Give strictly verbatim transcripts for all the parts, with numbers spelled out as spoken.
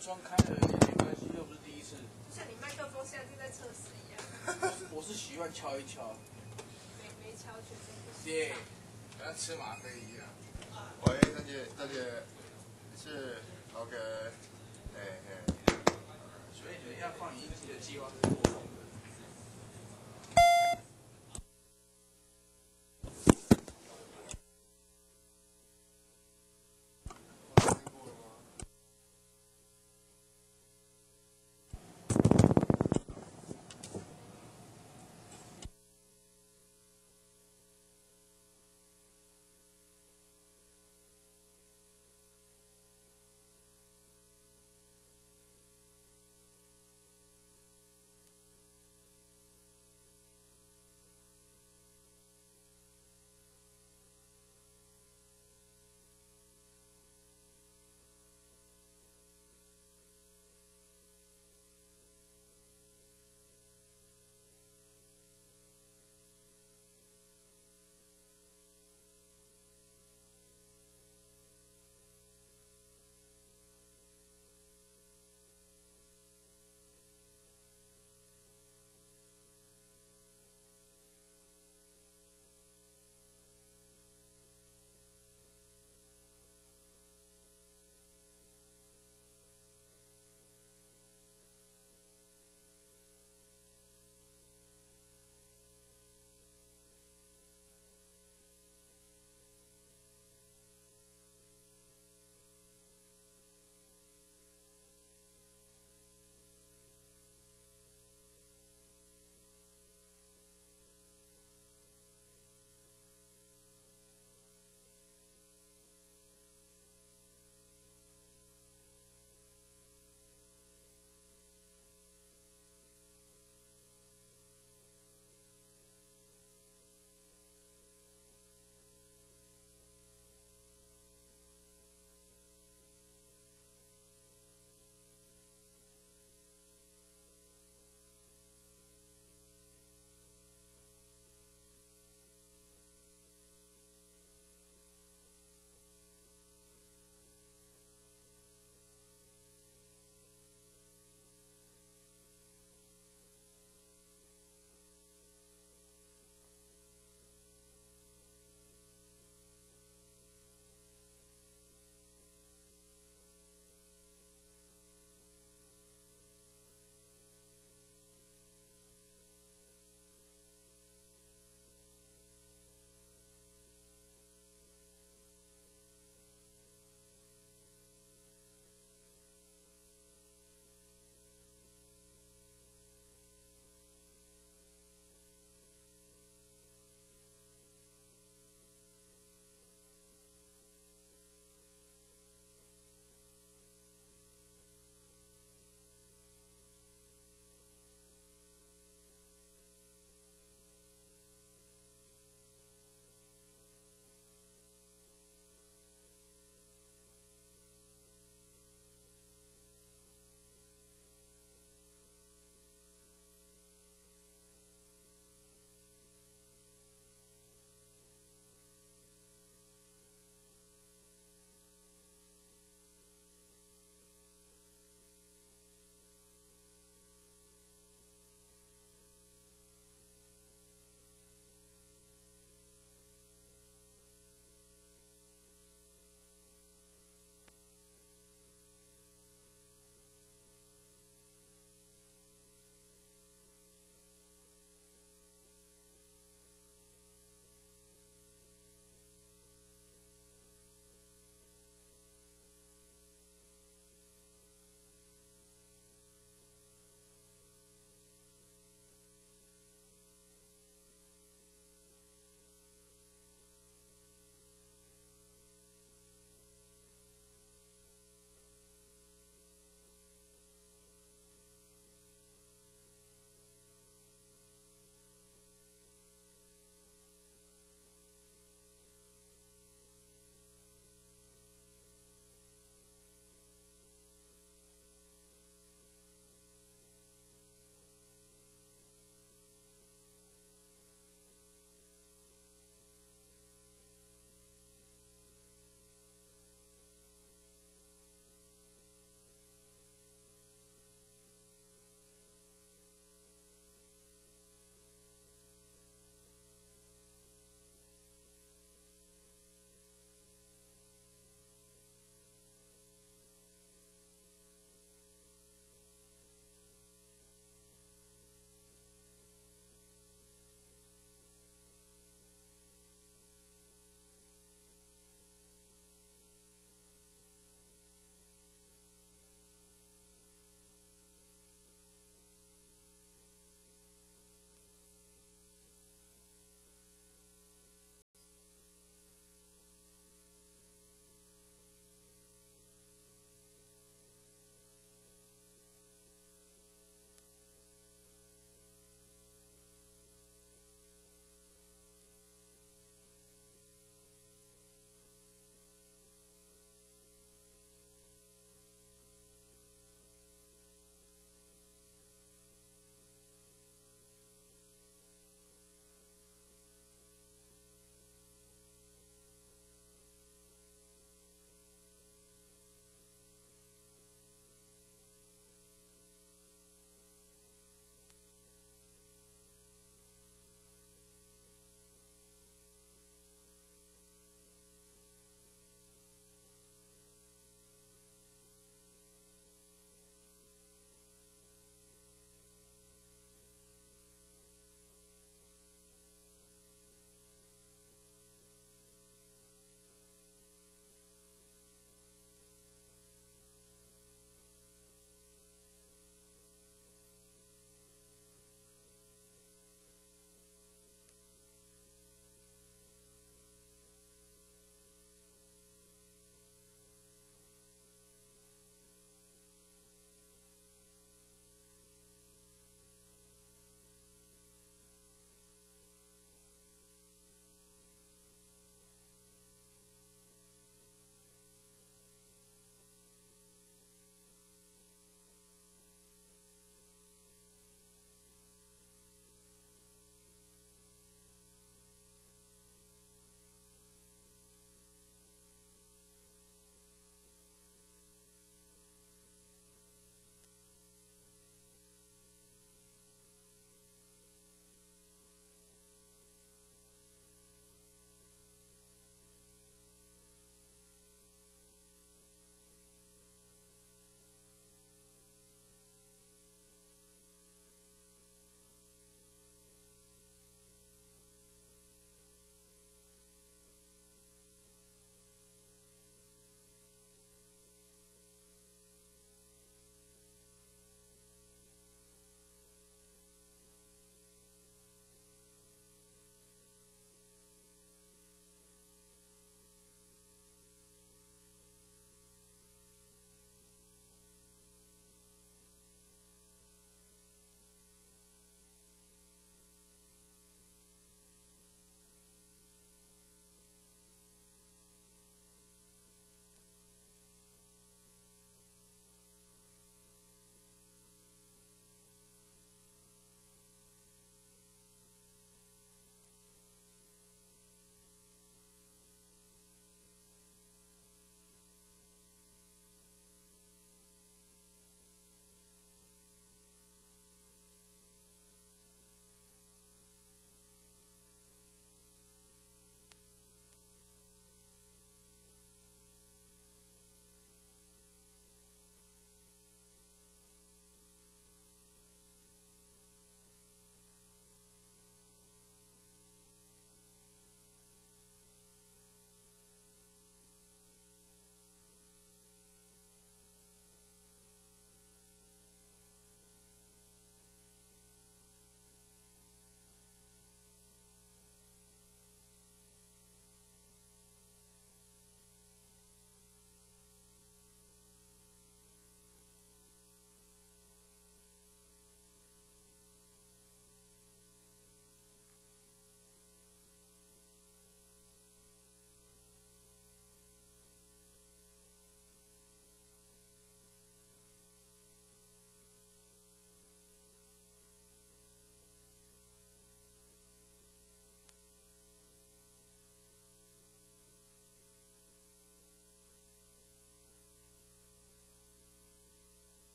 窗开了也没关系，又不是第一次。 就像你麦克风现在就在测试一样。 我是习惯敲一敲。 没没敲全身不行。 对，跟吃吗啡一样。 喂，大姐，大姐，是 OK， 哎哎。 所以你们要放影印机的计划是过冬的。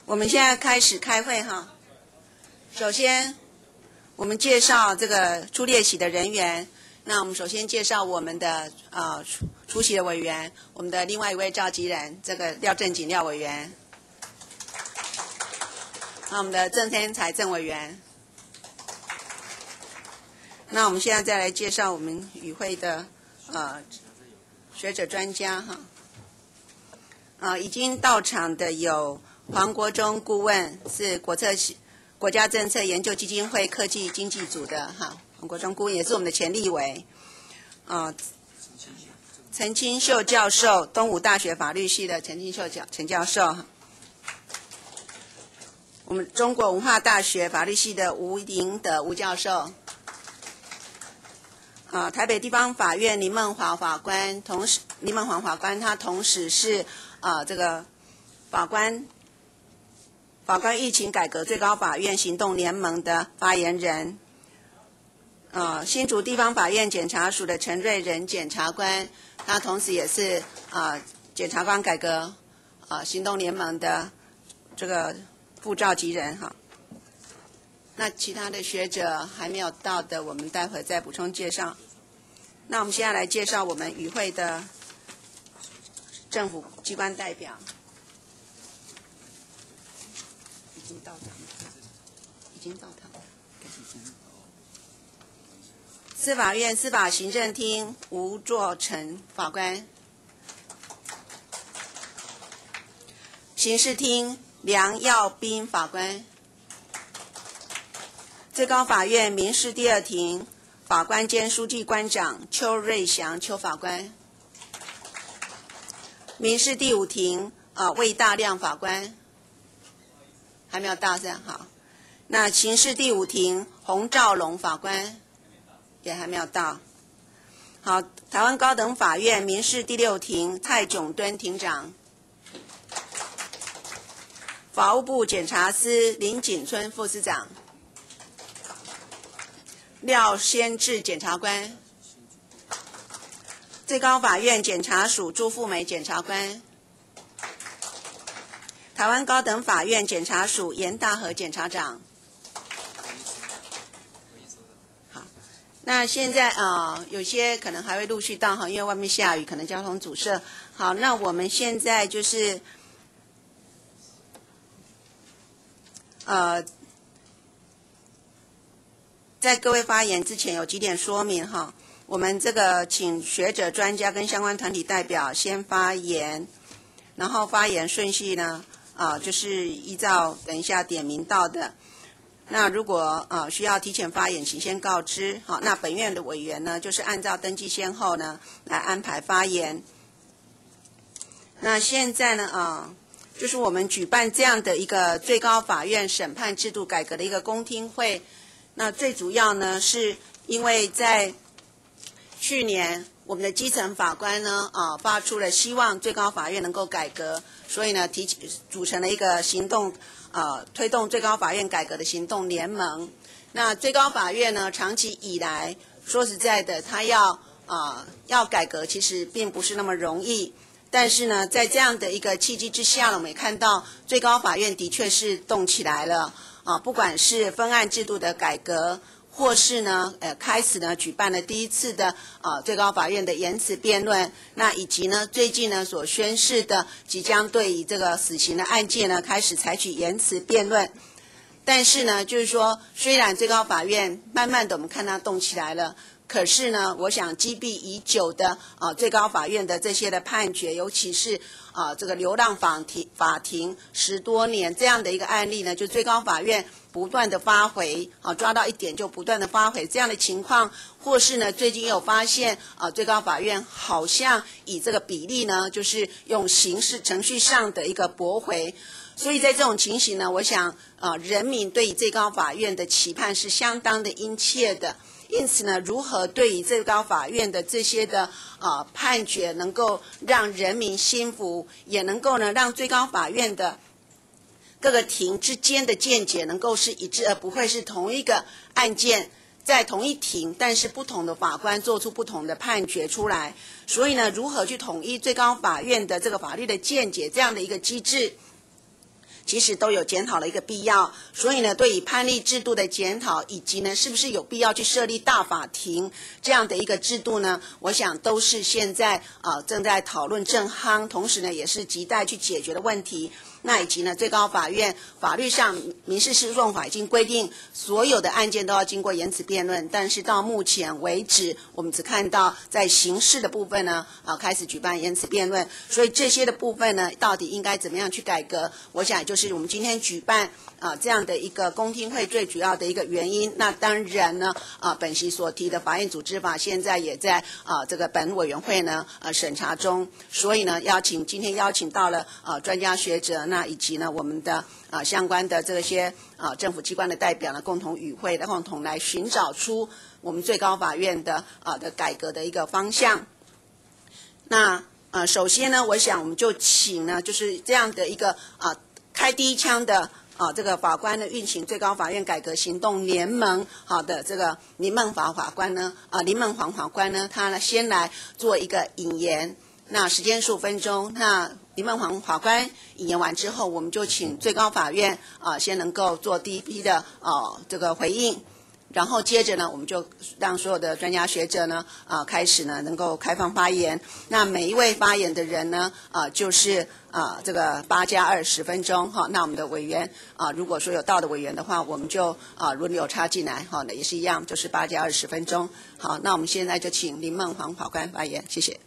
我们现在开始开会哈。首先，我们介绍这个出列席的人员。那我们首先介绍我们的呃出出席的委员，我们的另外一位召集人，这个廖正景廖委员。那我们的郑天财政委员。那我们现在再来介绍我们与会的呃学者专家哈。啊、呃，已经到场的有黄国忠顾问，是国策国家政策研究基金会科技经济组的哈，黄国忠顾问也是我们的前立委。啊、呃，陈清秀教授，东吴大学法律系的陈清秀教陈教授。我们中国文化大学法律系的吴盈德吴教授。啊，台北地方法院林梦华法官，同时林梦华法官他同时是啊这个法官法官疫情改革最高法院行动联盟的发言人。啊，新竹地方法院检察署的陈瑞仁检察官，他同时也是啊检察官改革啊行动联盟的这个副召集人哈。那其他的学者还没有到的，我们待会再补充介绍。那我们现在来介绍我们与会的政府机关代表。已经到场了，已经到场了。司法院司法行政厅吴作成法官，刑事厅梁耀斌法官。最高法院民事第二庭法官兼书记官长邱瑞祥邱法官，民事第五庭啊魏大亮法官，还没有到是好。那刑事第五庭洪兆龙法官也还没有到。好，台湾高等法院民事第六庭蔡炯敦庭长，法务部检察司林景春副司长。廖先志检察官，最高法院检察署朱富美检察官，台湾高等法院检察署严大和检察长。好，那现在啊、呃，有些可能还会陆续到哈，因为外面下雨，可能交通阻塞。好，那我们现在就是呃。在各位发言之前有几点说明哈，我们这个请学者专家跟相关团体代表先发言，然后发言顺序呢啊就是依照等一下点名到的。那如果啊需要提前发言，请先告知。好，那本院的委员呢就是按照登记先后呢来安排发言。那现在呢啊就是我们举办这样的一个最高法院审判制度改革的一个公听会。那最主要呢，是因为在去年我们的基层法官呢啊发出了希望最高法院能够改革，所以呢提组成了一个行动呃推动最高法院改革的行动联盟。那最高法院呢长期以来说实在的，它要啊、呃、要改革其实并不是那么容易。但是呢，在这样的一个契机之下呢，我们也看到最高法院的确是动起来了。啊，不管是分案制度的改革，或是呢，呃，开始呢举办了第一次的啊最高法院的言词辩论，那以及呢最近呢所宣示的即将对于这个死刑的案件呢开始采取言词辩论。但是呢，就是说，虽然最高法院慢慢的我们看它动起来了。可是呢，我想积弊已久的啊，最高法院的这些的判决，尤其是啊这个流浪法庭法庭十多年这样的一个案例呢，就最高法院不断的发回啊，抓到一点就不断的发回这样的情况，或是呢最近有发现啊，最高法院好像以这个比例呢，就是用刑事程序上的一个驳回。所以在这种情形呢，我想啊，人民对于最高法院的期盼是相当的殷切的。因此呢，如何对于最高法院的这些的啊、呃、判决，能够让人民心服，也能够呢让最高法院的各个庭之间的见解能够是一致，而不会是同一个案件在同一庭，但是不同的法官做出不同的判决出来。所以呢，如何去统一最高法院的这个法律的见解这样的一个机制， 其实都有检讨的一个必要。所以呢，对于判例制度的检讨，以及呢是不是有必要去设立大法庭这样的一个制度呢，我想都是现在啊、呃、正在讨论正夯，同时呢也是亟待去解决的问题。那以及呢，最高法院法律上民事诉讼法已经规定，所有的案件都要经过言词辩论，但是到目前为止，我们只看到在刑事的部分呢，啊开始举办言词辩论，所以这些的部分呢，到底应该怎么样去改革？我想就是我们今天举办啊这样的一个公听会最主要的一个原因。那当然呢，啊本席所提的法院组织法现在也在啊这个本委员会呢呃审查中，所以呢邀请今天邀请到了啊专家学者。那以及呢，我们的啊相关的这些啊政府机关的代表呢，共同与会的，共同来寻找出我们最高法院的啊的改革的一个方向。那呃，首先呢，我想我们就请呢，就是这样的一个啊开第一枪的啊这个法官呢，运行最高法院改革行动联盟好的这个林孟华法官呢，啊林孟煌法官呢，他呢先来做一个引言。那时间十五分钟，那林孟煌法官引言完之后，我们就请最高法院啊、呃、先能够做第一批的呃这个回应，然后接着呢，我们就让所有的专家学者呢啊、呃、开始呢能够开放发言。那每一位发言的人呢啊、呃、就是啊、呃、这个八加二十分钟哈。那我们的委员啊、呃、如果说有到的委员的话，我们就啊、呃、轮流插进来哈，那也是一样，就是八加二十分钟。好，那我们现在就请林孟煌法官发言，谢谢。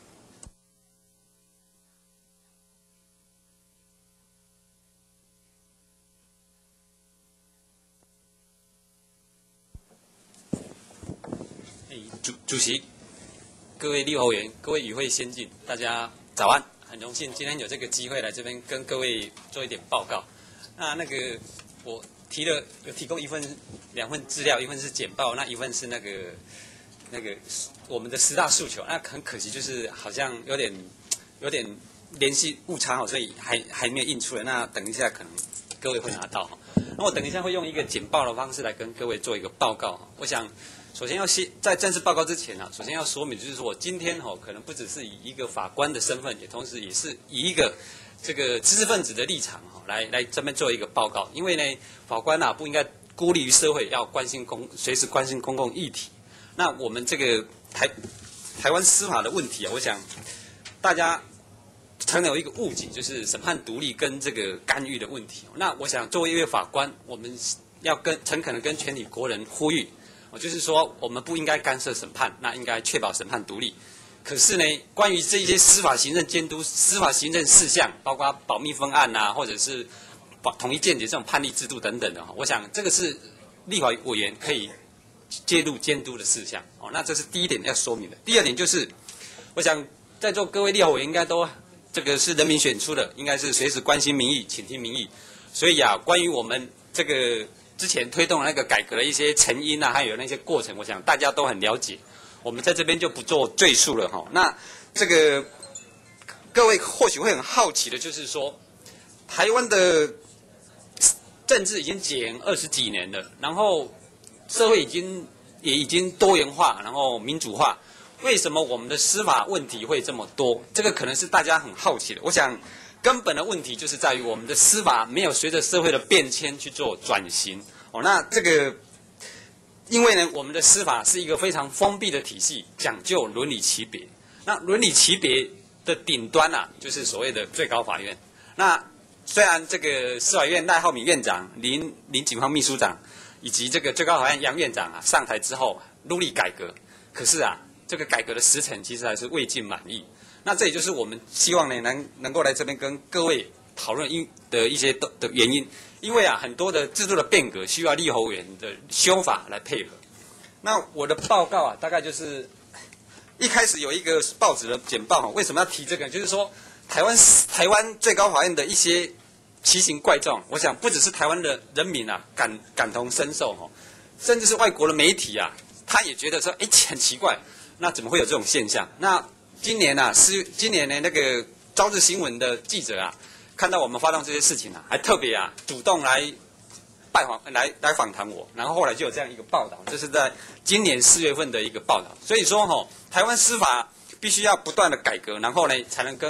主主席、各位立法委员、各位与会先进，大家早安！很荣幸今天有这个机会来这边跟各位做一点报告。那那个我提了有提供一份、两份资料，一份是简报，那一份是那个那个我们的十大诉求。那很可惜，就是好像有点有点联系误差哈，所以还还没有印出来。那等一下可能各位会拿到哈。那我等一下会用一个简报的方式来跟各位做一个报告。我想。首先要先在正式报告之前啊，首先要说明就是说我今天哈、哦、可能不只是以一个法官的身份，也同时也是以一个这个知识分子的立场哈、哦、来来这边做一个报告。因为呢，法官啊不应该孤立于社会，要关心公随时关心公共议题。那我们这个台台湾司法的问题啊，我想大家常有一个误解，就是审判独立跟这个干预的问题。那我想作为一位法官，我们要跟诚恳的跟全体国人呼吁。就是说，我们不应该干涉审判，那应该确保审判独立。可是呢，关于这一些司法行政监督、司法行政事项，包括保密分案啊，或者是统一见解这种判例制度等等的，我想这个是立法委员可以介入监督的事项。哦，那这是第一点要说明的。第二点就是，我想在座各位立法委员应该都这个是人民选出的，应该是随时关心民意、倾听民意。所以啊，关于我们这个。之前推动那个改革的一些成因啊，还有那些过程，我想大家都很了解，我们在这边就不做赘述了哈。那这个各位或许会很好奇的，就是说，台湾的政治已经解严二十几年了，然后社会已经也已经多元化，然后民主化，为什么我们的司法问题会这么多？这个可能是大家很好奇的。我想。根本的问题就是在于我们的司法没有随着社会的变迁去做转型哦。那这个，因为呢，我们的司法是一个非常封闭的体系，讲究伦理级别。那伦理级别的顶端啊，就是所谓的最高法院。那虽然这个司法院赖浩闵院长、林林锦芳秘书长以及这个最高法院杨院长啊上台之后努力改革，可是啊，这个改革的时程其实还是未尽满意。那这也就是我们希望呢，能能够来这边跟各位讨论因的一些的的原因，因为啊，很多的制度的变革需要立法委员的修法来配合。那我的报告啊，大概就是一开始有一个报纸的简报哈，为什么要提这个？就是说台湾台湾最高法院的一些奇形怪状，我想不只是台湾的人民啊感感同身受哈，甚至是外国的媒体啊，他也觉得说，哎，很奇怪，那怎么会有这种现象？那今年啊，是今年呢，那个朝日新闻的记者啊，看到我们发动这些事情啊，还特别啊主动来拜访、来来访谈我，然后后来就有这样一个报道，这是在今年四月份的一个报道。所以说哈、哦，台湾司法必须要不断的改革，然后呢，才能跟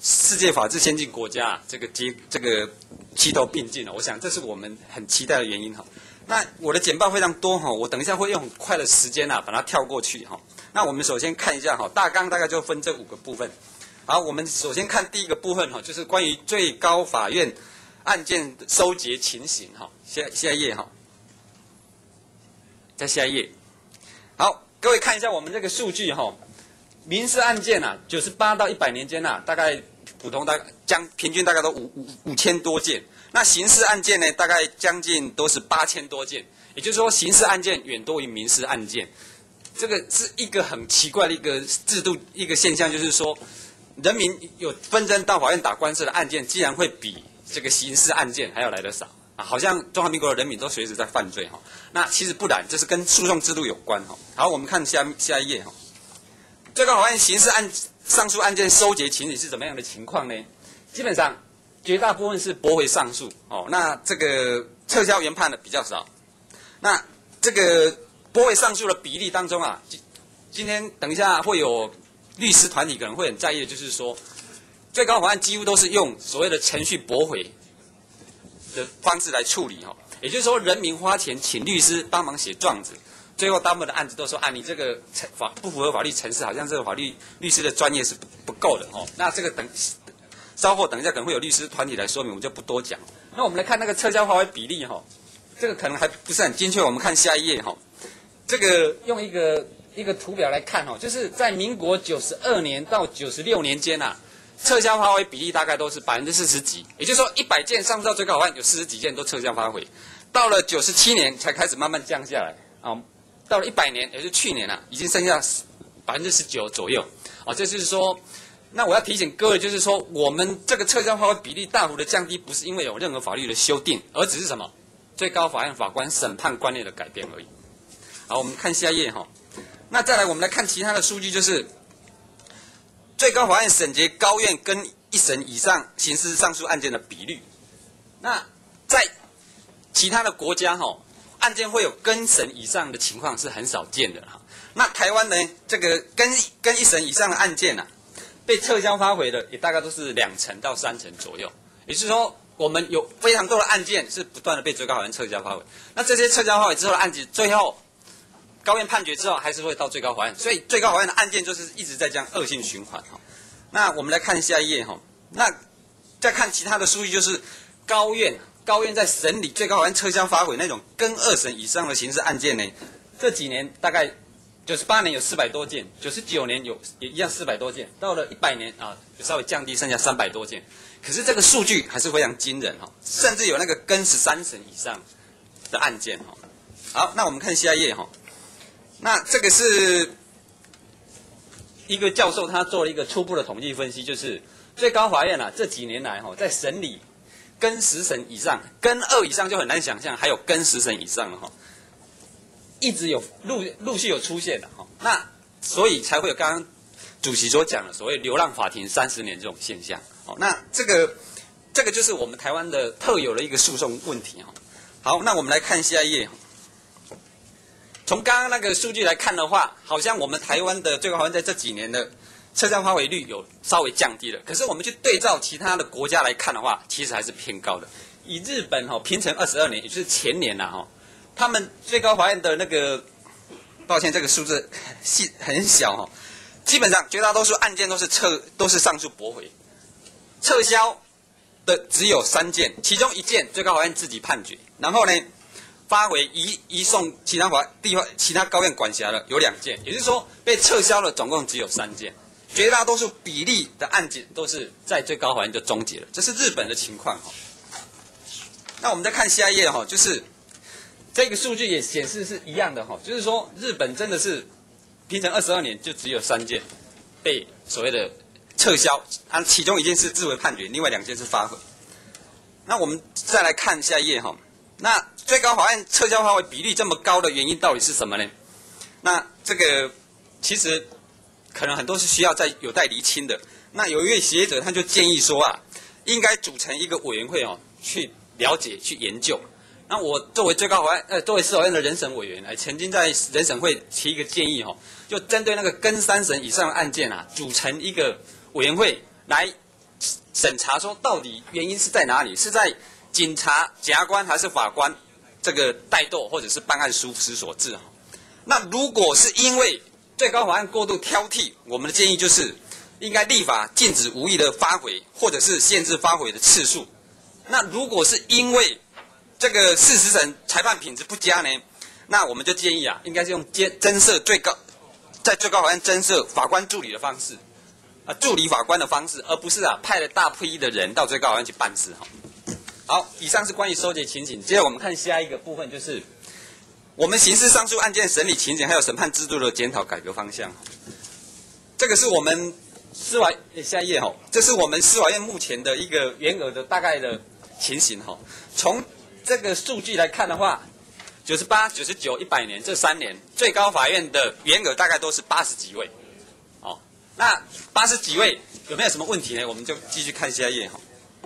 世界法治先进国家、啊、这个接这个齐头并进了，我想这是我们很期待的原因哈。那我的简报非常多哈，我等一下会用很快的时间啊把它跳过去哈。那我们首先看一下哈，大纲大概就分这五个部分。好，我们首先看第一个部分哈，就是关于最高法院案件收结情形哈。下下一页哈，再下一页。好，各位看一下我们这个数据哈，民事案件啊，九十八到一百年间呐、啊，大概普通大概将平均大概都五五五千多件。那刑事案件呢，大概将近都是八千多件。也就是说，刑事案件远多于民事案件。这个是一个很奇怪的一个制度，一个现象，就是说，人民有纷争到法院打官司的案件，竟然会比这个刑事案件还要来得少啊！好像中华民国的人民都随时在犯罪哈。那其实不然，这是跟诉讼制度有关哈。好，我们看下下一页哈。最高法院刑事案上诉案件收结情形是怎么样的情况呢？基本上绝大部分是驳回上诉哦，那这个撤销原判的比较少。那这个驳回上诉的比例当中啊，今天等一下会有律师团体可能会很在意的，就是说，最高法院几乎都是用所谓的程序驳回的方式来处理哈，也就是说，人民花钱请律师帮忙写状子。最后，大部分的案子都说啊，你这个法不符合法律程式，好像这个法律律师的专业是不不够的哦。那这个等稍后等一下可能会有律师团体来说明，我们就不多讲。那我们来看那个撤销划为比例哈、哦，这个可能还不是很精确。我们看下一页哈、哦，这个用一个一个图表来看哈、哦，就是在民国九十二年到九十六年间啊，撤销发回比例大概都是百分之四十几，也就是说一百件上诉到最高法院有四十几件都撤销发回，到了九十七年才开始慢慢降下来啊。哦到了一百年，也就是去年啊，已经剩下百分之十九左右啊。这就是说，那我要提醒各位，就是说，我们这个撤销发回比例大幅的降低，不是因为有任何法律的修订，而只是什么最高法院法官审判观念的改变而已。好，我们看下一页哈。那再来，我们来看其他的数据，就是最高法院审结高院跟一审以上刑事上诉案件的比率。那在其他的国家哈。案件会有更审以上的情况是很少见的哈。那台湾呢，这个更更一审以上的案件啊，被撤销发回的也大概都是两成到三成左右。也就是说，我们有非常多的案件是不断的被最高法院撤销发回。那这些撤销发回之后的案子，最后高院判决之后还是会到最高法院，所以最高法院的案件就是一直在这样恶性循环哈。那我们来看下一页哈。那再看其他的数据，就是高院。高院在审理最高法院撤销发回那种更二审以上的刑事案件呢，这几年大概九十八年有四百多件，九十九年有也一样四百多件，到了一百年啊，就稍微降低剩下三百多件。可是这个数据还是非常惊人哈、哦，甚至有那个更十三审以上的案件哈、哦。好，那我们看下一页哈、哦。那这个是一个教授他做了一个初步的统计分析，就是最高法院啊这几年来哈、哦，在审理更十审以上，更二以上就很难想象，还有更十审以上了哈，一直有陆陆续有出现的哈，那所以才会有刚刚主席所讲的所谓流浪法庭三十年这种现象。哦，那这个这个就是我们台湾的特有的一个诉讼问题哈。好，那我们来看下一页。从刚刚那个数据来看的话，好像我们台湾的最高法院在这几年的撤销发回率有稍微降低了，可是我们去对照其他的国家来看的话，其实还是偏高的。以日本哈、哦、平成二十二年，也就是前年呐、啊、哈，他们最高法院的那个，抱歉这个数字细很小哈、哦，基本上绝大多数案件都是撤都是上诉驳回，撤销的只有三件，其中一件最高法院自己判决，然后呢发回移移送其他法地方其他高院管辖的有两件，也就是说被撤销的总共只有三件。绝大多数比例的案件都是在最高法院就终结了，这是日本的情况哈。那我们再看下一页哈，就是这个数据也显示是一样的哈，就是说日本真的是平成二十二年就只有三件被所谓的撤销，啊，其中一件是自为判决，另外两件是发回。那我们再来看下一页哈，那最高法院撤销发回比例这么高的原因到底是什么呢？那这个其实可能很多是需要再有待厘清的。那有一位学者他就建议说啊，应该组成一个委员会哦，去了解、去研究。那我作为最高法院呃，作为司法院的人审委员，来曾经在人审会提一个建议哦，就针对那个更三审以上的案件啊，组成一个委员会来审查说到底原因是在哪里？是在警察、检察官还是法官这个怠惰或者是办案疏失所致？那如果是因为最高法院过度挑剔，我们的建议就是应该立法禁止无意的发回，或者是限制发回的次数。那如果是因为这个事实审裁判品质不佳呢？那我们就建议啊，应该是用增设最高，在最高法院增设法官助理的方式，啊，助理法官的方式，而不是啊派了大批的人到最高法院去办事哈。好，以上是关于收集情形。接着我们看下一个部分，就是我们刑事上诉案件审理情形还有审判制度的检讨改革方向。这个是我们司法下一页哈，这是我们司法院目前的一个原额的大概的情形哈。从这个数据来看的话，九十八、九十九、一百年这三年，最高法院的原额大概都是八十几位。哦，那八十几位有没有什么问题呢？我们就继续看下一页哈。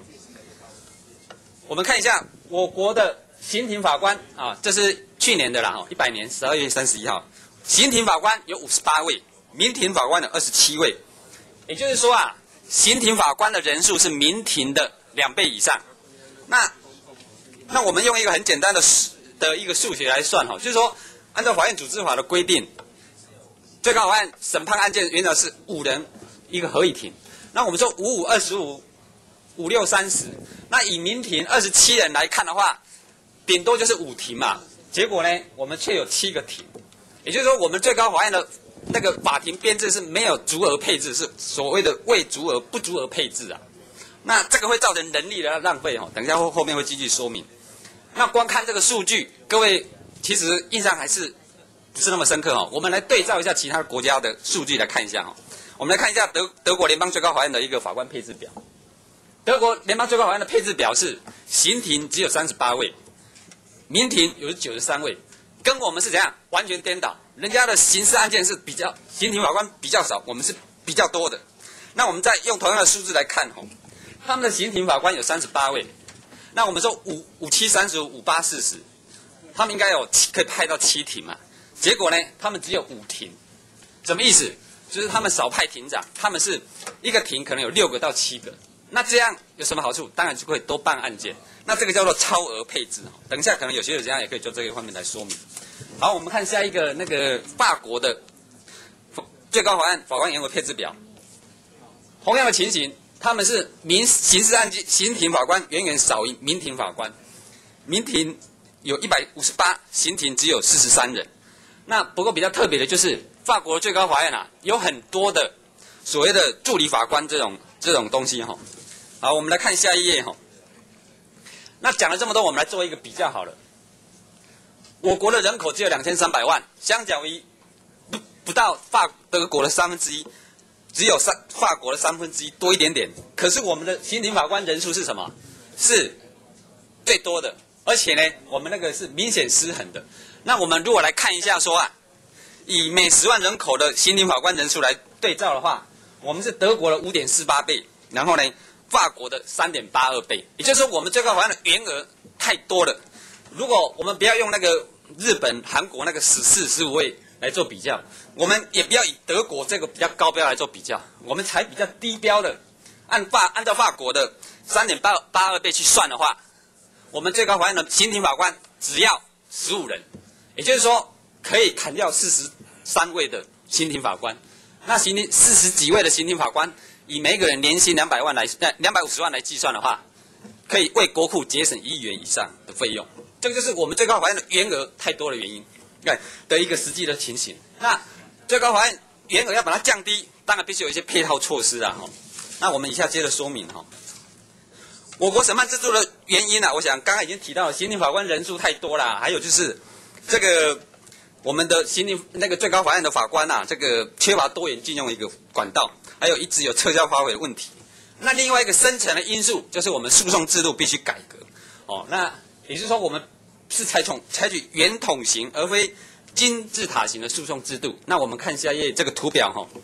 我们看一下我国的刑庭法官啊，这是去年的啦哈，一百年十二月三十一号，刑庭法官有五十八位，民庭法官有二十七位，也就是说啊，刑庭法官的人数是民庭的两倍以上。那那我们用一个很简单的的一个数学来算哈，就是说，按照法院组织法的规定，最高法院审判案件原则是五人一个合议庭。那我们说五五二十五，五六三十，那以民庭二十七人来看的话，顶多就是五庭嘛。结果呢，我们却有七个庭，也就是说，我们最高法院的那个法庭编制是没有足额配置，是所谓的未足额、不足额配置啊。那这个会造成人力的浪费哦，等一下后后面会继续说明。那光看这个数据，各位其实印象还是不是那么深刻哦。我们来对照一下其他国家的数据来看一下哦。我们来看一下德德国联邦最高法院的一个法官配置表。德国联邦最高法院的配置表是刑庭只有三十八位，民庭有九十三位，跟我们是怎样完全颠倒。人家的刑事案件是比较刑庭法官比较少，我们是比较多的。那我们再用同样的数字来看哦，他们的刑庭法官有三十八位。那我们说五五七三十五五八四十，他们应该有可以派到七庭嘛？结果呢，他们只有五庭，什么意思？就是他们少派庭长，他们是一个庭可能有六个到七个。那这样有什么好处？当然就会多办案件。那这个叫做超额配置。等一下可能有些人这样也可以就这个方面来说明。好，我们看下一个那个法国的最高法院法官员额配置表，同样的情形。他们是民刑事案件刑庭法官远远少于民庭法官，民庭有一百五十八，刑庭只有四十三人。那不过比较特别的就是法国最高法院啊，有很多的所谓的助理法官这种这种东西哈。好，我们来看下一页哈。那讲了这么多，我们来做一个比较好了。我国的人口只有两千三百万，相较于不不到法德国的三分之一。只有三法国的三分之一多一点点，可是我们的刑庭法官人数是什么？是最多的，而且呢，我们那个是明显失衡的。那我们如果来看一下说啊，以每十万人口的刑庭法官人数来对照的话，我们是德国的五点四八倍，然后呢，法国的三点八二倍，也就是说我们最高法院的员额太多了。如果我们不要用那个日本、韩国那个十四、十五位来做比较，我们也不要以德国这个比较高标来做比较，我们才比较低标的，按法按照法国的三点八八二倍去算的话，我们最高法院的刑庭法官只要十五人，也就是说可以砍掉四十三位的刑庭法官。那刑庭四十几位的刑庭法官，以每一个人年薪两百万来两百五十万来计算的话，可以为国库节省一亿元以上的费用。这个就是我们最高法院的员额太多的原因。对的一个实际的情形，那最高法院员额要把它降低，当然必须有一些配套措施啊。哈，那我们以下接着说明哈。我国审判制度的原因啊，我想刚刚已经提到了，刑庭法官人数太多啦，还有就是这个我们的刑庭那个最高法院的法官啊，这个缺乏多元禁用一个管道，还有一直有撤销发回的问题。那另外一个深层的因素就是我们诉讼制度必须改革。哦，那也就是说我们是采取采取圆筒型而非金字塔型的诉讼制度。那我们看下一页这个图表哈，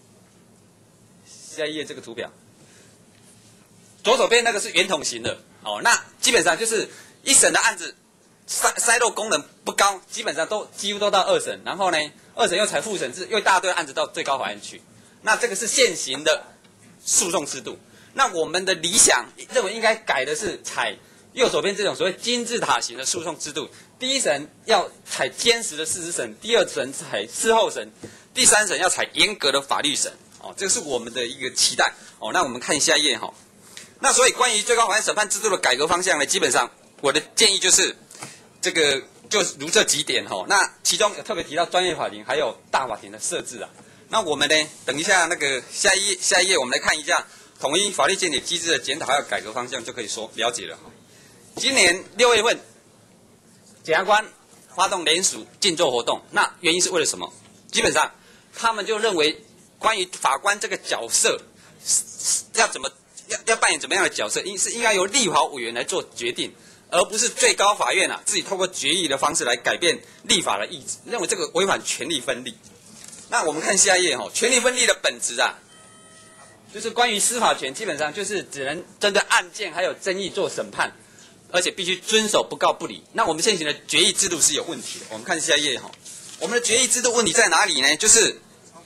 下一页这个图表，左手边那个是圆筒型的哦。那基本上就是一审的案子筛筛漏功能不高，基本上都几乎都到二审，然后呢，二审又采复审制，又一大堆案子到最高法院去。那这个是现行的诉讼制度。 那我们的理想认为应该改的是采右手边这种所谓金字塔型的诉讼制度。第一审要采坚实的事实审，第二审采事后审，第三审要采严格的法律审。哦，这个是我们的一个期待。哦，那我们看下一页哈、哦。那所以关于最高法院审判制度的改革方向呢，基本上我的建议就是这个就如这几点哈、哦。那其中有特别提到专业法庭还有大法庭的设置啊。那我们呢，等一下那个下一页下一页我们来看一下统一法律见解机制的检讨还有改革方向，就可以说了解了哈。今年六月份，检察官发动联署静坐活动，那原因是为了什么？基本上他们就认为关于法官这个角色要怎么要要扮演怎么样的角色，应是应该由立法委员来做决定，而不是最高法院啊自己透过决议的方式来改变立法的意志，认为这个违反权力分立。那我们看下一页哈、哦，权力分立的本质啊，就是关于司法权，基本上就是只能针对案件还有争议做审判，而且必须遵守不告不理。那我们现行的决议制度是有问题的。我们看下一页哈、哦，我们的决议制度问题在哪里呢？就是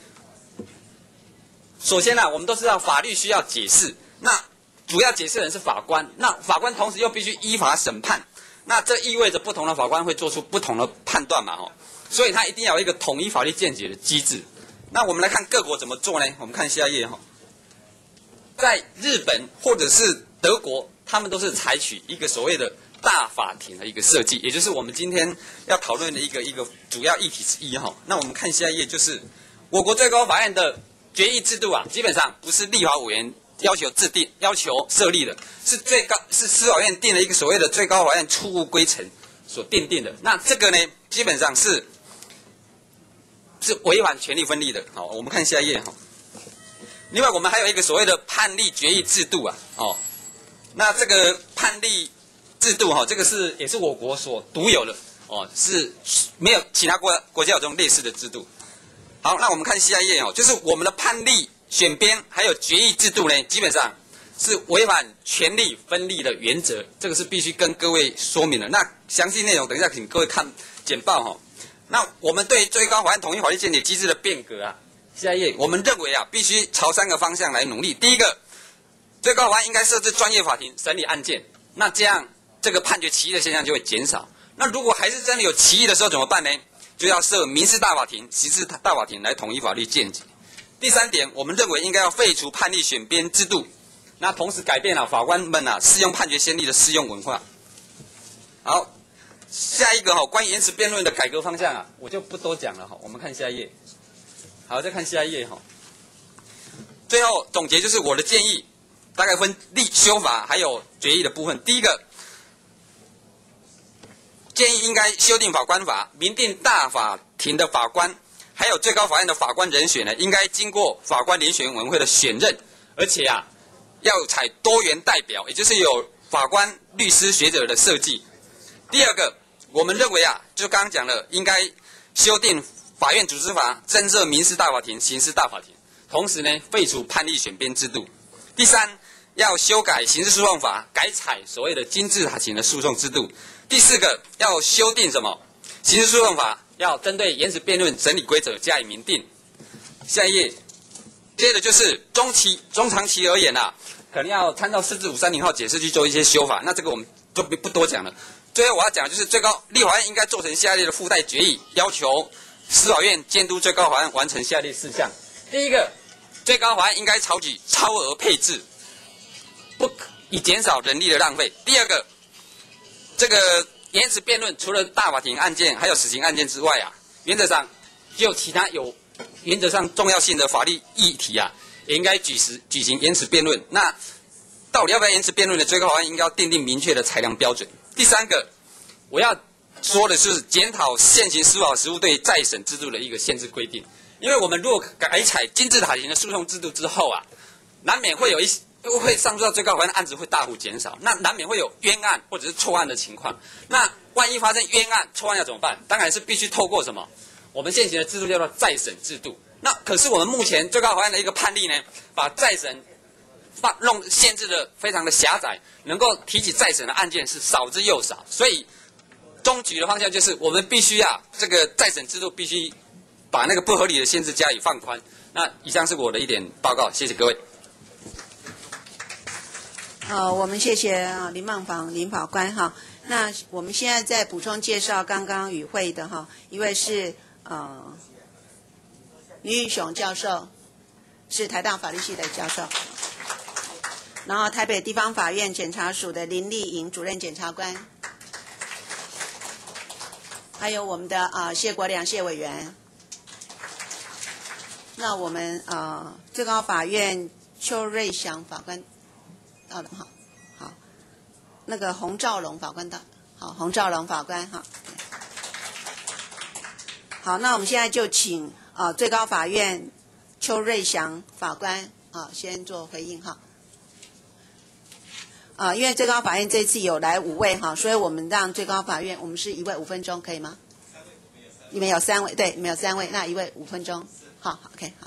首先啊，我们都知道法律需要解释，那主要解释人是法官，那法官同时又必须依法审判，那这意味着不同的法官会做出不同的判断嘛，吼，所以他一定要有一个统一法律见解的机制。那我们来看各国怎么做呢？我们看下一页哈，在日本或者是德国，他们都是采取一个所谓的大法庭的一个设计，也就是我们今天要讨论的一个一个主要议题之一哈。那我们看下一页，就是我国最高法院的决议制度啊，基本上不是立法委员要求制定、要求设立的，是最高是司法院定了一个所谓的最高法院初步规程所定定的。那这个呢，基本上是是违反权力分立的。好，我们看下一页哈。另外，我们还有一个所谓的判例决议制度啊，哦，那这个判例制度哈，这个是也是我国所独有的哦，是没有其他国国家有这种类似的制度。好，那我们看下一页哦，就是我们的判例选编还有决议制度呢，基本上是违反权力分立的原则，这个是必须跟各位说明的。那详细内容等一下请各位看简报哈。那我们对最高法院统一法律见解机制的变革啊，下一页我们认为啊，必须朝三个方向来努力。第一个，最高法院应该设置专业法庭审理案件，那这样这个判决歧义的现象就会减少。那如果还是真的有歧义的时候怎么办呢？就要设民事大法庭、刑事大法庭来统一法律见解。第三点，我们认为应该要废除判例选编制度，那同时改变了法官们啊适用判决先例的适用文化。好，下一个哈、哦，关于言词辩论的改革方向啊，我就不多讲了哈，我们看下一页。好，再看下一页哈。最后总结就是我的建议，大概分立修法还有决议的部分。第一个，建议应该修订法官法，明定大法庭的法官，还有最高法院的法官人选呢，应该经过法官遴选委员会的选任，而且啊，要采多元代表，也就是有法官、律师、学者的设计。第二个，我们认为啊，就刚刚讲了，应该修订法院组织法，增设民事大法庭、刑事大法庭，同时呢，废除判例选编制度。第三，要修改刑事诉讼法，改采所谓的金字塔型的诉讼制度。第四个，要修订什么？刑事诉讼法要针对言词辩论审理规则加以明定。下一页，接着就是中期、中长期而言啊，可能要参照四至五三零号解释去做一些修法。那这个我们就不不多讲了。最后我要讲的就是最高立法院应该做成下列的附带决议，要求司法院监督最高法院完成下列事项。第一个，最高法院应该采取超额配置，不可以减少人力的浪费。第二个，这个言词辩论除了大法庭案件还有死刑案件之外啊，原则上就其他有原则上重要性的法律议题啊，也应该举行举行言词辩论。那到底要不要言词辩论的，最高法院应该要订定明确的裁量标准。第三个，我要说的是检讨现行司法实务对再审制度的一个限制规定。因为我们如果改采金字塔型的诉讼制度之后啊，难免会有一会上诉到最高法院的案子会大幅减少，那难免会有冤案或者是错案的情况。那万一发生冤案、错案要怎么办？当然是必须透过什么？我们现行的制度叫做再审制度。那可是我们目前最高法院的一个判例呢，把再审放弄限制的非常的狭窄，能够提起再审的案件是少之又少。所以终局的方向就是我们必须啊，这个再审制度必须把那个不合理的限制加以放宽。那以上是我的一点报告，谢谢各位。 呃，我们谢谢啊林孟坊林法官哈。那我们现在再补充介绍刚刚与会的哈，一位是呃林玉雄教授，是台大法律系的教授。然后台北地方法院检察署的林丽颖主任检察官，还有我们的啊、呃、谢国良谢委员。那我们呃最高法院邱瑞祥法官到了哈，好，那个洪兆龙法官到，好，洪兆龙法官哈。好，那我们现在就请啊、呃最高法院邱瑞祥法官啊先做回应哈。啊，因为最高法院这次有来五位哈，所以我们让最高法院，我们是一位五分钟，可以吗？你们有三位，对，你们有三位，那一位五分钟，好 ，OK， 好。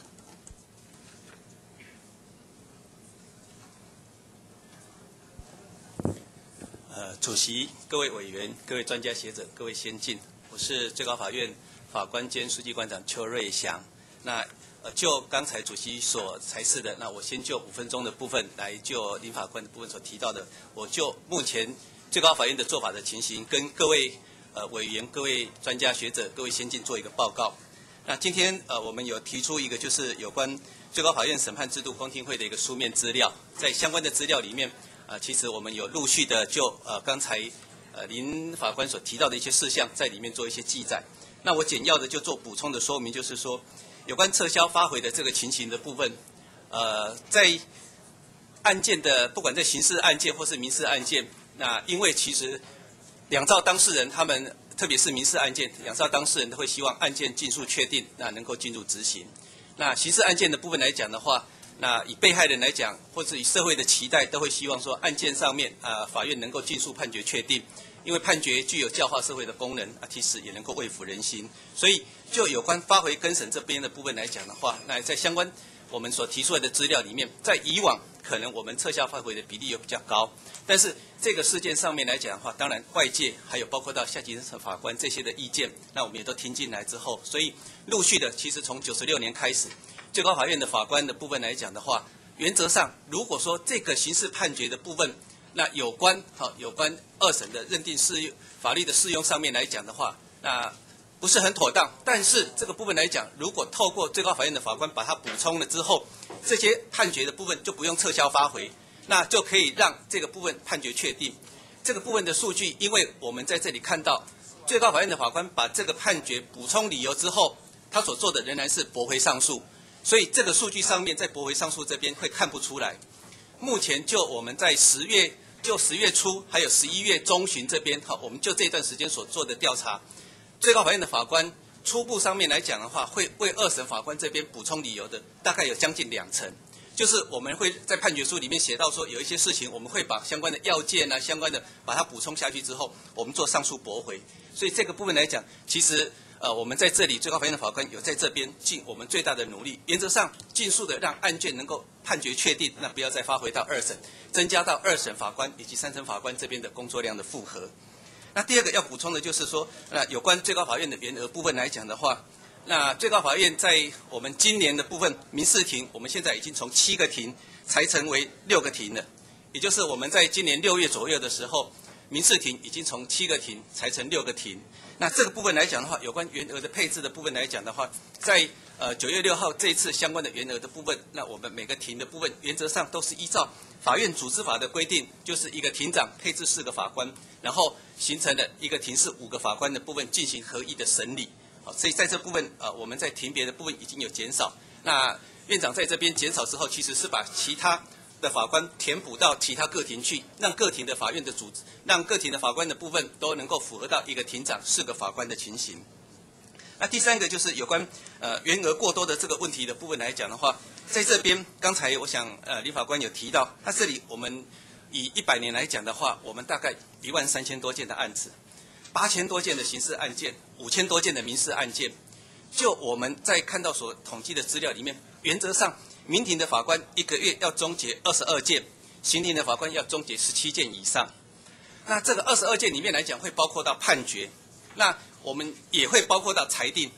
呃，主席、各位委员、各位专家学者、各位先进，我是最高法院法官兼书记官长邱瑞祥。那呃，就刚才主席所裁示的，那我先就五分钟的部分来就林法官的部分所提到的，我就目前最高法院的做法的情形，跟各位呃委员、各位专家学者、各位先进做一个报告。那今天呃，我们有提出一个就是有关最高法院审判制度公听会的一个书面资料，在相关的资料里面，啊、呃，其实我们有陆续的就呃刚才呃林法官所提到的一些事项，在里面做一些记载。那我简要的就做补充的说明，就是说。有关撤销发回的这个情形的部分，呃，在案件的不管在刑事案件或是民事案件，那因为其实两造当事人他们，特别是民事案件，两造当事人都会希望案件尽速确定，那能够进入执行。那刑事案件的部分来讲的话，那以被害人来讲，或是以社会的期待，都会希望说案件上面啊、呃，法院能够尽速判决确定。因为判决具有教化社会的功能啊，其实也能够慰抚人心。所以就有关发回更审这边的部分来讲的话，那在相关我们所提出来的资料里面，在以往可能我们撤销发回的比例有比较高，但是这个事件上面来讲的话，当然外界还有包括到下级审法官这些的意见，那我们也都听进来之后，所以陆续的，其实从九十六年开始，最高法院的法官的部分来讲的话，原则上如果说这个刑事判决的部分，那有关好有关二审的认定适用法律的适用上面来讲的话，那不是很妥当。但是这个部分来讲，如果透过最高法院的法官把它补充了之后，这些判决的部分就不用撤销发回，那就可以让这个部分判决确定。这个部分的数据，因为我们在这里看到最高法院的法官把这个判决补充理由之后，他所做的仍然是驳回上诉，所以这个数据上面在驳回上诉这边会看不出来。目前就我们在十月。就十月初还有十一月中旬这边，好，我们就这段时间所做的调查，最高法院的法官初步上面来讲的话，会为二审法官这边补充理由的，大概有将近两成。就是我们会在判决书里面写到说，有一些事情我们会把相关的要件啊，相关的把它补充下去之后，我们做上诉驳回。所以这个部分来讲，其实呃我们在这里最高法院的法官有在这边尽我们最大的努力，原则上尽速的让案件能够判决确定，那不要再发回到二审，增加到二审法官以及三审法官这边的工作量的负荷。那第二个要补充的就是说，那有关最高法院的员额部分来讲的话，那最高法院在我们今年的部分民事庭，我们现在已经从七个庭裁成为六个庭了，也就是我们在今年六月左右的时候，民事庭已经从七个庭裁成六个庭。那这个部分来讲的话，有关员额的配置的部分来讲的话，在呃九月六号这一次相关的员额的部分，那我们每个庭的部分原则上都是依照法院组织法的规定，就是一个庭长配置四个法官，然后形成了一个庭是五个法官的部分进行合一的审理。好，所以在这部分呃我们在庭别的部分已经有减少。那院长在这边减少之后，其实是把其他的法官填补到其他各庭去，让各庭的法院的组织，让各庭的法官的部分都能够符合到一个庭长四个法官的情形。那第三个就是有关呃员额过多的这个问题的部分来讲的话，在这边刚才我想呃林法官有提到，他这里我们以一百年来讲的话，我们大概一万三千多件的案子，八千多件的刑事案件，五千多件的民事案件。就我们在看到所统计的资料里面，原则上民庭的法官一个月要终结二十二件，刑庭的法官要终结十七件以上。那这个二十二件里面来讲，会包括到判决，那我们也会包括到裁定，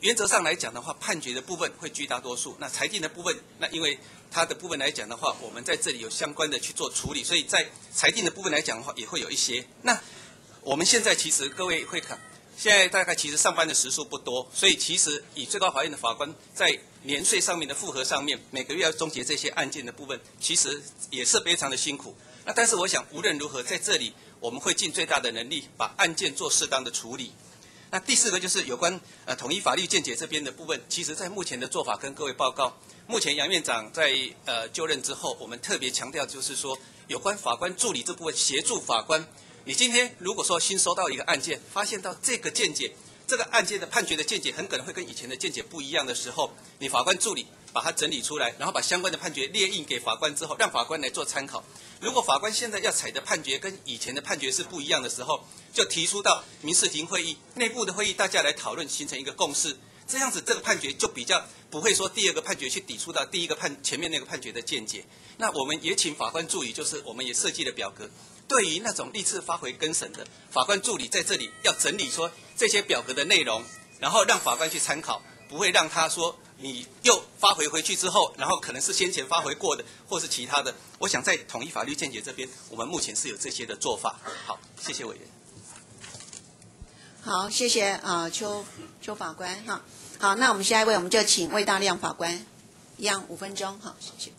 原则上来讲的话，判决的部分会居大多数。那裁定的部分，那因为它的部分来讲的话，我们在这里有相关的去做处理，所以在裁定的部分来讲的话，也会有一些。那我们现在其实各位会看，现在大概其实上班的时数不多，所以其实以最高法院的法官在年岁上面的复核上面，每个月要终结这些案件的部分，其实也是非常的辛苦。那但是我想无论如何，在这里我们会尽最大的能力把案件做适当的处理。那第四个就是有关呃统一法律见解这边的部分，其实在目前的做法跟各位报告，目前杨院长在呃就任之后，我们特别强调就是说，有关法官助理这部分协助法官，你今天如果说新收到一个案件，发现到这个见解，这个案件的判决的见解很可能会跟以前的见解不一样的时候，你法官助理把它整理出来，然后把相关的判决列印给法官之后，让法官来做参考。如果法官现在要采的判决跟以前的判决是不一样的时候，就提出到民事庭会议内部的会议，大家来讨论，形成一个共识。这样子，这个判决就比较不会说第二个判决去抵触到第一个判前面那个判决的见解。那我们也请法官助理，就是我们也设计了表格，对于那种历次发回更审的法官助理，在这里要整理说这些表格的内容，然后让法官去参考，不会让他说你又发回回去之后，然后可能是先前发回过的，或是其他的。我想在统一法律见解这边，我们目前是有这些的做法。好，谢谢委员。 好，谢谢啊、呃、邱邱法官哈。好，那我们下一位，我们就请魏大亮法官，一样五分钟。好，谢谢。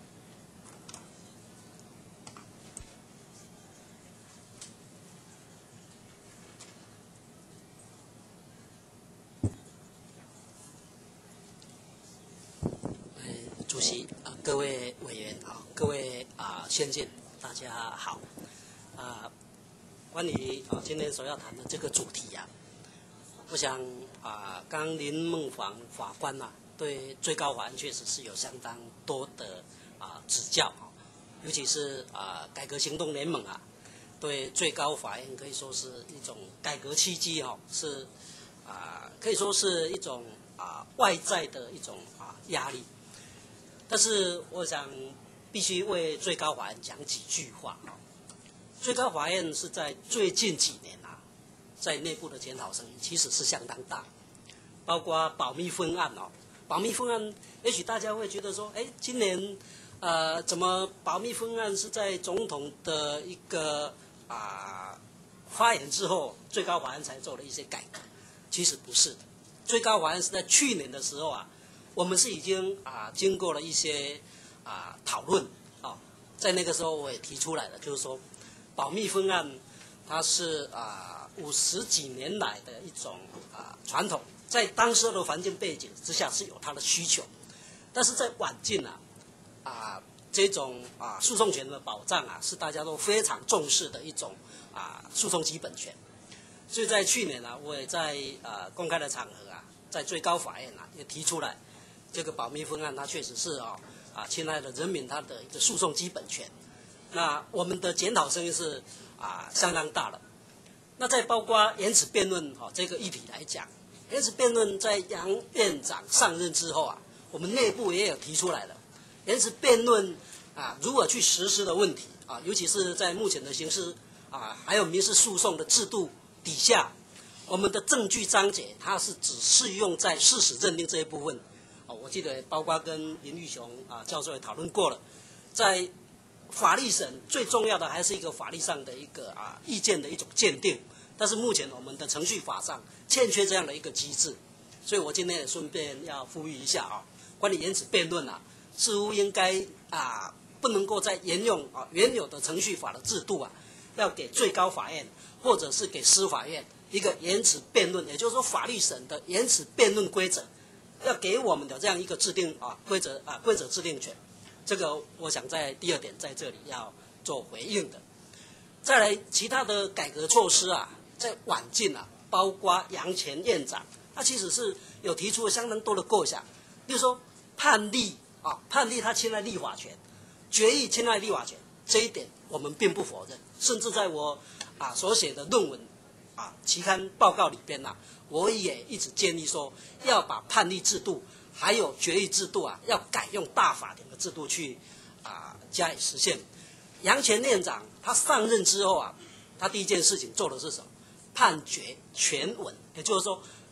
主席啊，各位委员啊，各位啊先进，大家好。啊，关于啊今天所要谈的这个主题啊，我想啊，刚林孟煌法官呐、啊，对最高法院确实是有相当多的啊指教啊，尤其是啊改革行动联盟啊，对最高法院可以说是一种改革契机哦，是啊可以说是一种啊外在的一种啊压力。但是我想必须为最高法院讲几句话啊。最高法院是在最近几年啊，在内部的检讨声音其实是相当大，包括保密分案哦。保密分案，也许大家会觉得说，哎，今年呃怎么保密分案是在总统的一个啊、呃、发言之后，最高法院才做了一些改革？其实不是的，最高法院是在去年的时候啊。我们是已经啊经过了一些啊讨论啊，在那个时候我也提出来了，就是说保密分案它是啊五十几年来的一种啊传统，在当时的环境背景之下是有它的需求，但是在晚近啊啊这种啊诉讼权的保障啊是大家都非常重视的一种啊诉讼基本权，所以在去年啊我也在呃公开的场合啊，在最高法院啊也提出来。这个保密分案，它确实是啊啊侵害了人民他的一个诉讼基本权。那我们的检讨声音是啊相当大的。那再包括延迟辩论啊这个议题来讲，延迟辩论在杨院长上任之后啊，我们内部也有提出来了，延迟辩论啊如何去实施的问题啊，尤其是在目前的刑事啊还有民事诉讼的制度底下，我们的证据章节它是只适用在事实认定这一部分。我记得包括跟林玉雄啊教授也讨论过了，在法律审最重要的还是一个法律上的一个啊意见的一种鉴定，但是目前我们的程序法上欠缺这样的一个机制，所以我今天也顺便要呼吁一下啊，关于延迟辩论啊，似乎应该啊不能够再沿用啊原有的程序法的制度啊，要给最高法院或者是给司法院一个延迟辩论，也就是说法律审的延迟辩论规则。要给我们的这样一个制定啊规则啊规则制定权，这个我想在第二点在这里要做回应的。再来其他的改革措施啊，在晚近啊，包括杨前院长，他其实是有提出了相当多的构想，比如说判例啊，判例他侵害立法权，决议侵害立法权，这一点我们并不否认，甚至在我啊所写的论文啊期刊报告里边呐、啊。我也一直建议说，要把判例制度还有决议制度啊，要改用大法庭的制度去啊加以实现。杨前院长他上任之后啊，他第一件事情做的是什么？判决全文，也就是说，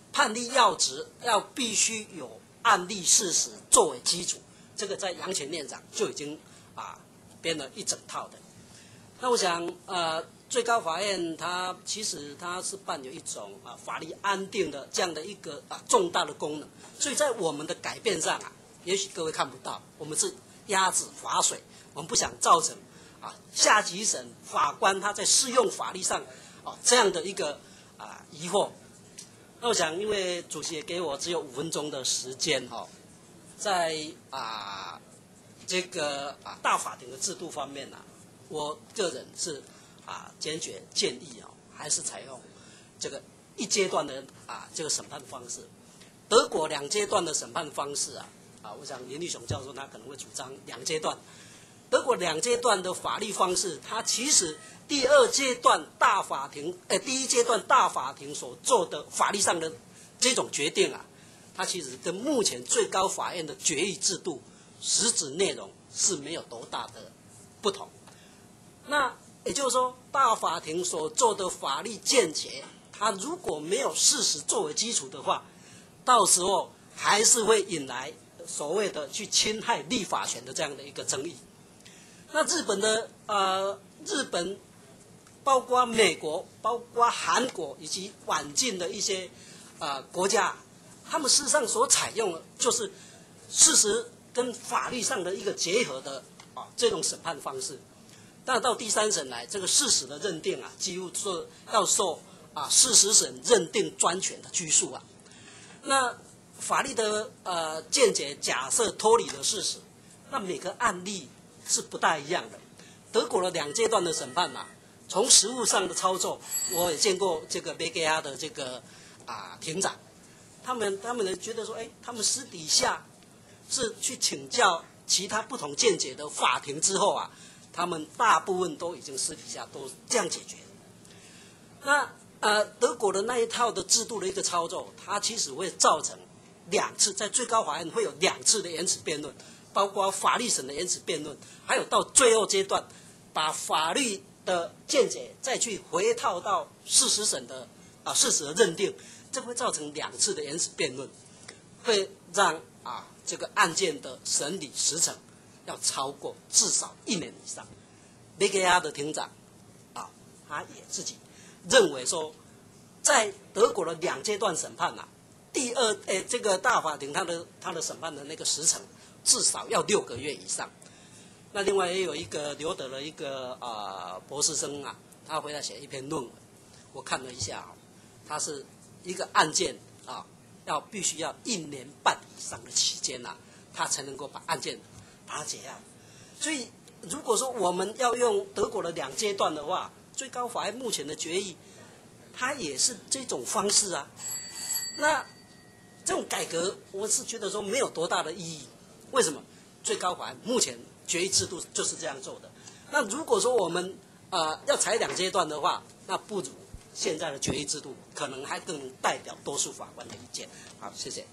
判例要旨要必须有案例事实作为基础，这个在杨前院长就已经啊编了一整套的。那我想呃。最高法院它其实它是扮有一种啊法律安定的这样的一个啊重大的功能，所以在我们的改变上啊，也许各位看不到，我们是鸭子划水，我们不想造成啊下级审法官他在适用法律上啊这样的一个啊疑惑。那我想，因为主席也给我只有五分钟的时间哈、哦，在啊这个啊大法庭的制度方面呢、啊，我个人是。啊，坚决建议啊、哦，还是采用这个一阶段的啊这个审判方式。德国两阶段的审判方式啊，啊，我想林立雄教授他可能会主张两阶段。德国两阶段的法律方式，它其实第二阶段大法庭，呃，第一阶段大法庭所做的法律上的这种决定啊，它其实跟目前最高法院的决议制度实质内容是没有多大的不同。那也就是说，大法庭所做的法律见解，它如果没有事实作为基础的话，到时候还是会引来所谓的去侵害立法权的这样的一个争议。那日本的呃，日本包括美国、包括韩国以及晚近的一些呃国家，他们事实上所采用的就是事实跟法律上的一个结合的啊这种审判方式。但到第三审来，这个事实的认定啊，几乎是要受啊事实审认定专权的拘束啊。那法律的呃见解假设脱离了事实，那每个案例是不大一样的。德国的两阶段的审判啊，从实务上的操作，我也见过这个 B G A 的这个啊庭长，他们他们觉得说，哎，他们私底下是去请教其他不同见解的法庭之后啊。他们大部分都已经私底下都这样解决。那呃，德国的那一套的制度的一个操作，它其实会造成两次，在最高法院会有两次的言词辩论，包括法律审的言词辩论，还有到最后阶段，把法律的见解再去回套到事实审的啊事实的认定，这会造成两次的言词辩论，会让啊这个案件的审理时程。要超过至少一年以上。B G A 的庭长啊，他也自己认为说，在德国的两阶段审判啊，第二诶这个大法庭他的他的审判的那个时程至少要六个月以上。那另外也有一个留德的一个啊、呃、博士生啊，他回来写一篇论文，我看了一下啊，他是一个案件啊，要必须要一年半以上的期间呐、啊，他才能够把案件。把它结案，所以如果说我们要用德国的两阶段的话，最高法院目前的决议，它也是这种方式啊。那这种改革，我是觉得说没有多大的意义。为什么？最高法院目前决议制度就是这样做的。那如果说我们呃要采两阶段的话，那不如现在的决议制度，可能还更代表多数法官的意见。好，谢谢。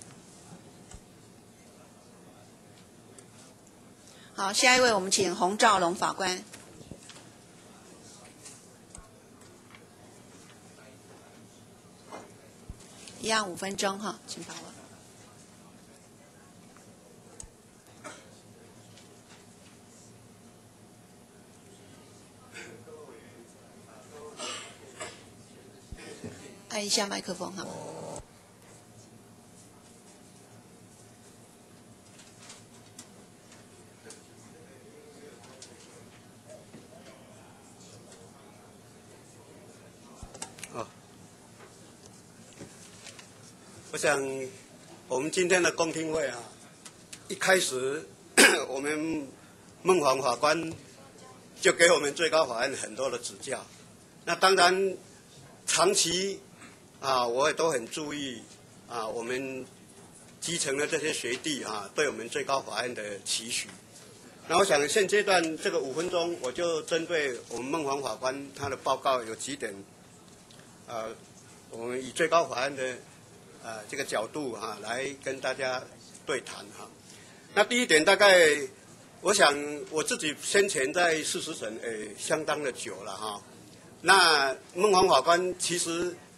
好，下一位我们请洪兆龙法官。一样五分钟哈，请把握。按一下麦克风哈。 我想，我们今天的公听会啊，一开始我们孟煌法官就给我们最高法院很多的指教。那当然，长期啊，我也都很注意啊，我们基层的这些学弟啊，对我们最高法院的期许。那我想现阶段这个五分钟，我就针对我们孟煌法官他的报告有几点，呃，我们以最高法院的。呃，这个角度哈、啊，来跟大家对谈哈、啊。那第一点，大概我想我自己先前在事实审诶相当的久了哈、啊。那孟煌法官其实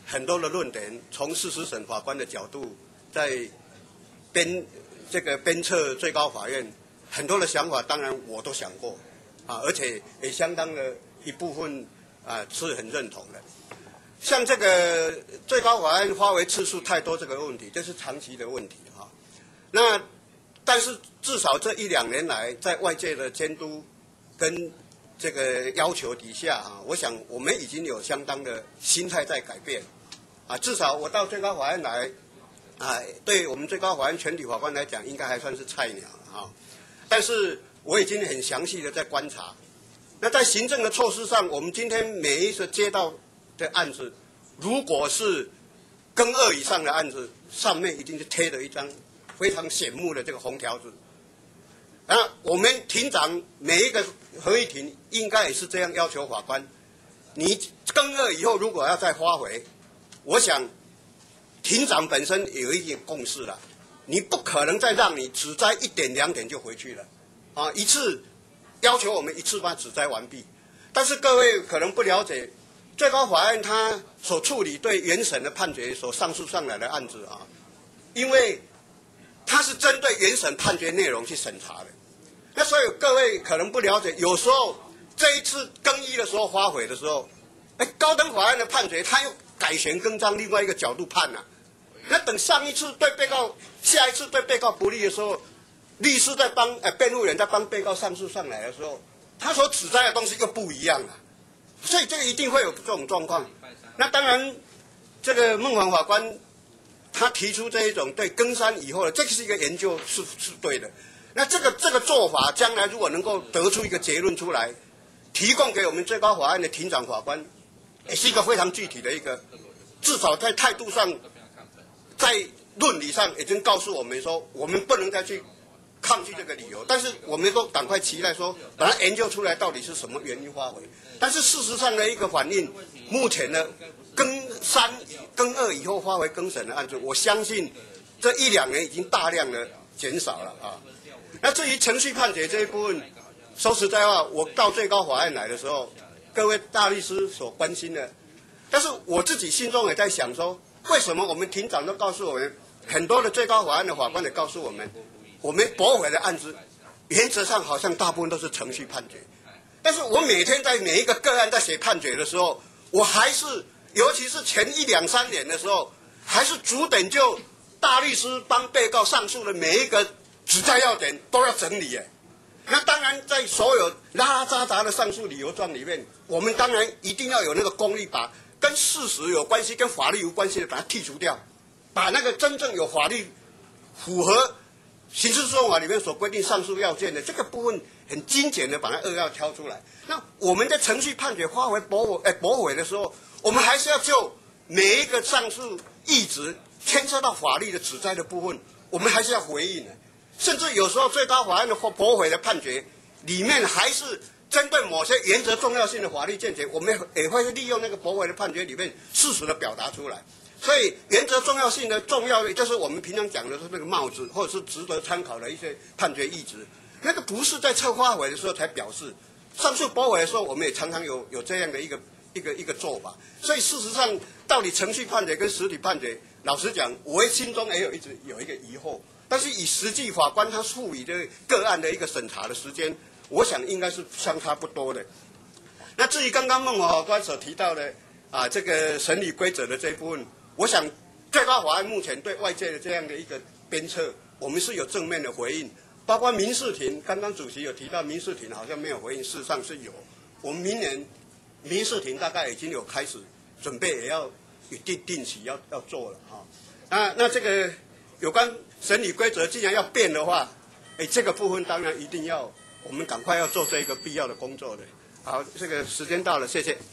很多的论点，从事实审法官的角度，在鞭这个鞭策最高法院很多的想法，当然我都想过啊，而且也相当的一部分啊是很认同的。像这个最高法院发回次数太多这个问题，这是长期的问题啊。那但是至少这一两年来，在外界的监督跟这个要求底下啊，我想我们已经有相当的心态在改变啊。至少我到最高法院来啊，对我们最高法院全体法官来讲，应该还算是菜鸟了啊。但是我已经很详细的在观察。那在行政的措施上，我们今天每一次接到的案子，如果是更二以上的案子，上面一定是贴了一张非常显目的这个红条子。啊，我们庭长每一个合议庭应该也是这样要求法官：你更二以后如果要再发回，我想庭长本身有一点共识了，你不可能再让你只摘一点两点就回去了，啊，一次要求我们一次把只摘完毕。但是各位可能不了解。最高法院他所处理对原审的判决所上诉上来的案子啊，因为他是针对原审判决内容去审查的，那所以各位可能不了解，有时候这一次更一的时候发回的时候，哎，高等法院的判决他又改弦更张，另外一个角度判了、啊。那等上一次对被告，下一次对被告不利的时候，律师在帮呃辩护人在帮被告上诉上来的时候，他所指摘的东西又不一样了。所以这个一定会有这种状况。那当然，这个孟煌法官他提出这一种对更三以后的，这个是一个研究是是对的。那这个这个做法，将来如果能够得出一个结论出来，提供给我们最高法院的庭长法官，也是一个非常具体的一个，至少在态度上，在论理上已经告诉我们说，我们不能再去抗拒这个理由，但是我们都赶快期待说，把它研究出来到底是什么原因发回。但是事实上的一个反应，目前呢，更三、更二以后发回更审的案子，我相信这一两年已经大量的减少了啊。那至于程序判决这一部分，说实在话，我到最高法院来的时候，各位大律师所关心的，但是我自己心中也在想说，为什么我们庭长都告诉我们，很多的最高法院的法官也告诉我们，我们驳回的案子，原则上好像大部分都是程序判决。但是我每天在每一个个案在写判决的时候，我还是，尤其是前一两三年的时候，还是逐点就大律师帮被告上诉的每一个指摘要点都要整理耶。那当然，在所有拉拉杂杂的上诉理由状里面，我们当然一定要有那个功力，把跟事实有关系、跟法律有关系的把它剔除掉，把那个真正有法律符合刑事诉讼法里面所规定上诉要件的这个部分，很精简的把它扼要挑出来。那我们在程序判决发回驳回、哎驳回的时候，我们还是要就每一个上诉议旨牵涉到法律的指摘的部分，我们还是要回应的。甚至有时候最高法院的驳回的判决里面，还是针对某些原则重要性的法律见解，我们也会利用那个驳回的判决里面事实的表达出来。所以原则重要性的重要，就是我们平常讲的是那个帽子，或者是值得参考的一些判决议旨，那个不是在撤发回的时候才表示，上诉驳回的时候，我们也常常有有这样的一个一个一个做法。所以事实上，到底程序判决跟实体判决，老实讲，我心中也有一直有一个疑惑。但是以实际法官他赋予的个案的一个审查的时间，我想应该是相差不多的。那至于刚刚孟法官所提到的啊，这个审理规则的这一部分，我想最高法院目前对外界的这样的一个鞭策，我们是有正面的回应，包括民事庭，刚刚主席有提到民事庭好像没有回应，事实上是有。我们明年民事庭大概已经有开始准备，也要有定定期要要做了啊。那那这个有关审理规则既然要变的话，哎，这个部分当然一定要我们赶快要做这一个必要的工作的。好，这个时间到了，谢谢。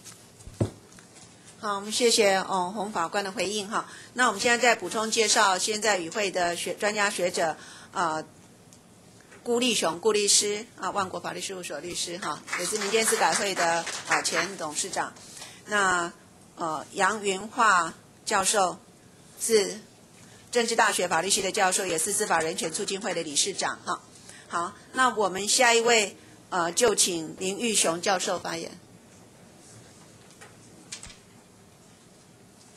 好，我们谢谢哦洪法官的回应哈。那我们现在再补充介绍现在与会的学专家学者啊，辜立雄辜律师啊，万国法律事务所律师哈，也是民间司改会的啊前董事长。那呃杨云化教授是政治大学法律系的教授，也是司法人权促进会的理事长哈。好，那我们下一位呃就请林玉雄教授发言。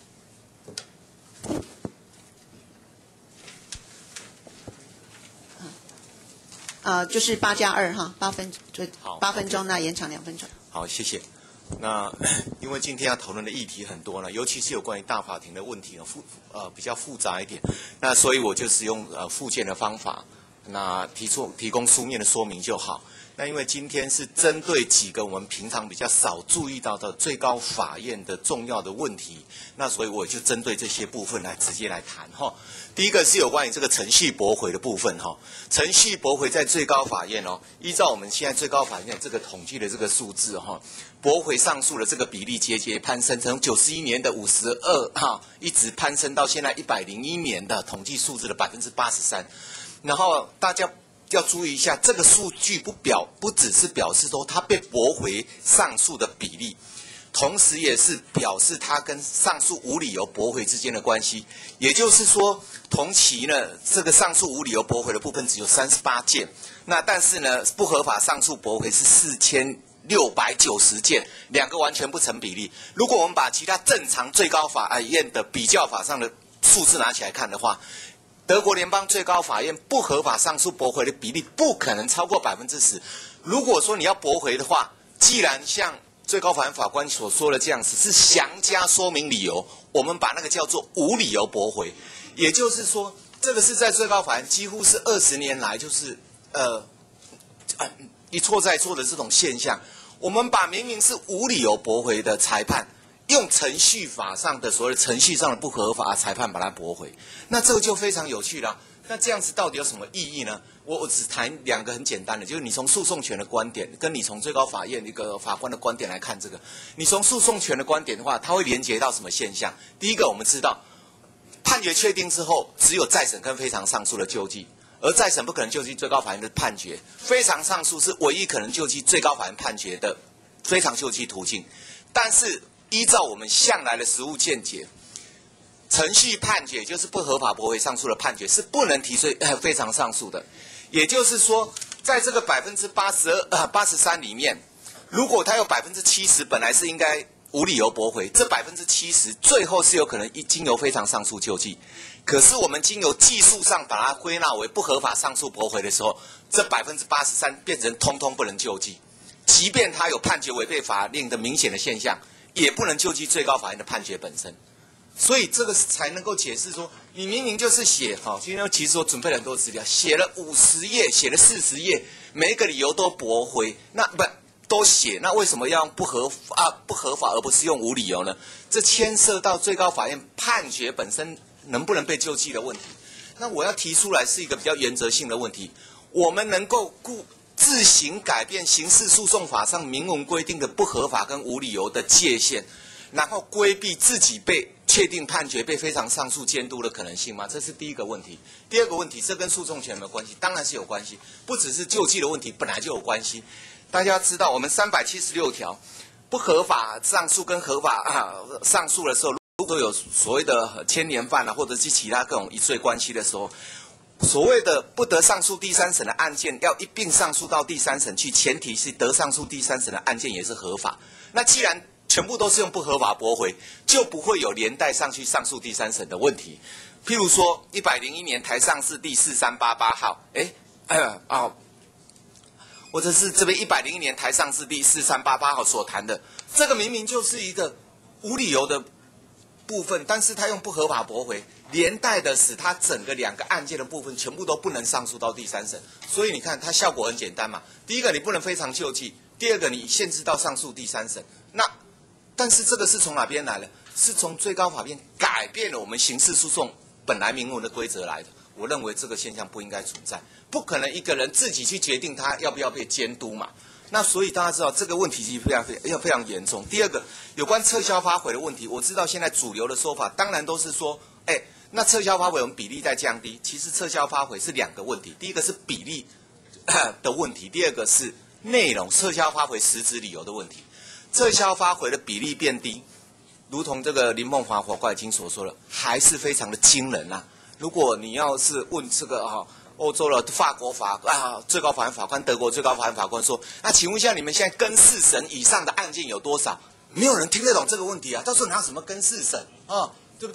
呃，就是八加二哈，八分就好八分钟，那延长两分钟。 好，谢谢。那因为今天要讨论的议题很多呢，尤其是有关于大法庭的问题呢，复呃比较复杂一点，那所以我就使用呃附件的方法，那提出提供书面的说明就好。那因为今天是针对几个我们平常比较少注意到的最高法院的重要的问题，那所以我就针对这些部分来直接来谈哈。第一个是有关于这个程序驳回的部分哈，程序驳回在最高法院哦，依照我们现在最高法院这个统计的这个数字哈，驳回上诉的这个比例节节攀升，从九十一年的五十二哈，一直攀升到现在一百零一年的统计数字的百分之八十三，然后大家要注意一下，这个数据不表不只是表示说它被驳回上诉的比例，同时也是表示它跟上诉无理由驳回之间的关系。也就是说，同期呢，这个上诉无理由驳回的部分只有三十八件，那但是呢，不合法上诉驳回是四千六百九十件，两个完全不成比例。如果我们把其他正常最高法院的比较法上的数字拿起来看的话，德国联邦最高法院不合法上诉驳回的比例不可能超过百分之十。如果说你要驳回的话，既然像最高法院法官所说的这样子，是详加说明理由，我们把那个叫做无理由驳回。也就是说，这个是在最高法院几乎是二十年来就是呃呃一错再错的这种现象。我们把明明是无理由驳回的裁判，用程序法上的所谓程序上的不合法的裁判把它驳回，那这个就非常有趣了。那这样子到底有什么意义呢？我我只谈两个很简单的，就是你从诉讼权的观点，跟你从最高法院一个法官的观点来看这个。你从诉讼权的观点的话，它会连结到什么现象？第一个，我们知道判决确定之后，只有再审跟非常上诉的救济，而再审不可能救济最高法院的判决，非常上诉是唯一可能救济最高法院判决的非常救济途径。但是依照我们向来的实务见解，程序判决就是不合法驳回上诉的判决是不能提出非常上诉的。也就是说，在这个百分之八十二、八十三里面，如果它有百分之七十本来是应该无理由驳回，这百分之七十最后是有可能经由非常上诉救济。可是我们经由技术上把它归纳为不合法上诉驳回的时候，这百分之八十三变成通通不能救济，即便它有判决违背法令的明显的现象，也不能救济最高法院的判决本身。所以这个才能够解释说，你明明就是写好，今天其实我准备了很多资料，写了五十页，写了四十页，每一个理由都驳回，那不都写，那为什么要用不合啊不合法而不是用无理由呢？这牵涉到最高法院判决本身能不能被救济的问题。那我要提出来是一个比较原则性的问题，我们能够顾自行改变刑事诉讼法上明文规定的不合法跟无理由的界限，然后规避自己被确定判决被非常上诉监督的可能性吗？这是第一个问题。第二个问题，这跟诉讼权有没有关系？当然是有关系，不只是救济的问题，本来就有关系。大家知道，我们三百七十六条不合法上诉跟合法、啊、上诉的时候，如果有所谓的牵连犯啊，或者是其他各种一罪关系的时候，所谓的不得上诉第三审的案件要一并上诉到第三审去，前提是得上诉第三审的案件也是合法。那既然全部都是用不合法驳回，就不会有连带上去上诉第三审的问题。譬如说，一百零一年台上市第四三八八号，哎，呃哦，或者是这边一百零一年台上市第四三八八号所谈的，这个明明就是一个无理由的部分，但是他用不合法驳回，连带的使他整个两个案件的部分全部都不能上诉到第三审。所以你看，它效果很简单嘛。第一个，你不能非常救济；第二个，你限制到上诉第三审。那但是这个是从哪边来的？是从最高法院改变了我们刑事诉讼本来明文的规则来的。我认为这个现象不应该存在，不可能一个人自己去决定他要不要被监督嘛。那所以大家知道这个问题是非常非常非常严重。第二个，有关撤销发回的问题，我知道现在主流的说法当然都是说，哎，那撤销发回我们比例在降低。其实撤销发回是两个问题，第一个是比例的问题，第二个是内容撤销发回实质理由的问题。撤销发回的比例变低，如同这个林梦华法官已经所说了，还是非常的惊人啊！如果你要是问这个哈、哦、欧洲的法国法啊最高法院法官、德国最高法院法官说，那请问一下，你们现在跟四审以上的案件有多少？没有人听得懂这个问题啊！到时候哪有什么跟四审啊？对不对？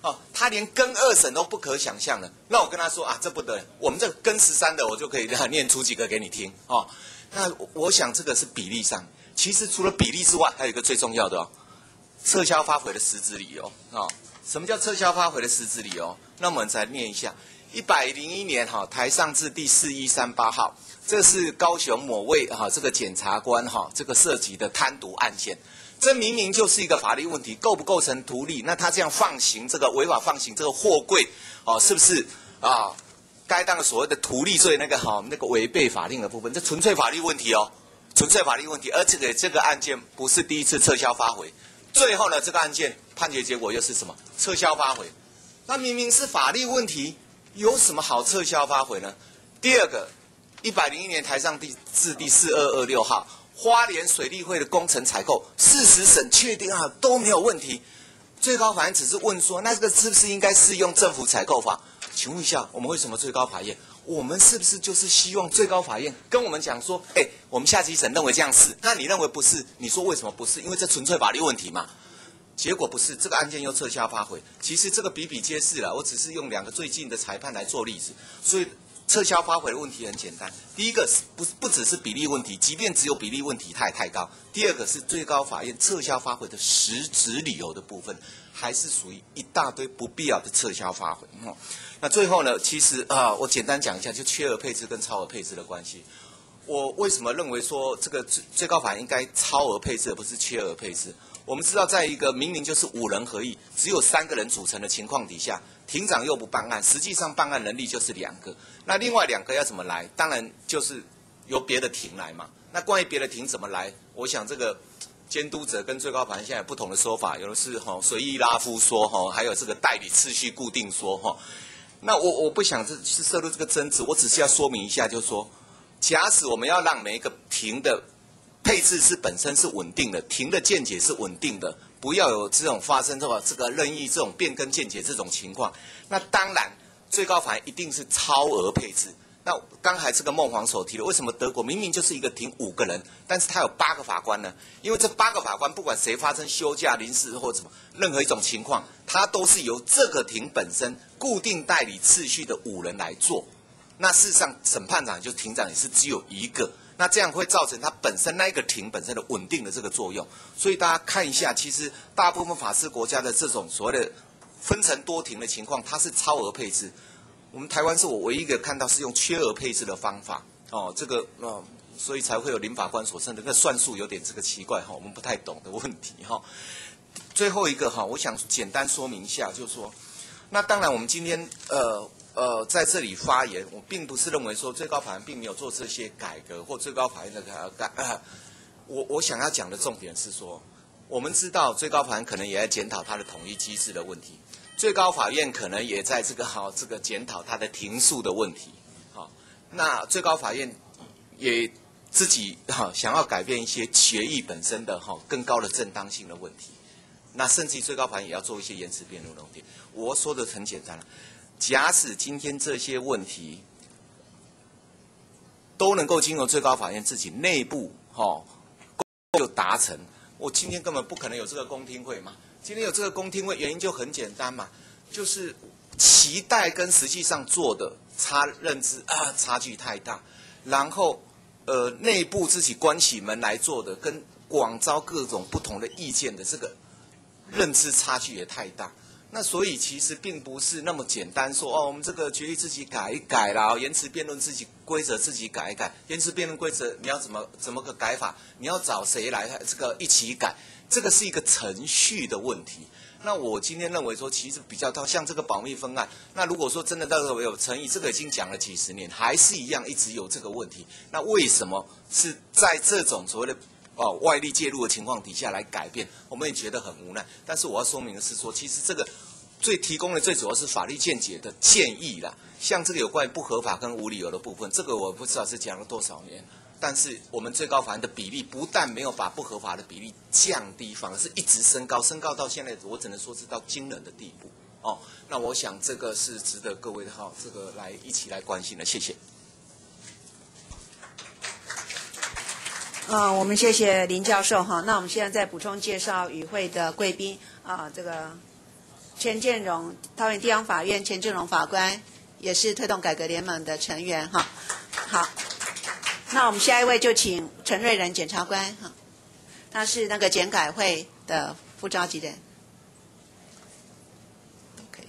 哦，他连跟二审都不可想象的。那我跟他说啊，这不得了，我们这个跟十三的，我就可以念出几个给你听哦。那我想这个是比例上，其实除了比例之外，还有一个最重要的哦，撤销发回的实质理由哦。什么叫撤销发回的实质理由？那我们再念一下，一百零一年哈、哦，台上字第四一三八号，这是高雄某位哈、哦、这个检察官哈、哦、这个涉及的贪渎案件。这明明就是一个法律问题，构不构成图利？那他这样放行这个违法放行这个货柜，哦，是不是啊？该当所谓的图利罪那个哈、哦、那个违背法令的部分，这纯粹法律问题哦，纯粹法律问题。而这个这个案件不是第一次撤销发回，最后呢，这个案件判决结果又是什么？撤销发回。那明明是法律问题，有什么好撤销发回呢？第二个，一百零一年台上第字第四二二六号。花莲水利会的工程采购，事实审确定啊都没有问题，最高法院只是问说，那这个是不是应该适用政府采购法？请问一下，我们为什么最高法院？我们是不是就是希望最高法院跟我们讲说，哎，我们下级审认为这样是，那你认为不是？你说为什么不是？因为这纯粹法律问题嘛。结果不是，这个案件又撤销发回。其实这个比比皆是了，我只是用两个最近的裁判来做例子，所以。撤销发回的问题很简单，第一个是不不只是比例问题，即便只有比例问题，它也太高。第二个是最高法院撤销发回的实质理由的部分，还是属于一大堆不必要的撤销发回。哦、那最后呢，其实啊，我简单讲一下，就缺额配置跟超额配置的关系。我为什么认为说这个最最高法院应该超额配置，而不是缺额配置？我们知道，在一个明明就是五人合议，只有三个人组成的情况底下，庭长又不办案，实际上办案能力就是两个。那另外两个要怎么来？当然就是由别的庭来嘛。那关于别的庭怎么来，我想这个监督者跟最高法院现在有不同的说法，有的是哈、哦、随意拉夫说哈、哦，还有这个代理次序固定说哈、哦。那我我不想是是涉入这个争执，我只是要说明一下，就是说，假使我们要让每一个庭的配置是本身是稳定的，庭的见解是稳定的，不要有这种发生这个这个任意这种变更见解这种情况。那当然，最高法院一定是超额配置。那刚才这个孟黄所提的，为什么德国明明就是一个庭五个人，但是他有八个法官呢？因为这八个法官不管谁发生休假、临时或什么任何一种情况，他都是由这个庭本身固定代理次序的五人来做。那事实上，审判长就庭长也是只有一个。那这样会造成它本身那一个庭本身的稳定的这个作用，所以大家看一下，其实大部分法治国家的这种所谓的分成多庭的情况，它是超额配置。我们台湾是我唯一一个看到是用缺额配置的方法哦，这个哦，所以才会有林法官所称的那个算术有点这个奇怪哈、哦，我们不太懂的问题哈、哦。最后一个哈、哦，我想简单说明一下，就是说，那当然我们今天呃。呃，在这里发言，我并不是认为说最高法院并没有做这些改革，或最高法院的改。呃、我我想要讲的重点是说，我们知道最高法院可能也在检讨它的统一机制的问题，最高法院可能也在这个好这个检讨它的庭诉的问题。好，那最高法院也自己哈想要改变一些决议本身的哈更高的正当性的问题。那甚至最高法院也要做一些延迟辩论的问题。我说的很简单了。假使今天这些问题都能够经由最高法院自己内部哈就达成，我今天根本不可能有这个公听会嘛。今天有这个公听会，原因就很简单嘛，就是期待跟实际上做的差认知啊差距太大，然后呃内部自己关起门来做的，跟广招各种不同的意见的这个认知差距也太大。那所以其实并不是那么简单说哦，我们这个决议自己改一改啦，延迟辩论自己规则自己改一改，延迟辩论规则你要怎么怎么个改法？你要找谁来这个一起改？这个是一个程序的问题。那我今天认为说，其实比较到像这个保密分案，那如果说真的到时候有诚意，这个已经讲了几十年，还是一样一直有这个问题。那为什么是在这种所谓的哦外力介入的情况底下来改变？我们也觉得很无奈。但是我要说明的是说，其实这个最提供的最主要是法律见解的建议啦。像这个有关于不合法跟无理由的部分，这个我不知道是讲了多少年。但是我们最高法院的比例不但没有把不合法的比例降低，反而是一直升高，升高到现在，我只能说是到惊人的地步哦。那我想这个是值得各位哈这个来一起来关心的，谢谢。 呃，我们谢谢林教授哈。那我们现在再补充介绍与会的贵宾啊，这个钱建荣，桃园地方法院钱建荣法官，也是推动改革联盟的成员哈。好，那我们下一位就请陈瑞仁检察官哈，他是那个检改会的副召集人。OK，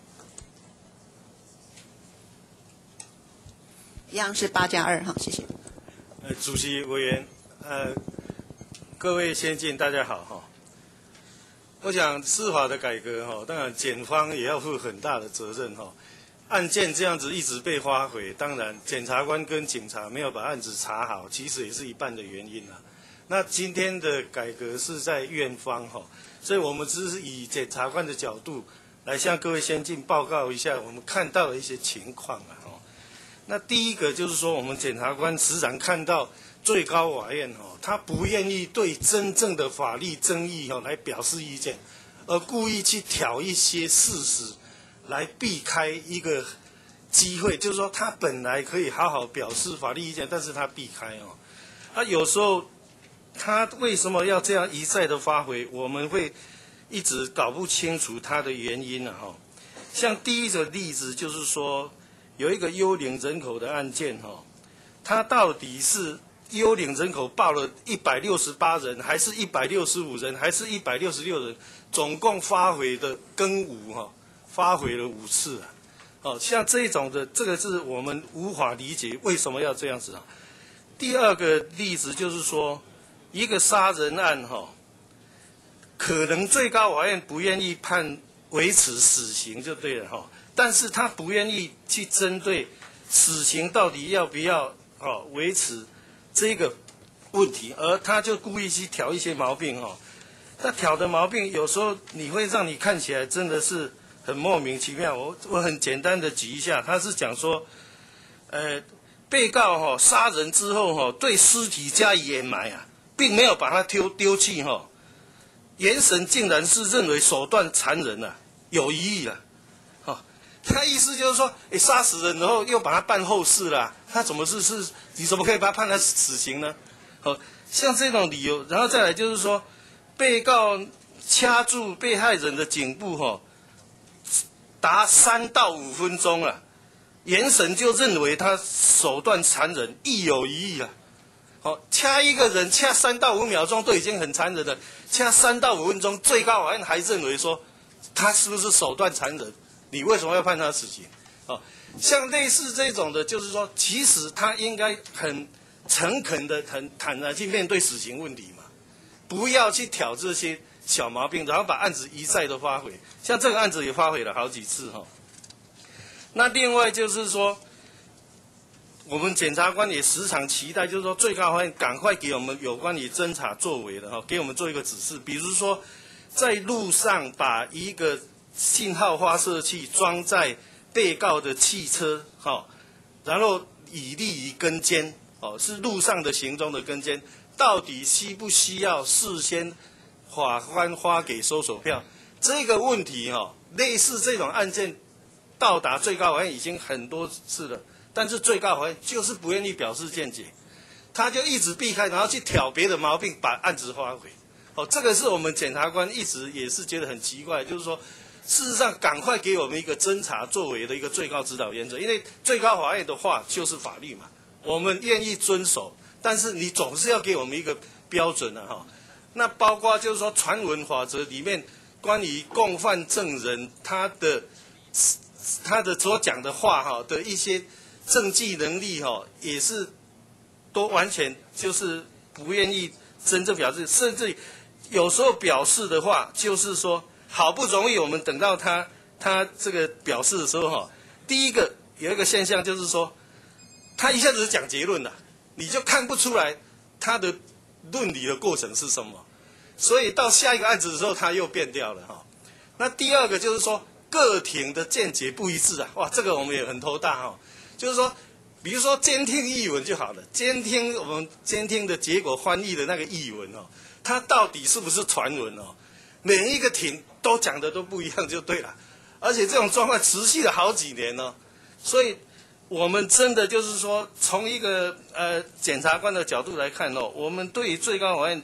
一样是八加二哈，谢谢。 呃，主席委员，呃，各位先进，大家好哈。我想司法的改革哈，当然检方也要负很大的责任哈。案件这样子一直被发回，当然检察官跟警察没有把案子查好，其实也是一半的原因啦。那今天的改革是在院方哈，所以我们只是以检察官的角度来向各位先进报告一下我们看到的一些情况啊哈。那第一个就是说，我们检察官时常看到最高法院哦，他不愿意对真正的法律争议哦来表示意见，而故意去挑一些事实来避开一个机会，就是说他本来可以好好表示法律意见，但是他避开哦。啊，有时候他为什么要这样一再的发挥，我们会一直搞不清楚他的原因啊哈。像第一个例子就是说，有一个幽灵人口的案件哈，他到底是幽灵人口报了一百六十八人，还是一百六十五人，还是一百六十六人？总共发回的更五哈，发回了五次啊。哦，像这种的，这个是我们无法理解为什么要这样子啊。第二个例子就是说，一个杀人案哈，可能最高法院不愿意判维持死刑就对了哈，但是他不愿意去针对死刑到底要不要哦维持这个问题，而他就故意去挑一些毛病哈。那挑的毛病有时候你会让你看起来真的是很莫名其妙。我我很简单的举一下，他是讲说，呃，被告哈、哦、杀人之后哈、哦、对尸体加以掩埋啊，并没有把它丢丢弃哈、哦，原审竟然是认为手段残忍啊，有疑义了，哦，他意思就是说，哎，杀死人然后又把他办后事了，他怎么是是，你怎么可以把他判他死刑呢？哦，像这种理由，然后再来就是说，被告掐住被害人的颈部哈、哦，达三到五分钟了，原审就认为他手段残忍，亦有疑义啊。好，掐一个人掐三到五秒钟都已经很残忍了，掐三到五分钟，最高法院还认为说他是不是手段残忍？你为什么要判他死刑？哦，像类似这种的，就是说，其实他应该很诚恳的、很坦然去面对死刑问题嘛，不要去挑这些小毛病，然后把案子一再的发回。像这个案子也发回了好几次哈、哦。那另外就是说，我们检察官也时常期待，就是说最高法院赶快给我们有关于侦查作为的哈，给我们做一个指示，比如说在路上把一个信号发射器装在被告的汽车哈，然后以利于跟监哦，是路上的行踪的跟监，到底需不需要事先法官发给搜索票？这个问题哈、哦，类似这种案件到达最高法院已经很多次了。但是最高法院就是不愿意表示见解，他就一直避开，然后去挑别的毛病，把案子发回。哦，这个是我们检察官一直也是觉得很奇怪，就是说，事实上赶快给我们一个侦查作为的一个最高指导原则，因为最高法院的话就是法律嘛，我们愿意遵守，但是你总是要给我们一个标准的、啊、哈。那包括就是说传闻法则里面关于共犯证人他的他的所讲的话哈的一些证据能力哈、哦，也是都完全就是不愿意真正表示，甚至有时候表示的话，就是说好不容易我们等到他他这个表示的时候哈、哦，第一个有一个现象就是说，他一下子讲结论了，你就看不出来他的论理的过程是什么，所以到下一个案子的时候他又变掉了哈、哦。那第二个就是说个庭的见解不一致啊，哇，这个我们也很头大哈、哦。就是说，比如说监听译文就好了，监听我们监听的结果翻译的那个译文哦，它到底是不是传闻哦？每一个庭都讲的都不一样就对了，而且这种状况持续了好几年哦，所以我们真的就是说，从一个呃检察官的角度来看哦，我们对于最高法院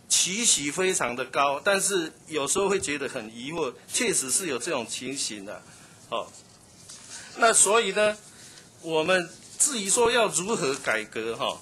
期许非常的高，但是有时候会觉得很疑惑，确实是有这种情形的，哦。那所以呢，我们至于说要如何改革哈、哦，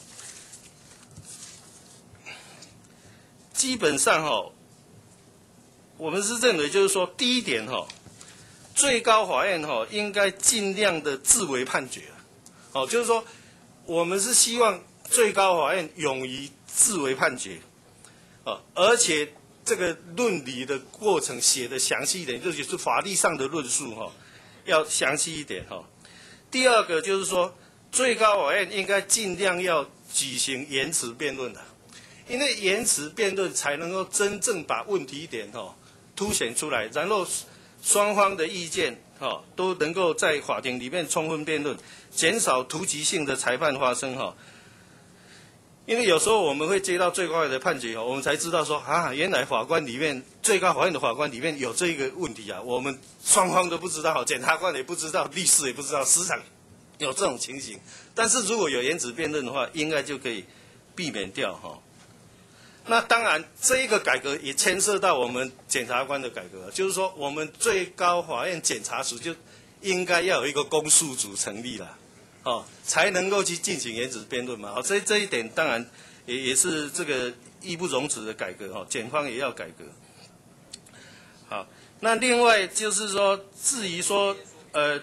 基本上哈、哦，我们是认为就是说，第一点哈、哦，最高法院哈、哦、应该尽量的自为判决，哦，就是说，我们是希望最高法院勇于自为判决。啊，而且这个论理的过程写的详细一点，这就是法律上的论述哈、哦，要详细一点哈、哦。第二个就是说，最高法院应该尽量要举行言辞辩论的，因为言辞辩论才能够真正把问题点哈、哦、凸显出来，然后双方的意见哈、哦、都能够在法庭里面充分辩论，减少突击性的裁判发生哈。哦，因为有时候我们会接到最高法院的判决哦，我们才知道说啊，原来法官里面最高法院的法官里面有这个问题啊，我们双方都不知道，检察官也不知道，律师也不知道，时常有这种情形。但是如果有言辞辩论的话，应该就可以避免掉哈、哦。那当然，这一个改革也牵涉到我们检察官的改革，就是说我们最高法院检察署就应该要有一个公诉组成立了。哦，才能够去进行言辞辩论嘛。哦，这这一点当然也也是这个义不容辞的改革哦，检方也要改革。好，那另外就是说，至于说呃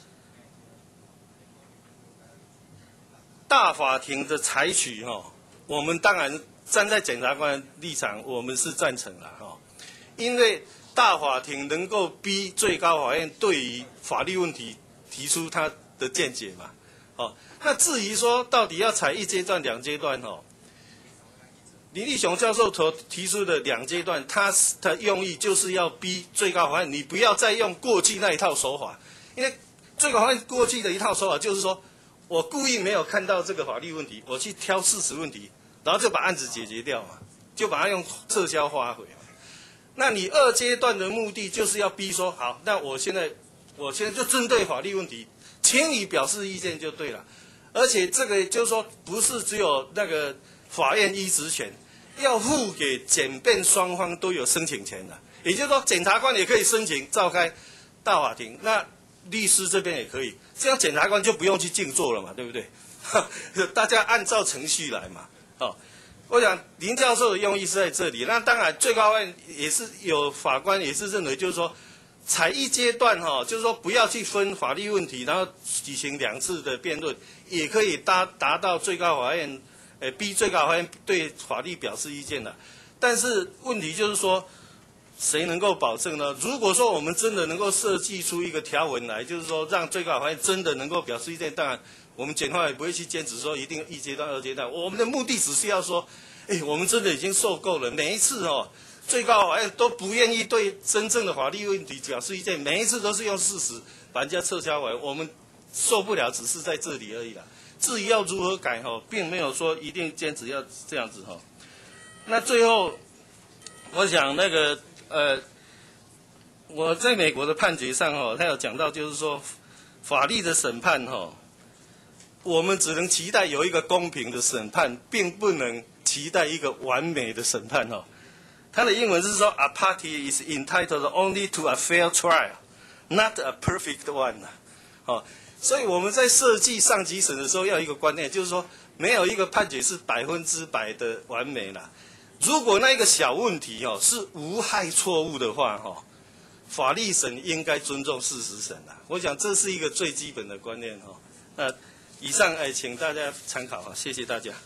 大法庭的采取哈、哦，我们当然站在检察官的立场，我们是赞成了哈、哦，因为大法庭能够逼最高法院对于法律问题提出他的见解嘛。哦，那至于说到底要采一阶段、两阶段哦，林立雄教授所提出的两阶段，他的用意就是要逼最高法院，你不要再用过去那一套手法，因为最高法院过去的一套手法就是说，我故意没有看到这个法律问题，我去挑事实问题，然后就把案子解决掉嘛，就把它用撤销发回。那你二阶段的目的就是要逼说，好，那我现在我现在就针对法律问题。请你表示意见就对了，而且这个就是说，不是只有那个法院依职权，要付给检辩双方都有申请权的。也就是说，检察官也可以申请召开大法庭，那律师这边也可以，这样检察官就不用去静坐了嘛，对不对？大家按照程序来嘛。哦，我想林教授的用意是在这里。那当然，最高法院也是有法官也是认为，就是说。采一阶段哈，就是说不要去分法律问题，然后举行两次的辩论，也可以达达到最高法院，呃，逼最高法院对法律表示意见的。但是问题就是说，谁能够保证呢？如果说我们真的能够设计出一个条文来，就是说让最高法院真的能够表示意见，当然我们检方也不会去坚持说一定一阶段、二阶段。我们的目的只是要说，哎，我们真的已经受够了，每一次哦。最高法院都不愿意对真正的法律问题表示意见，每一次都是用事实把人家撤销完，我们受不了，只是在这里而已啦。至于要如何改哈，并没有说一定坚持要这样子哈。那最后，我想那个呃，我在美国的判决上哈，他有讲到就是说，法律的审判哈，我们只能期待有一个公平的审判，并不能期待一个完美的审判哈。它的英文是说 ，A party is entitled only to a fair trial, not a perfect one。哦，所以我们在设计上级审的时候，要有一个观念，就是说，没有一个判决是百分之百的完美啦。如果那一个小问题哦是无害错误的话，哈、哦，法律审应该尊重事实审啦。我想这是一个最基本的观念哈、哦。那以上哎，请大家参考哈，谢谢大家。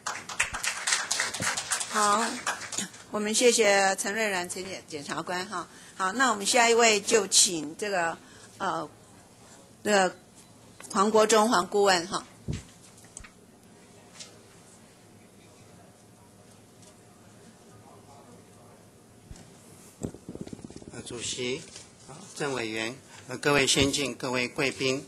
好。我们谢谢陈瑞然陈检检察官哈，好，那我们下一位就请这个呃，这个黄国忠黄顾问哈。 呃，主席、啊，郑委员，呃，各位先进，各位贵宾，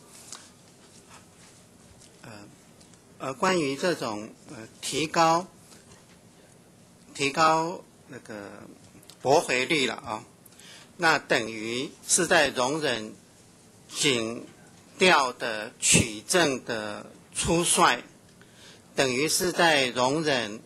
呃，呃，关于这种呃提高提高。那个驳回率了啊，那等于是在容忍警调的取证的粗率，等于是在容忍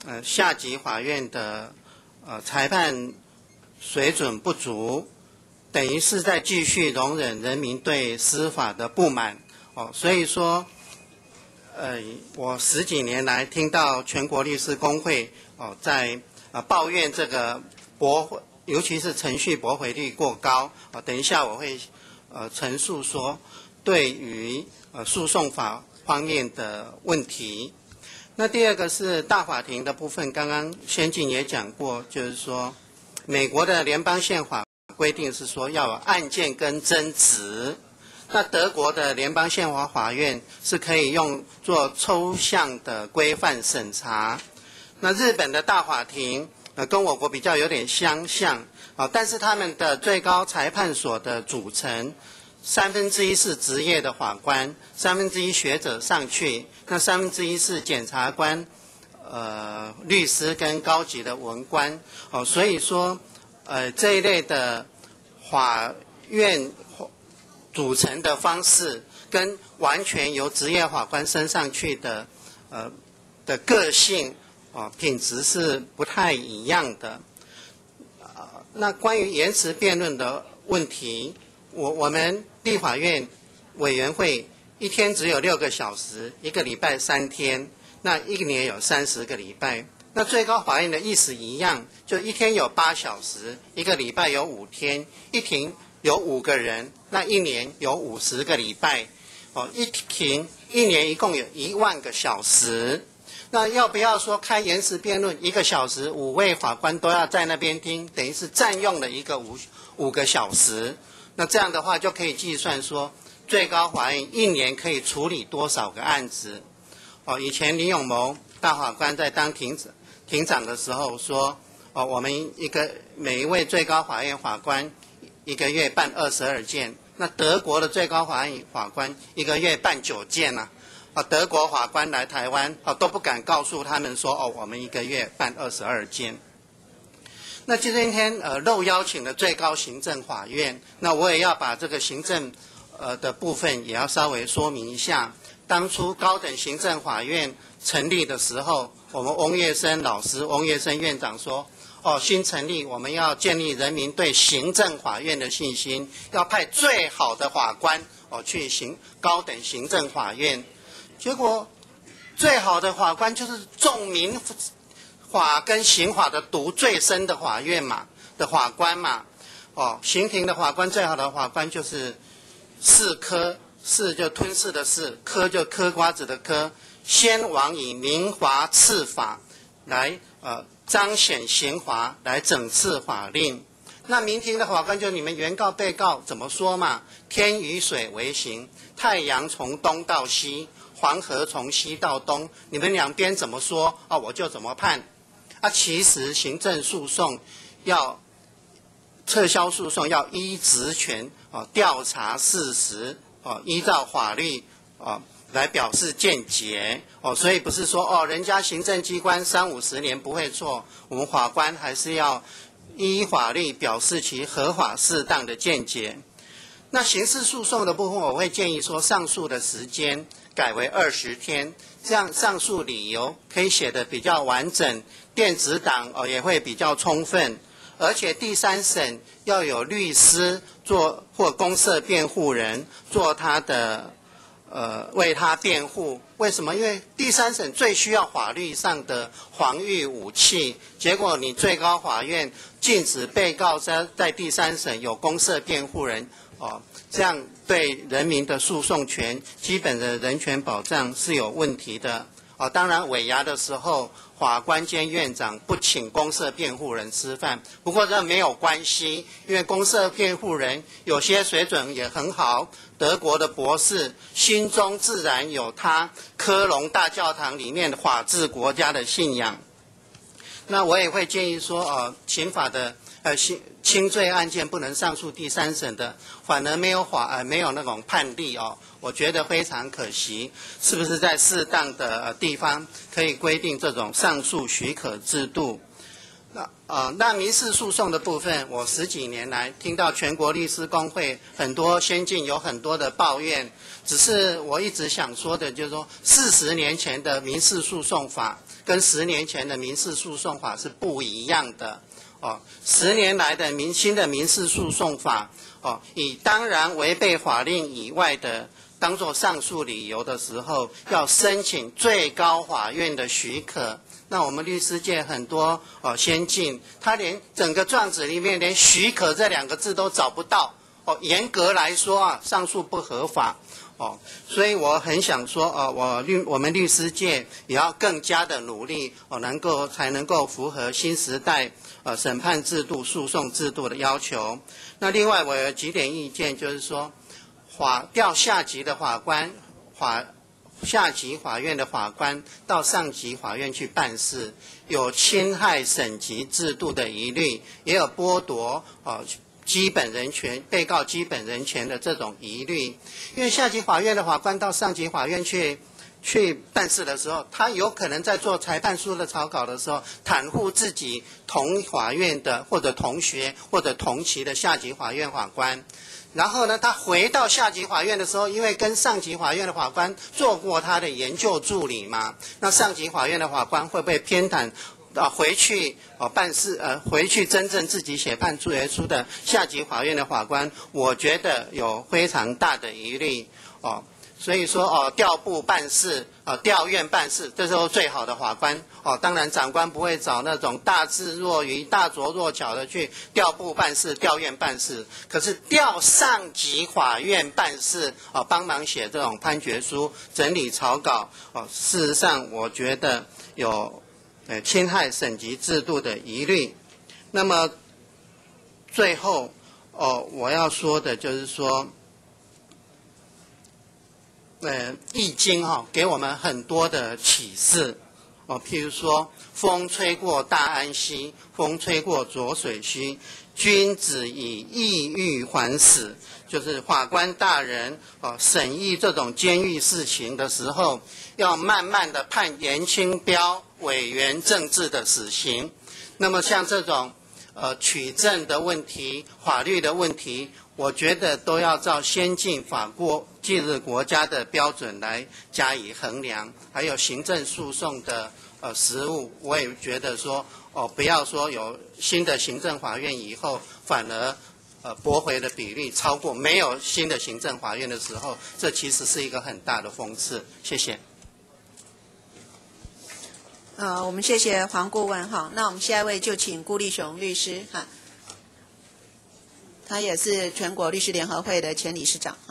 呃下级法院的呃裁判水准不足，等于是在继续容忍人民对司法的不满哦。所以说，呃，我十几年来听到全国律师公会哦在呃抱怨这个驳回，尤其是程序驳回率过高啊。等一下我会呃陈述说对于呃诉讼法方面的问题。那第二个是大法庭的部分，刚刚先进也讲过，就是说美国的联邦宪法规定是说要有案件跟争执，那德国的联邦宪法法院是可以用做抽象的规范审查。那日本的大法庭呃跟我国比较有点相像啊，但是他们的最高裁判所的组成三分之一是职业的法官，三分之一学者上去，那三分之一是检察官、呃律师跟高级的文官哦，所以说呃这一类的法院组成的方式跟完全由职业法官升上去的呃的个性哦品质是不太一样的。呃、那关于延迟辩论的问题，我我们立法院委员会一天只有六个小时，一个礼拜三天，那一年有三十个礼拜。那最高法院的意思一样，就一天有八小时，一个礼拜有五天，一庭有五个人，那一年有五十个礼拜，哦，一庭一年一共有一万个小时。那要不要说开延迟辩论一个小时，五位法官都要在那边听，等于是占用了一个五五个小时。那这样的话就可以计算说，最高法院一年可以处理多少个案子。哦，以前林永谋大法官在当庭庭长的时候说，哦，我们一个每一位最高法院法官一个月办二十二件，那德国的最高法院法官一个月办九件啊。啊，德国法官来台湾，啊都不敢告诉他们说，哦，我们一个月办二十二件。那今天呃漏邀请了最高行政法院，那我也要把这个行政呃的部分也要稍微说明一下。当初高等行政法院成立的时候，我们翁岳生老师、翁岳生院长说，哦，新成立我们要建立人民对行政法院的信心，要派最好的法官哦去行高等行政法院。结果最好的法官就是重民法跟刑法的读最深的法院嘛的法官嘛，哦，刑庭的法官最好的法官就是四科，四就吞噬的噬，科就嗑瓜子的科，先王以民法治法来呃彰显刑罚，来整治法令。那民庭的法官就你们原告被告怎么说嘛？天与水为刑，太阳从东到西，黄河从西到东，你们两边怎么说啊？我就怎么判。啊，其实行政诉讼要撤销诉讼要依职权哦，调查事实哦，依照法律哦来表示见解哦，所以不是说哦，人家行政机关三五十年不会错，我们法官还是要依法律表示其合法适当的见解。那刑事诉讼的部分，我会建议说，上诉的时间改为二十天，这样上诉理由可以写得比较完整，电子档哦也会比较充分，而且第三审要有律师做或公设辩护人做他的呃为他辩护。为什么？因为第三审最需要法律上的防御武器，结果你最高法院禁止被告在在第三审有公设辩护人哦，这样对人民的诉讼权、基本的人权保障是有问题的哦。当然，尾牙的时候，法官兼院长不请公设辩护人吃饭，不过这没有关系，因为公设辩护人有些水准也很好，德国的博士心中自然有他科隆大教堂里面的法治国家的信仰。那我也会建议说，呃，刑法的呃轻轻罪案件不能上诉第三审的，反而没有法呃没有那种判例哦，我觉得非常可惜。是不是在适当的、呃、地方可以规定这种上诉许可制度？那呃那民事诉讼的部分，我十几年来听到全国律师公会很多先进有很多的抱怨，只是我一直想说的就是说，四十年前的民事诉讼法跟十年前的民事诉讼法是不一样的。哦，十年来的民新的民事诉讼法，哦，以当然违背法令以外的当作上诉理由的时候，要申请最高法院的许可。那我们律师界很多哦先进，他连整个状子里面连许可这两个字都找不到。哦，严格来说啊，上诉不合法。哦，所以我很想说，哦，我律我们律师界也要更加的努力，哦，能够才能够符合新时代呃审判制度、诉讼制度的要求。那另外我有几点意见，就是说，法调下级的法官，法下级法院的法官到上级法院去办事，有侵害审级制度的疑虑，也有剥夺哦。基本人权、被告基本人权的这种疑虑，因为下级法院的法官到上级法院去去办事的时候，他有可能在做裁判书的草稿的时候，袒护自己同法院的或者同学或者同期的下级法院法官。然后呢，他回到下级法院的时候，因为跟上级法院的法官做过他的研究助理嘛，那上级法院的法官会不会偏袒？啊，回去哦办事呃，回去真正自己写判注决书的下级法院的法官，我觉得有非常大的疑虑哦。所以说哦，调部办事啊、哦，调院办事，这时候最好的法官哦。当然，长官不会找那种大智若愚、大拙若巧的去调部办事、调院办事，可是调上级法院办事哦，帮忙写这种判决书、整理草稿哦。事实上，我觉得有。呃，侵害审级制度的疑虑。那么最后哦，我要说的就是说，呃，《易经》哈、哦、给我们很多的启示哦，譬如说，风吹过大安溪，风吹过浊水溪，君子以义欲还死。就是法官大人哦，审议这种监狱事情的时候，要慢慢的判严清标委员政治的死刑。那么像这种呃取证的问题、法律的问题，我觉得都要照先进法国近日国家的标准来加以衡量。还有行政诉讼的呃实务，我也觉得说哦，不要说有新的行政法院以后，反而呃驳回的比例超过没有新的行政法院的时候，这其实是一个很大的讽刺。谢谢。 呃，我们谢谢黄顾问哈。那我们下一位就请顾立雄律师哈，他也是全国律师联合会的前理事长哈。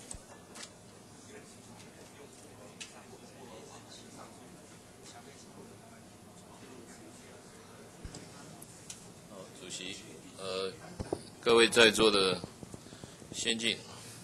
主席，呃，各位在座的先进，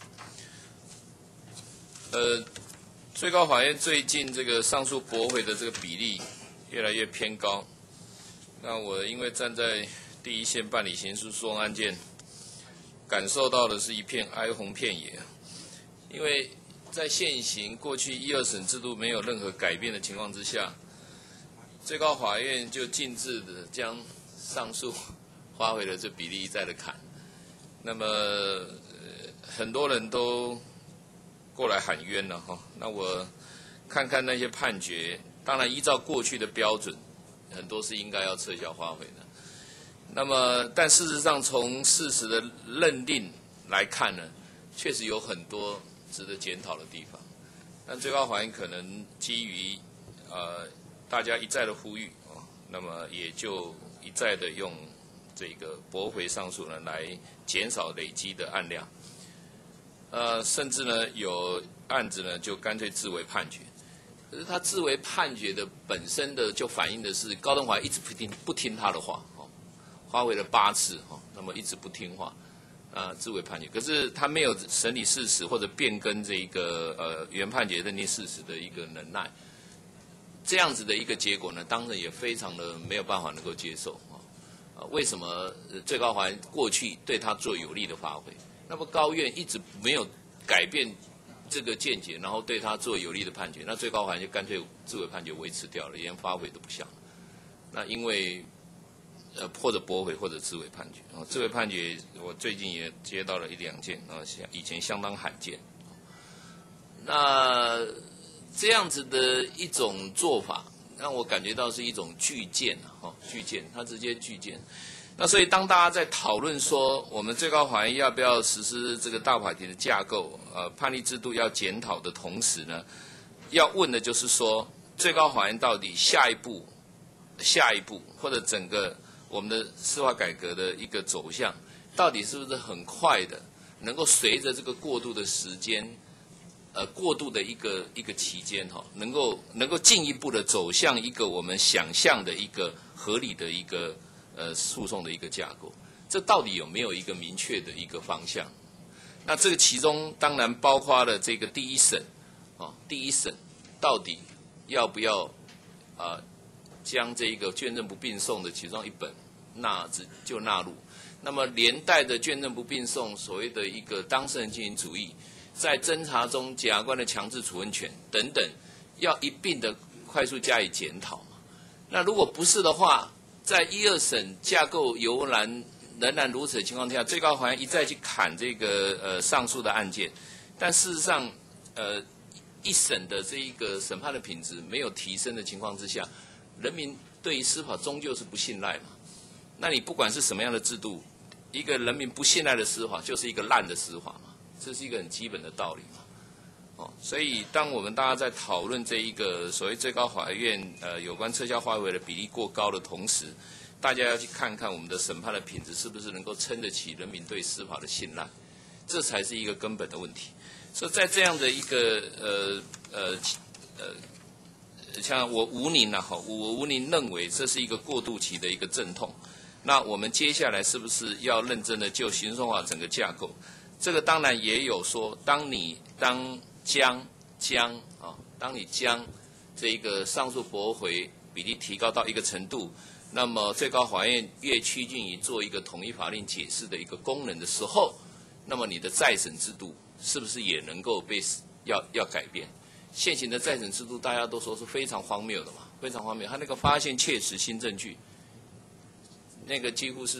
呃，最高法院最近这个上诉驳回的这个比例越来越偏高。那我因为站在第一线办理刑事诉讼案件，感受到的是一片哀鸿遍野。因为在现行过去一二审制度没有任何改变的情况之下，最高法院就径自的将上诉发回的这比例一再的砍。那么、呃、很多人都过来喊冤了哈。那我看看那些判决。当然，依照过去的标准，很多是应该要撤销发回的。那么，但事实上，从事实的认定来看呢，确实有很多值得检讨的地方。但最高法院可能基于呃大家一再的呼吁哦，那么也就一再的用这个驳回上诉呢，来减少累积的案量。呃，甚至呢，有案子呢就干脆自为判决。可是他自为判决的本身的就反映的是高等法院一直不听不听他的话，哦，发回了八次，哦，那么一直不听话，啊，自为判决。可是他没有审理事实或者变更这一个呃原判决认定事实的一个能耐，这样子的一个结果呢，当然也非常的没有办法能够接受啊。啊，为什么最高法院过去对他做有利的发挥，那么高院一直没有改变这个见解，然后对他做有利的判决，那最高法院就干脆自为判决维持掉了，连发回都不想。那因为呃或者驳回或者自为判决，哦，自为判决我最近也接到了一两件，啊，以前相当罕见。那这样子的一种做法， 让我感觉到是一种巨舰啊，哈，巨舰，它直接巨舰。那所以当大家在讨论说我们最高法院要不要实施这个大法庭的架构，呃，判例制度要检讨的同时呢，要问的就是说，最高法院到底下一步、下一步或者整个我们的司法改革的一个走向，到底是不是很快的，能够随着这个过渡的时间，呃，过渡的一个一个期间哈，能够能够进一步的走向一个我们想象的一个合理的一个呃诉讼的一个架构，这到底有没有一个明确的一个方向？那这个其中当然包括了这个第一审，啊，第一审到底要不要啊将这个卷证不并送的其中一本纳就纳入？那么连带的卷证不并送所谓的一个当事人进行主义，在侦查中检察官的强制处分权等等，要一并的快速加以检讨嘛？那如果不是的话，在一二审架构由然仍然如此的情况下，最高法院一再去砍这个呃上诉的案件，但事实上呃一审的这一个审判的品质没有提升的情况之下，人民对于司法终究是不信赖嘛。那你不管是什么样的制度，一个人民不信赖的司法就是一个烂的司法嘛，这是一个很基本的道理嘛。哦，所以当我们大家在讨论这一个所谓最高法院呃有关撤销化委的比例过高的同时，大家要去看看我们的审判的品质是不是能够撑得起人民对司法的信赖，这才是一个根本的问题。所以在这样的一个呃呃呃，像我吴宁啊，哈，我吴宁认为这是一个过渡期的一个阵痛。那我们接下来是不是要认真的就刑事法整个架构？这个当然也有说，当你当将将啊，当你将这一个上诉驳回比例提高到一个程度，那么最高法院越趋近于做一个统一法令解释的一个功能的时候，那么你的再审制度是不是也能够被要要改变？现行的再审制度大家都说是非常荒谬的嘛，非常荒谬。他那个发现切实新证据，那个几乎是，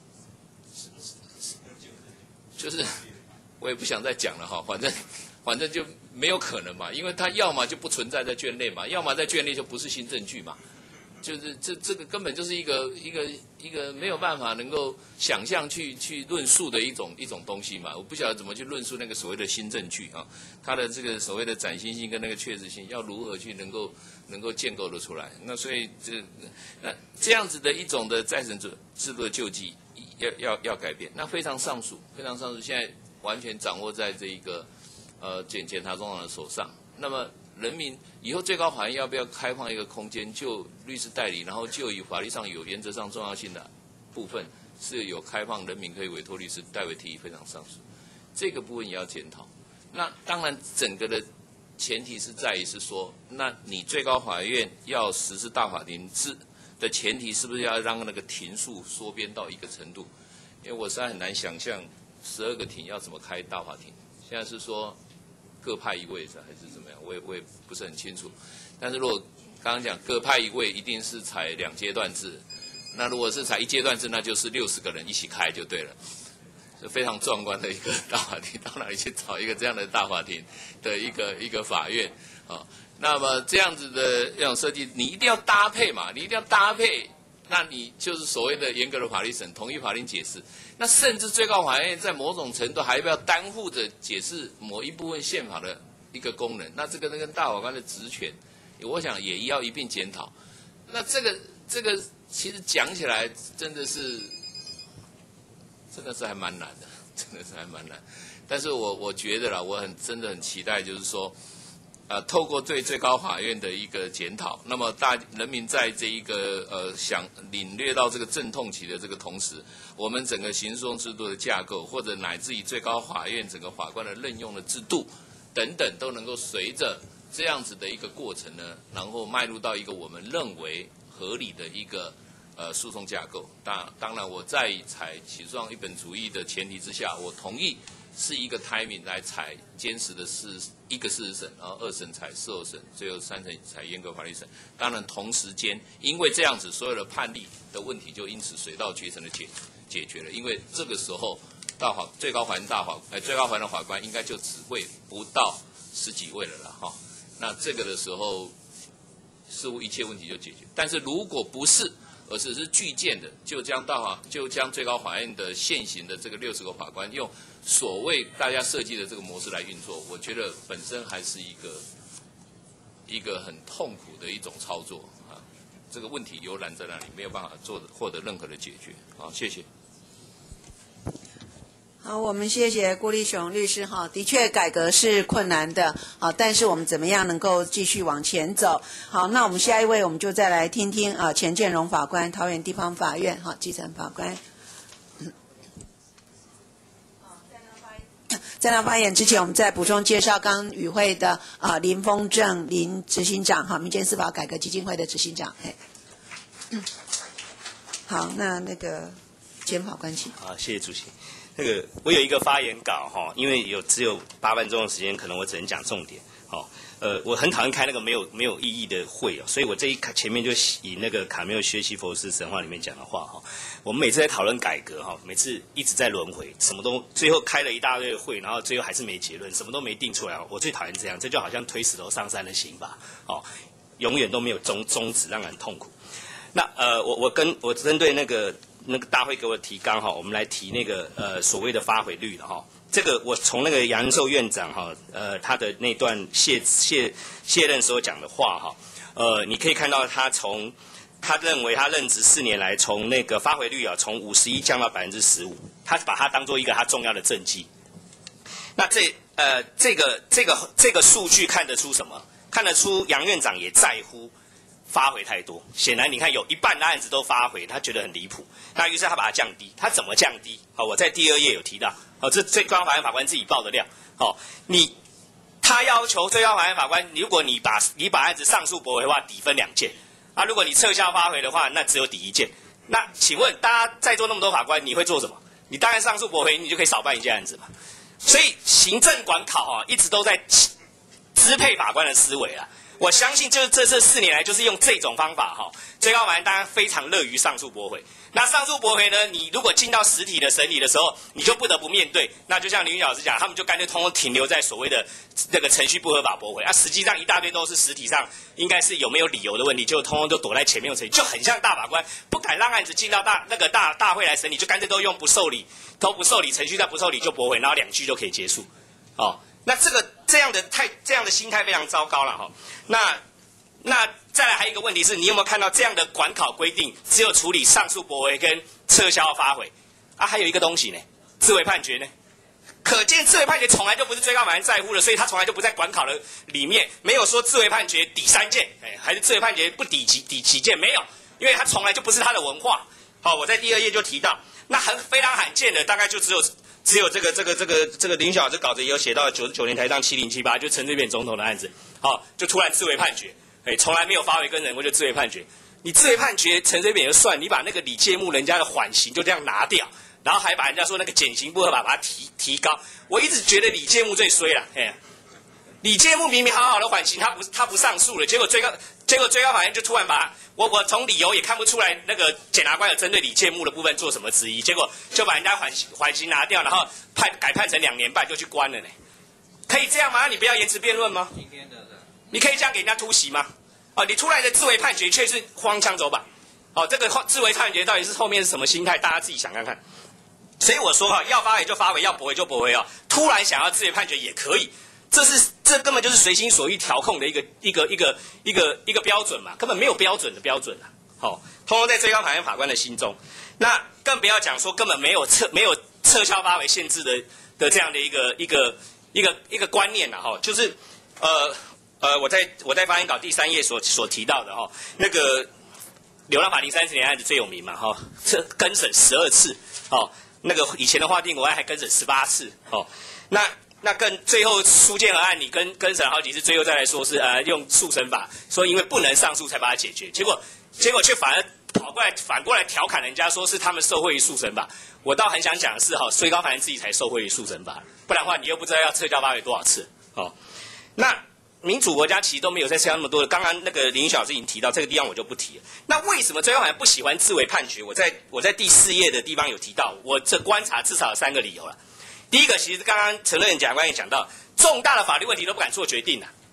就是我也不想再讲了哈，反正反正就没有可能嘛，因为它要么就不存在在卷内嘛，要么在卷内就不是新证据嘛。就是这这个根本就是一个一个一个没有办法能够想象去去论述的一种一种东西嘛，我不晓得怎么去论述那个所谓的新证据啊，它的这个所谓的崭新性跟那个确实性要如何去能够能够建构得出来？那所以这那这样子的一种的再审制制度的救济要要要改变，那非常上诉，非常上诉，现在完全掌握在这一个呃检检察总长的手上，那么。人民以后最高法院要不要开放一个空间，就律师代理，然后就以法律上有原则上重要性的部分是有开放，人民可以委托律师代为提议非常上诉，这个部分也要检讨。那当然，整个的前提是在于是说，那你最高法院要实施大法庭制的前提，是不是要让那个庭数缩编到一个程度？因为我实在很难想象十二个庭要怎么开大法庭。现在是说。各派一位是还是怎么样？我也我也不是很清楚。但是如果刚刚讲各派一位，一定是采两阶段制。那如果是采一阶段制，那就是六十个人一起开就对了，是非常壮观的一个大法庭。到哪里去找一个这样的大法庭的一个一个法院啊？那么这样子的这种设计，你一定要搭配嘛，你一定要搭配。那你就是所谓的严格的法律审、统一法令解释。那甚至最高法院在某种程度还要不要担负着解释某一部分宪法的一个功能？那这个跟大法官的职权，我想也要一并检讨。那这个这个其实讲起来真的是，真的是还蛮难的，真的是还蛮难。但是我我觉得啦，我很真的很期待，就是说。呃，透过对最高法院的一个检讨，那么大人民在这一个呃想领略到这个阵痛期的这个同时，我们整个刑事诉讼制度的架构，或者乃至于最高法院整个法官的任用的制度等等，都能够随着这样子的一个过程呢，然后迈入到一个我们认为合理的一个呃诉讼架构。当当然，我在采起诉状一本主义的前提之下，我同意。是一个 timing 来采坚实的事，一个事实审，然后二审采事后审，最后三审采严格法律审。当然同时间，因为这样子，所有的判例的问题就因此水到渠成的解解决了。因为这个时候，大法最高法院大法，哎，最高法院的法官应该就只会不到十几位了啦，哈。那这个的时候， 似乎一切问题就解决。但是如果不是，而只是具见的，就将大法就将最高法院的现行的这个六十个法官用所谓大家设计的这个模式来运作，我觉得本身还是一个一个很痛苦的一种操作啊。这个问题犹然在那里，没有办法做获得任何的解决。好，谢谢。 好，我们谢谢郭立雄律师哈。的确，改革是困难的，好，但是我们怎么样能够继续往前走？好，那我们下一位，我们就再来听听啊，钱建荣法官，桃园地方法院哈基层法官。嗯在他发言之前，我们再补充介绍刚与会的啊林峰正林执行长哈，民间司法改革基金会的执行长。嘿，嗯，好，那那个简法官请。 好，谢谢主席。那个我有一个发言稿哈，因为有只有八分钟的时间，可能我只能讲重点。好，呃，我很讨厌开那个没有没有意义的会哦，所以我这一前面就以那个卡缪《薛西弗斯神话》里面讲的话哈，我们每次在讨论改革哈，每次一直在轮回，什么都最后开了一大堆的会，然后最后还是没结论，什么都没定出来。我最讨厌这样，这就好像推石头上山的刑法，哦，永远都没有终终止，让人痛苦。那呃，我我跟我针对那个。那个大会给我提纲哈，我们来提那个呃所谓的发回率了哈。这个我从那个杨寿院长哈呃他的那段卸卸卸任所讲的话哈，呃你可以看到他从他认为他任职四年来从那个发回率啊从五十一降到百分之十五，他把它当做一个他重要的政绩。那这呃这个这个这个数据看得出什么？看得出杨院长也在乎。发回太多，显然你看有一半的案子都发回，他觉得很离谱，那于是他把它降低，他怎么降低？好，我在第二页有提到，好，这最高法院法官自己爆的料，好，你他要求最高法院法官，如果你把你把案子上诉驳回的话，抵分两件，啊，如果你撤销发回的话，那只有抵一件。那请问大家在座那么多法官，你会做什么？你当然上诉驳回，你就可以少办一件案子嘛。所以行政管考啊，一直都在支配法官的思维啊。我相信，就是这这四年来，就是用这种方法哈，最高法院当然非常乐于上诉驳回。那上诉驳回呢，你如果进到实体的审理的时候，你就不得不面对。那就像林云老师讲，他们就干脆通通停留在所谓的那个程序不合法驳回，啊，实际上一大堆都是实体上应该是有没有理由的问题，就通通都躲在前面用程序，就很像大法官不敢让案子进到大那个大大会来审理，就干脆都用不受理，都不受理程序上不受理就驳回，然后两句就可以结束，哦。那这个这样的太这样的心态非常糟糕了哈。那那再来还有一个问题是，你有没有看到这样的管考规定只有处理上诉驳回跟撤销发回啊？还有一个东西呢，自卫判决呢？可见自卫判决从来就不是最高法院在乎的，所以他从来就不在管考的里面，没有说自卫判决抵三件，哎，还是自卫判决不抵几抵几件，没有，因为他从来就不是他的文化。好，我在第二页就提到，那很非常罕见的，大概就只有。只有这个这个这个这个林小这稿子也有写到九十九年台上七零七八，就陈水扁总统的案子，好、哦，就突然自卫判决，哎，从来没有发回跟人过就自卫判决。你自卫判决，陈水扁就算，你把那个李介木人家的缓刑就这样拿掉，然后还把人家说那个减刑不合法把它提提高。我一直觉得李介木最衰了，哎，李介木明明好好的缓刑，他不他不上诉了，结果最高结果最高法院就突然把。我我从理由也看不出来，那个检察官有针对李介木的部分做什么质疑，结果就把人家缓刑缓刑拿掉，然后判改判成两年半就去关了呢。可以这样吗？你不要延迟辩论吗？你可以这样给人家突袭吗？哦，你出来的自卫判决却是荒腔走板。哦，这个自卫判决到底是后面是什么心态？大家自己想看看。所以我说哈，要发回就发回，要驳回就驳回哦。突然想要自卫判决也可以。这是这根本就是随心所欲调控的一个一个一个一个一个标准嘛，根本没有标准的标准啊！好、哦，通通在最高法院法官的心中，那更不要讲说根本没有撤没有撤销发回限制的的这样的一个一个一个一个观念呐哈、哦，就是呃呃我在我在发言稿第三页所所提到的哈、哦，那个流浪法庭三十年案子最有名嘛哈，这更审十二次哦，那个以前的划定国案还更审十八次哦，那。那跟最后苏建和案，你跟跟审好几次，最后再来说是呃用速审法，说因为不能上诉才把它解决，结果结果却反而跑过来反过来调侃人家，说是他们受惠于速审法。我倒很想讲的是哈，最高法院自己才受惠于速审法，不然的话你又不知道要撤销发回多少次哦。那民主国家其实都没有再撤销那么多的，刚刚那个林小时已经提到这个地方，我就不提了。那为什么最高法院不喜欢自卫判决？我在我在第四页的地方有提到，我这观察至少有三个理由了。第一个，其实刚刚陈瑞仁检察官也讲到，重大的法律问题都不敢做决定啊。其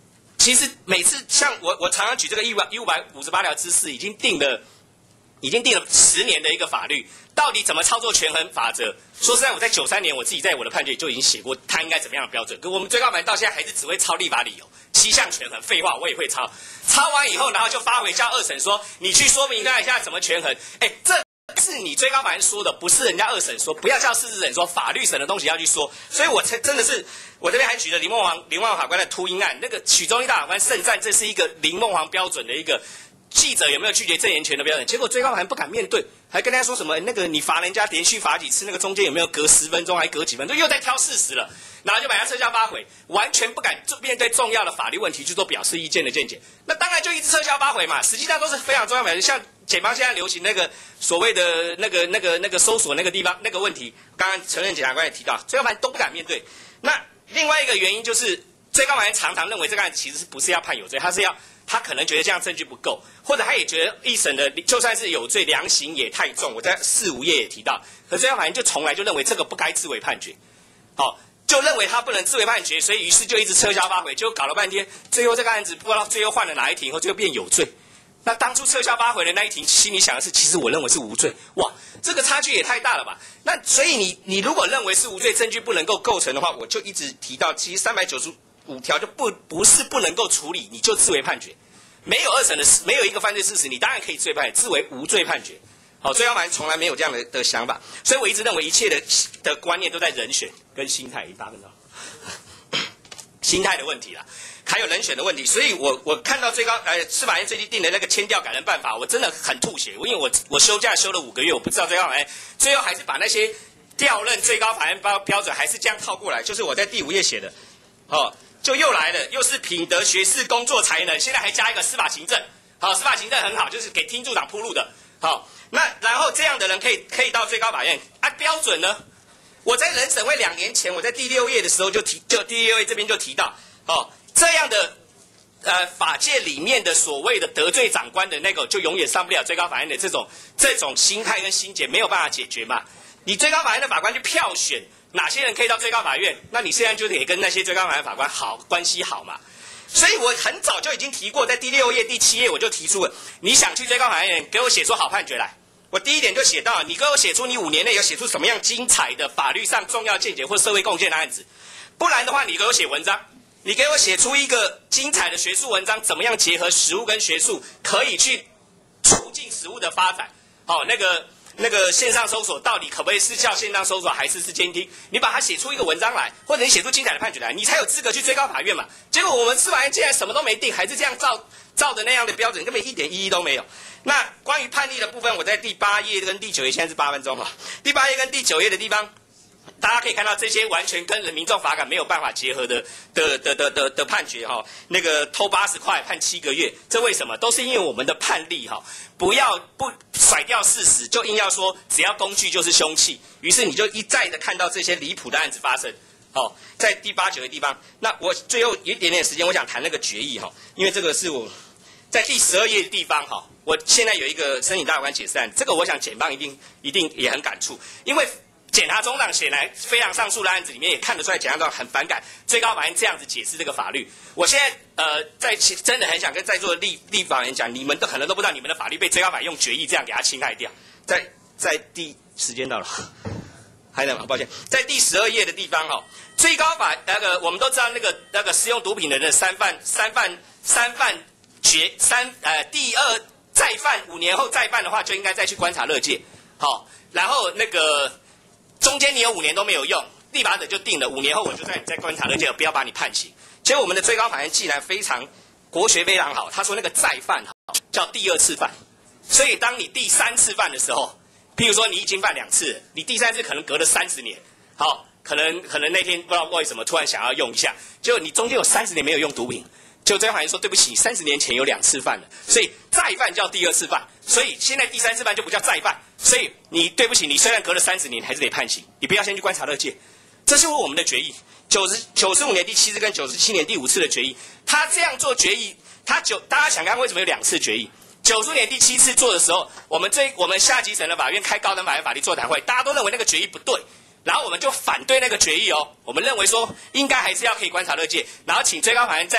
其实每次像我我常常举这个一百一五百五十八条之四，已经定了，已经定了十年的一个法律，到底怎么操作权衡法则？说实在，我在九三年我自己在我的判决就已经写过，它应该怎么样的标准。可我们最高法院到现在还是只会抄立法理由，七项权衡，废话我也会抄，抄完以后，然后就发回叫二审说，你去说明一下怎么权衡。哎，这是你最高法院说的，不是人家二审说，不要叫事实审说，法律审的东西要去说。所以我才真的是，我这边还举了林梦煌林梦煌法官的秃鹰案，那个许宗力大法官胜战，这是一个林梦煌标准的一个。记者有没有拒绝证言权的标准？结果最高法院不敢面对，还跟他说什么？那个你罚人家连续罚几次，那个中间有没有隔十分钟，还隔几分钟？又在挑事实了，然后就把他撤销发回，完全不敢面对重要的法律问题去做表示意见的见解。那当然就一直撤销发回嘛。实际上都是非常重要的，像检方现在流行那个所谓的那个那个那个搜索那个地方那个问题，刚刚承认检察官也提到，最高法院都不敢面对。那另外一个原因就是，最高法院常常认为这个案子其实是不是要判有罪，他是要。他可能觉得这样证据不够，或者他也觉得一审的就算是有罪，量刑也太重。我在四五页也提到，可最高法院就从来就认为这个不该自为判决，好，就认为他不能自为判决，所以于是就一直撤销发回，就搞了半天，最后这个案子不知道最后换了哪一庭，后最后变有罪。那当初撤销发回的那一庭，心里想的是，其实我认为是无罪，哇，这个差距也太大了吧？那所以你你如果认为是无罪，证据不能够构成的话，我就一直提到，其实三百九十五条就不不是不能够处理，你就自为判决。没有二审的事，没有一个犯罪事实，你当然可以自为判决，自为无罪判决。好，最高法院从来没有这样的的想法，所以我一直认为一切的的观念都在人选跟心态，一八分钟，心态的问题啦，还有人选的问题。所以我我看到最高呃司法院最近定的那个签调改人办法，我真的很吐血，因为我我休假休了五个月，我不知道最高法院最后还是把那些调任最高法院标标准还是这样套过来，就是我在第五页写的，哦。就又来了，又是品德、学识、工作才能，现在还加一个司法行政。好，司法行政很好，就是给厅助长铺路的。好，那然后这样的人可以可以到最高法院啊？标准呢？我在人审会两年前，我在第六页的时候就提，就第六页这边就提到，哦，这样的呃法界里面的所谓的得罪长官的那个，就永远上不了最高法院的这种这种心态跟心结，没有办法解决嘛。你最高法院的法官去票选。哪些人可以到最高法院？那你现在就得跟那些最高法院法官好关系好嘛。所以我很早就已经提过，在第六页、第七页我就提出了，你想去最高法院，给我写出好判决来。我第一点就写到，你给我写出你五年内有写出什么样精彩的法律上重要见解或社会贡献的案子，不然的话，你给我写文章，你给我写出一个精彩的学术文章，怎么样结合实务跟学术，可以去促进实务的发展。好，那个。那个线上搜索到底可不可以是叫线上搜索还是是监听？你把它写出一个文章来，或者你写出精彩的判决来，你才有资格去最高法院嘛。结果我们司法院竟然什么都没定，还是这样照照的那样的标准，根本一点意义都没有。那关于判例的部分，我在第八页跟第九页，现在是八分钟哈。第八页跟第九页的地方，大家可以看到这些完全跟民众法感没有办法结合的的的的的的判决哈。那个偷八十块判七个月，这为什么？都是因为我们的判例哈。不要不甩掉事实，就硬要说只要工具就是凶器，于是你就一再的看到这些离谱的案子发生。好，在第八九的地方，那我最后一点点时间，我想谈那个决议哈，因为这个是我在第十二页的地方哈，我现在有一个申请大法官解释案，这个我想检方一定一定也很感触，因为检察总长显然非常上诉的案子里面也看得出来，检察总长很反感最高法院这样子解释这个法律。我现在呃，在真的很想跟在座的立立法人讲，你们都可能都不知道，你们的法律被最高法院用决议这样给它侵害掉。在在第时间到了，还能吗？抱歉，在第十二页的地方哈、哦，最高法那个我们都知道那个那个使用毒品的人三犯三犯三犯决三呃第二再犯五年后再犯的话，就应该再去观察勒戒。好，然后那个。中间你有五年都没有用，立法者就定了五年后我就在在观察勒戒，不要把你判刑。结果我们的最高法院既然非常国学非常好，他说那个再犯叫第二次犯，所以当你第三次犯的时候，譬如说你已经犯两次，你第三次可能隔了三十年，好，可能可能那天不知道为什么突然想要用一下，结果你中间有三十年没有用毒品。就最高法院说对不起，三十年前有两次犯了，所以再犯叫第二次犯，所以现在第三次犯就不叫再犯，所以你对不起，你虽然隔了三十年，还是得判刑，你不要先去观察勒戒，这是我们的决议。九十九十五年第七次跟九十七年第五次的决议，他这样做决议，他九大家想看为什么有两次决议？九十五年第七次做的时候，我们最我们下级审的法院开高等法院法律座谈会，大家都认为那个决议不对。然后我们就反对那个决议哦，我们认为说应该还是要可以观察勒戒，然后请最高法院再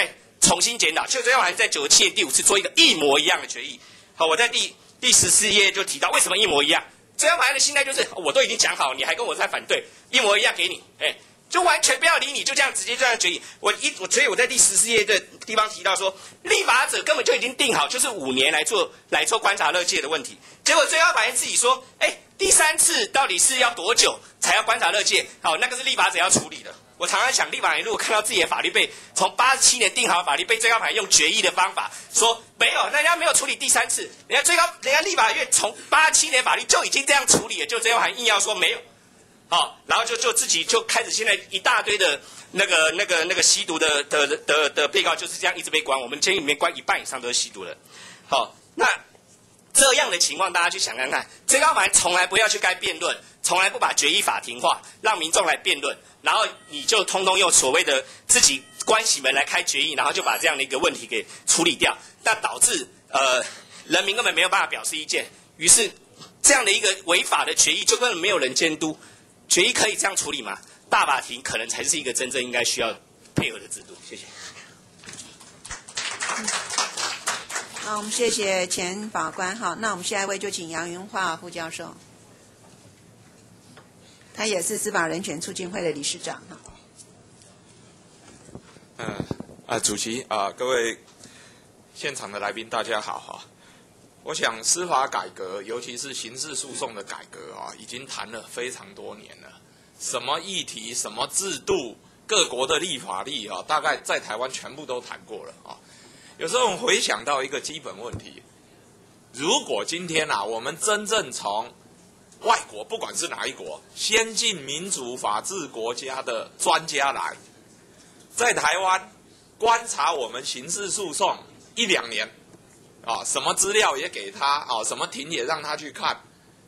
重新检讨，就最高法院在九十七年第五次做一个一模一样的决议。好，我在第第十四页就提到为什么一模一样。最高法院的心态就是我都已经讲好，你还跟我在反对，一模一样给你，哎。就完全不要理你，就这样直接这样决议。我一我所以我在第十四页的地方提到说，立法者根本就已经定好，就是五年来做来做观察乐界的问题。结果最高法院自己说，哎，第三次到底是要多久才要观察乐界？好，那个是立法者要处理的。我常常想，立法人如果看到自己的法律被从八十七年定好的法律被最高法院用决议的方法说没有，人家没有处理第三次，人家最高人家立法院从八十七年法律就已经这样处理了，就最高法院硬要说没有。好，然后就就自己就开始现在一大堆的那个那个那个吸毒的的的的被告就是这样一直被关，我们监狱里面关一半以上都是吸毒的。好，那这样的情况大家去想看看，最高法院从来不要去该辩论，从来不把决议法庭化，让民众来辩论，然后你就通通用所谓的自己关起门来开决议，然后就把这样的一个问题给处理掉，那导致呃人民根本没有办法表示意见，于是这样的一个违法的决议就根本没有人监督。决议可以这样处理吗？大法庭可能才是一个真正应该需要配合的制度。谢谢。 好，我们谢谢前法官。好，那我们下一位就请杨云化副教授，他也是司法人权促进会的理事长。哈。 嗯啊，主席啊，各位现场的来宾，大家好哈。我想司法改革，尤其是刑事诉讼的改革啊，已经谈了非常多年了。什么议题、什么制度、各国的立法例啊，大概在台湾全部都谈过了啊。有时候我们回想到一个基本问题：如果今天啊，我们真正从外国，不管是哪一国先进民主法治国家的专家来，在台湾观察我们刑事诉讼一两年。啊，什么资料也给他啊，什么庭也让他去看。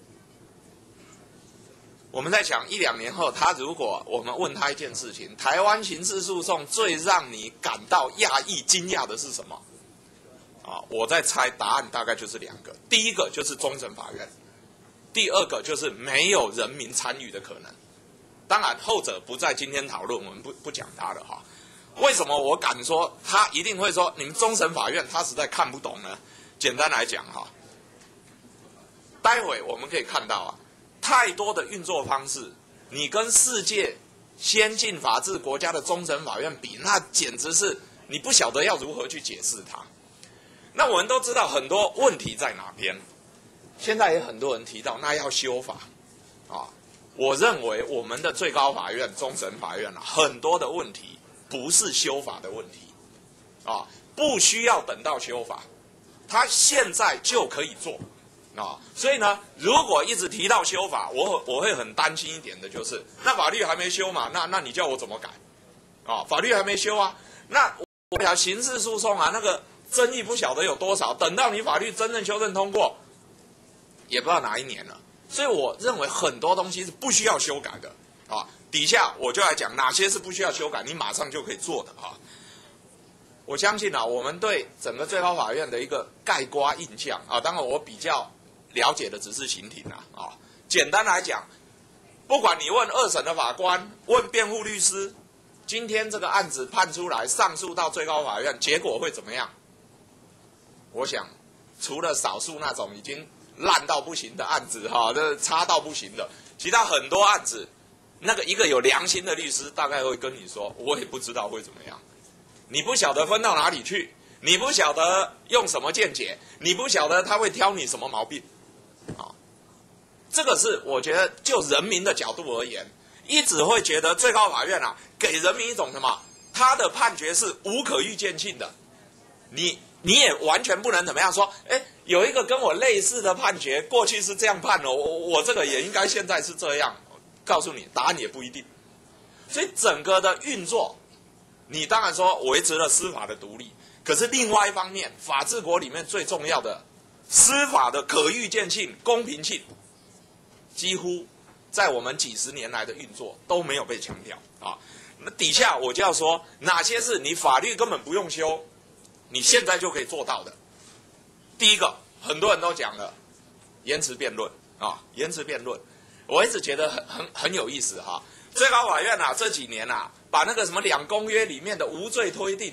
我们在想一两年后，他如果我们问他一件事情，台湾刑事诉讼最让你感到讶异、惊讶的是什么？啊，我在猜答案大概就是两个，第一个就是终审法院，第二个就是没有人民参与的可能。当然，后者不在今天讨论，我们不不讲它了哈。为什么我敢说他一定会说你们终审法院他实在看不懂呢？简单来讲哈，待会我们可以看到啊，太多的运作方式，你跟世界先进法治国家的终审法院比，那简直是你不晓得要如何去解释它。那我们都知道很多问题在哪边，现在也很多人提到那要修法啊。我认为我们的最高法院、终审法院啊，很多的问题。不是修法的问题，啊，不需要等到修法，他现在就可以做，啊，所以呢，如果一直提到修法，我我会很担心一点的就是，那法律还没修嘛，那那你叫我怎么改？啊，法律还没修啊，那我讲刑事诉讼啊，那个争议不晓得有多少，等到你法律真正修正通过，也不知道哪一年了，所以我认为很多东西是不需要修改的，啊。底下我就来讲哪些是不需要修改，你马上就可以做的啊！我相信啊，我们对整个最高法院的一个概括印象啊，当然我比较了解的只是刑庭啊啊。简单来讲，不管你问二审的法官，问辩护律师，今天这个案子判出来，上诉到最高法院，结果会怎么样？我想，除了少数那种已经烂到不行的案子哈，这差到不行的，其他很多案子。那个一个有良心的律师大概会跟你说，我也不知道会怎么样，你不晓得分到哪里去，你不晓得用什么见解，你不晓得他会挑你什么毛病，啊，这个是我觉得就人民的角度而言，一直会觉得最高法院啊给人民一种什么，他的判决是无可预见性的，你你也完全不能怎么样说，哎，有一个跟我类似的判决，过去是这样判的，我我这个也应该现在是这样。告诉你，答案也不一定。所以整个的运作，你当然说维持了司法的独立，可是另外一方面，法治国里面最重要的司法的可预见性、公平性，几乎在我们几十年来的运作都没有被强调啊。那底下我就要说，哪些是你法律根本不用修，你现在就可以做到的。第一个，很多人都讲了，延迟辩论啊，延迟辩论。我一直觉得很很很有意思哈，最高法院啊这几年啊，把那个什么两公约里面的无罪推定啊，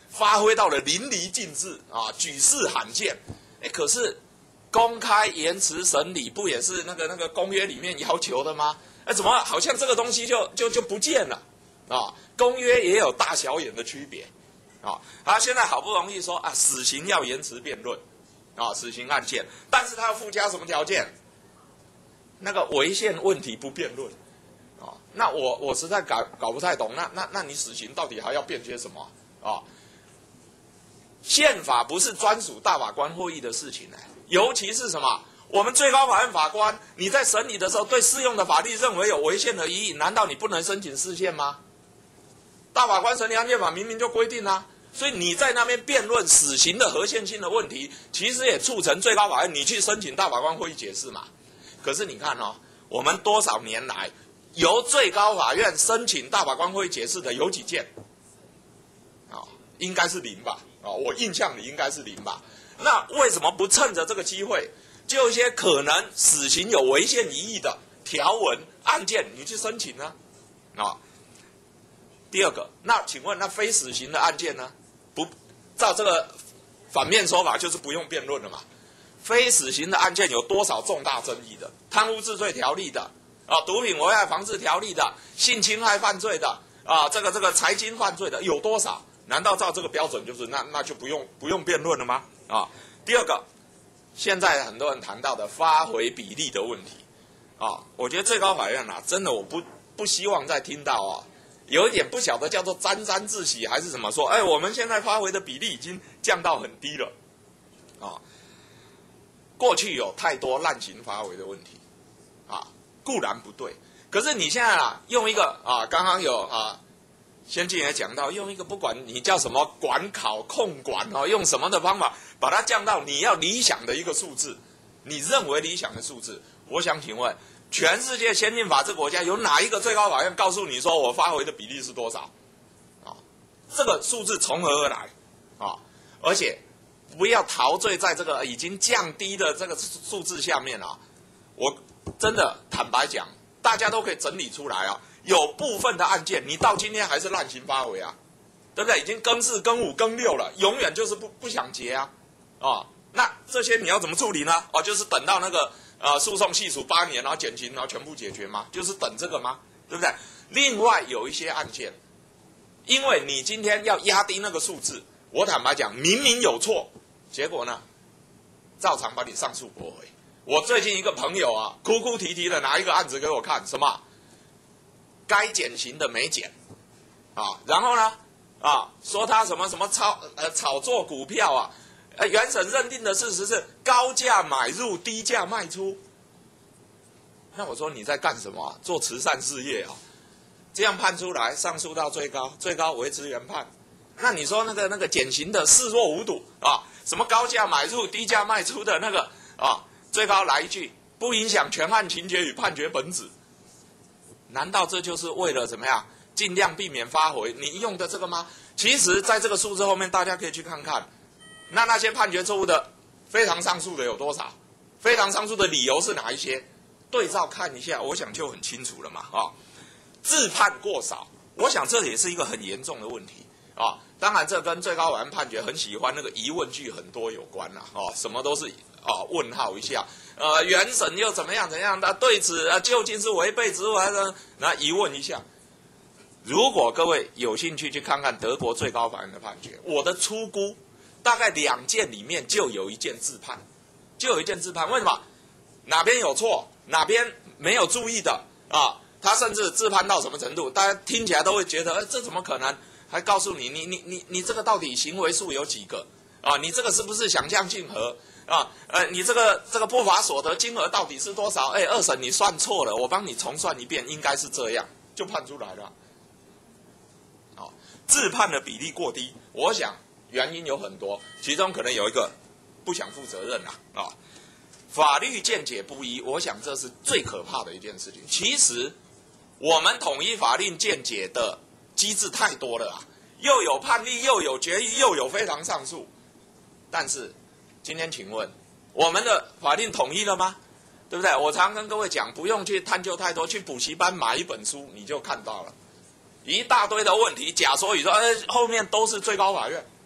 发挥到了淋漓尽致啊，举世罕见。哎，可是公开延迟审理不也是那个那个公约里面要求的吗？哎，怎么好像这个东西就就就不见了啊？公约也有大小眼的区别啊。他现在好不容易说啊，死刑要延迟辩论啊，死刑案件，但是他要附加什么条件？那个违宪问题不辩论啊。那我我实在搞搞不太懂，那那那你死刑到底还要辩些什么啊？宪法不是专属大法官会议的事情呢，尤其是什么？我们最高法院法官，你在审理的时候，对适用的法律认为有违宪的疑义，难道你不能申请释宪吗？大法官审理案件法明明就规定啊，所以你在那边辩论死刑的合宪性的问题，其实也促成最高法院你去申请大法官会议解释嘛。可是你看哦，我们多少年来由最高法院申请大法官会议解释的有几件？啊、哦，应该是零吧？啊、哦，我印象里应该是零吧？那为什么不趁着这个机会，就一些可能死刑有违宪疑义的条文案件，你去申请呢？啊、哦，第二个，那请问那非死刑的案件呢？不，照这个反面说法，就是不用辩论了嘛。非死刑的案件有多少重大争议的？贪污治罪条例的啊，毒品危害防治条例的，性侵害犯罪的啊，这个这个财经犯罪的有多少？难道照这个标准就是那那就不用不用辩论了吗？啊，第二个，现在很多人谈到的发回比例的问题啊，我觉得最高法院啊，真的我不不希望再听到啊，有一点不晓得叫做沾沾自喜还是怎么说，哎，我们现在发回的比例已经降到很低了啊。过去有太多滥行发回的问题，啊，固然不对，可是你现在啊，用一个啊，刚刚有啊，先进也讲到，用一个不管你叫什么管考控管哦，用什么的方法把它降到你要理想的一个数字，你认为理想的数字，我想请问，全世界先进法治国家有哪一个最高法院告诉你说我发回的比例是多少？啊，这个数字从何而来？啊，而且。不要陶醉在这个已经降低的这个数字下面啊！我真的坦白讲，大家都可以整理出来啊。有部分的案件，你到今天还是滥行发回啊，对不对？已经更四、更五、更六了，永远就是不不想结啊！哦，那这些你要怎么处理呢？哦，就是等到那个呃诉讼系数八年，然后减刑，然后全部解决吗？就是等这个吗？对不对？另外有一些案件，因为你今天要压低那个数字，我坦白讲，明明有错。结果呢，照常把你上诉驳回。我最近一个朋友啊，哭哭啼啼的拿一个案子给我看，什么？该减刑的没减，啊，然后呢，啊，说他什么什么炒呃炒作股票啊，呃，原审认定的事实是高价买入，低价卖出。那我说你在干什么啊？做慈善事业啊？这样判出来，上诉到最高，最高维持原判。那你说那个那个减刑的视若无睹啊？什么高价买入、低价卖出的那个啊？最高来一句，不影响全案情节与判决本质。难道这就是为了怎么样，尽量避免发回？你用的这个吗？其实，在这个数字后面，大家可以去看看，那那些判决错误的、非常上诉的有多少？非常上诉的理由是哪一些？对照看一下，我想就很清楚了嘛。啊，自判过少，我想这也是一个很严重的问题啊。当然，这跟最高法院判决很喜欢那个疑问句很多有关啦，哦，什么都是啊问号一下，呃，原审又怎么样怎样的，对此啊究竟是违背职务还是那疑问一下。如果各位有兴趣去看看德国最高法院的判决，我的粗估大概两件里面就有一件自判，就有一件自判，为什么？哪边有错，哪边没有注意的啊？他甚至自判到什么程度？大家听起来都会觉得，哎，这怎么可能？还告诉你，你你你你这个到底行为数有几个啊？你这个是不是想象竞合啊？呃，你这个这个不法所得金额到底是多少？哎，二审你算错了，我帮你重算一遍，应该是这样，就判出来了。好，自判的比例过低，我想原因有很多，其中可能有一个不想负责任啦啊。法律见解不一，我想这是最可怕的一件事情。其实我们统一法律见解的机制太多了啊，又有判例，又有决议，又有非常上诉。但是今天请问，我们的法令统一了吗？对不对？我常跟各位讲，不用去探究太多，去补习班买一本书你就看到了，一大堆的问题，假说语说，哎，后面都是最高法院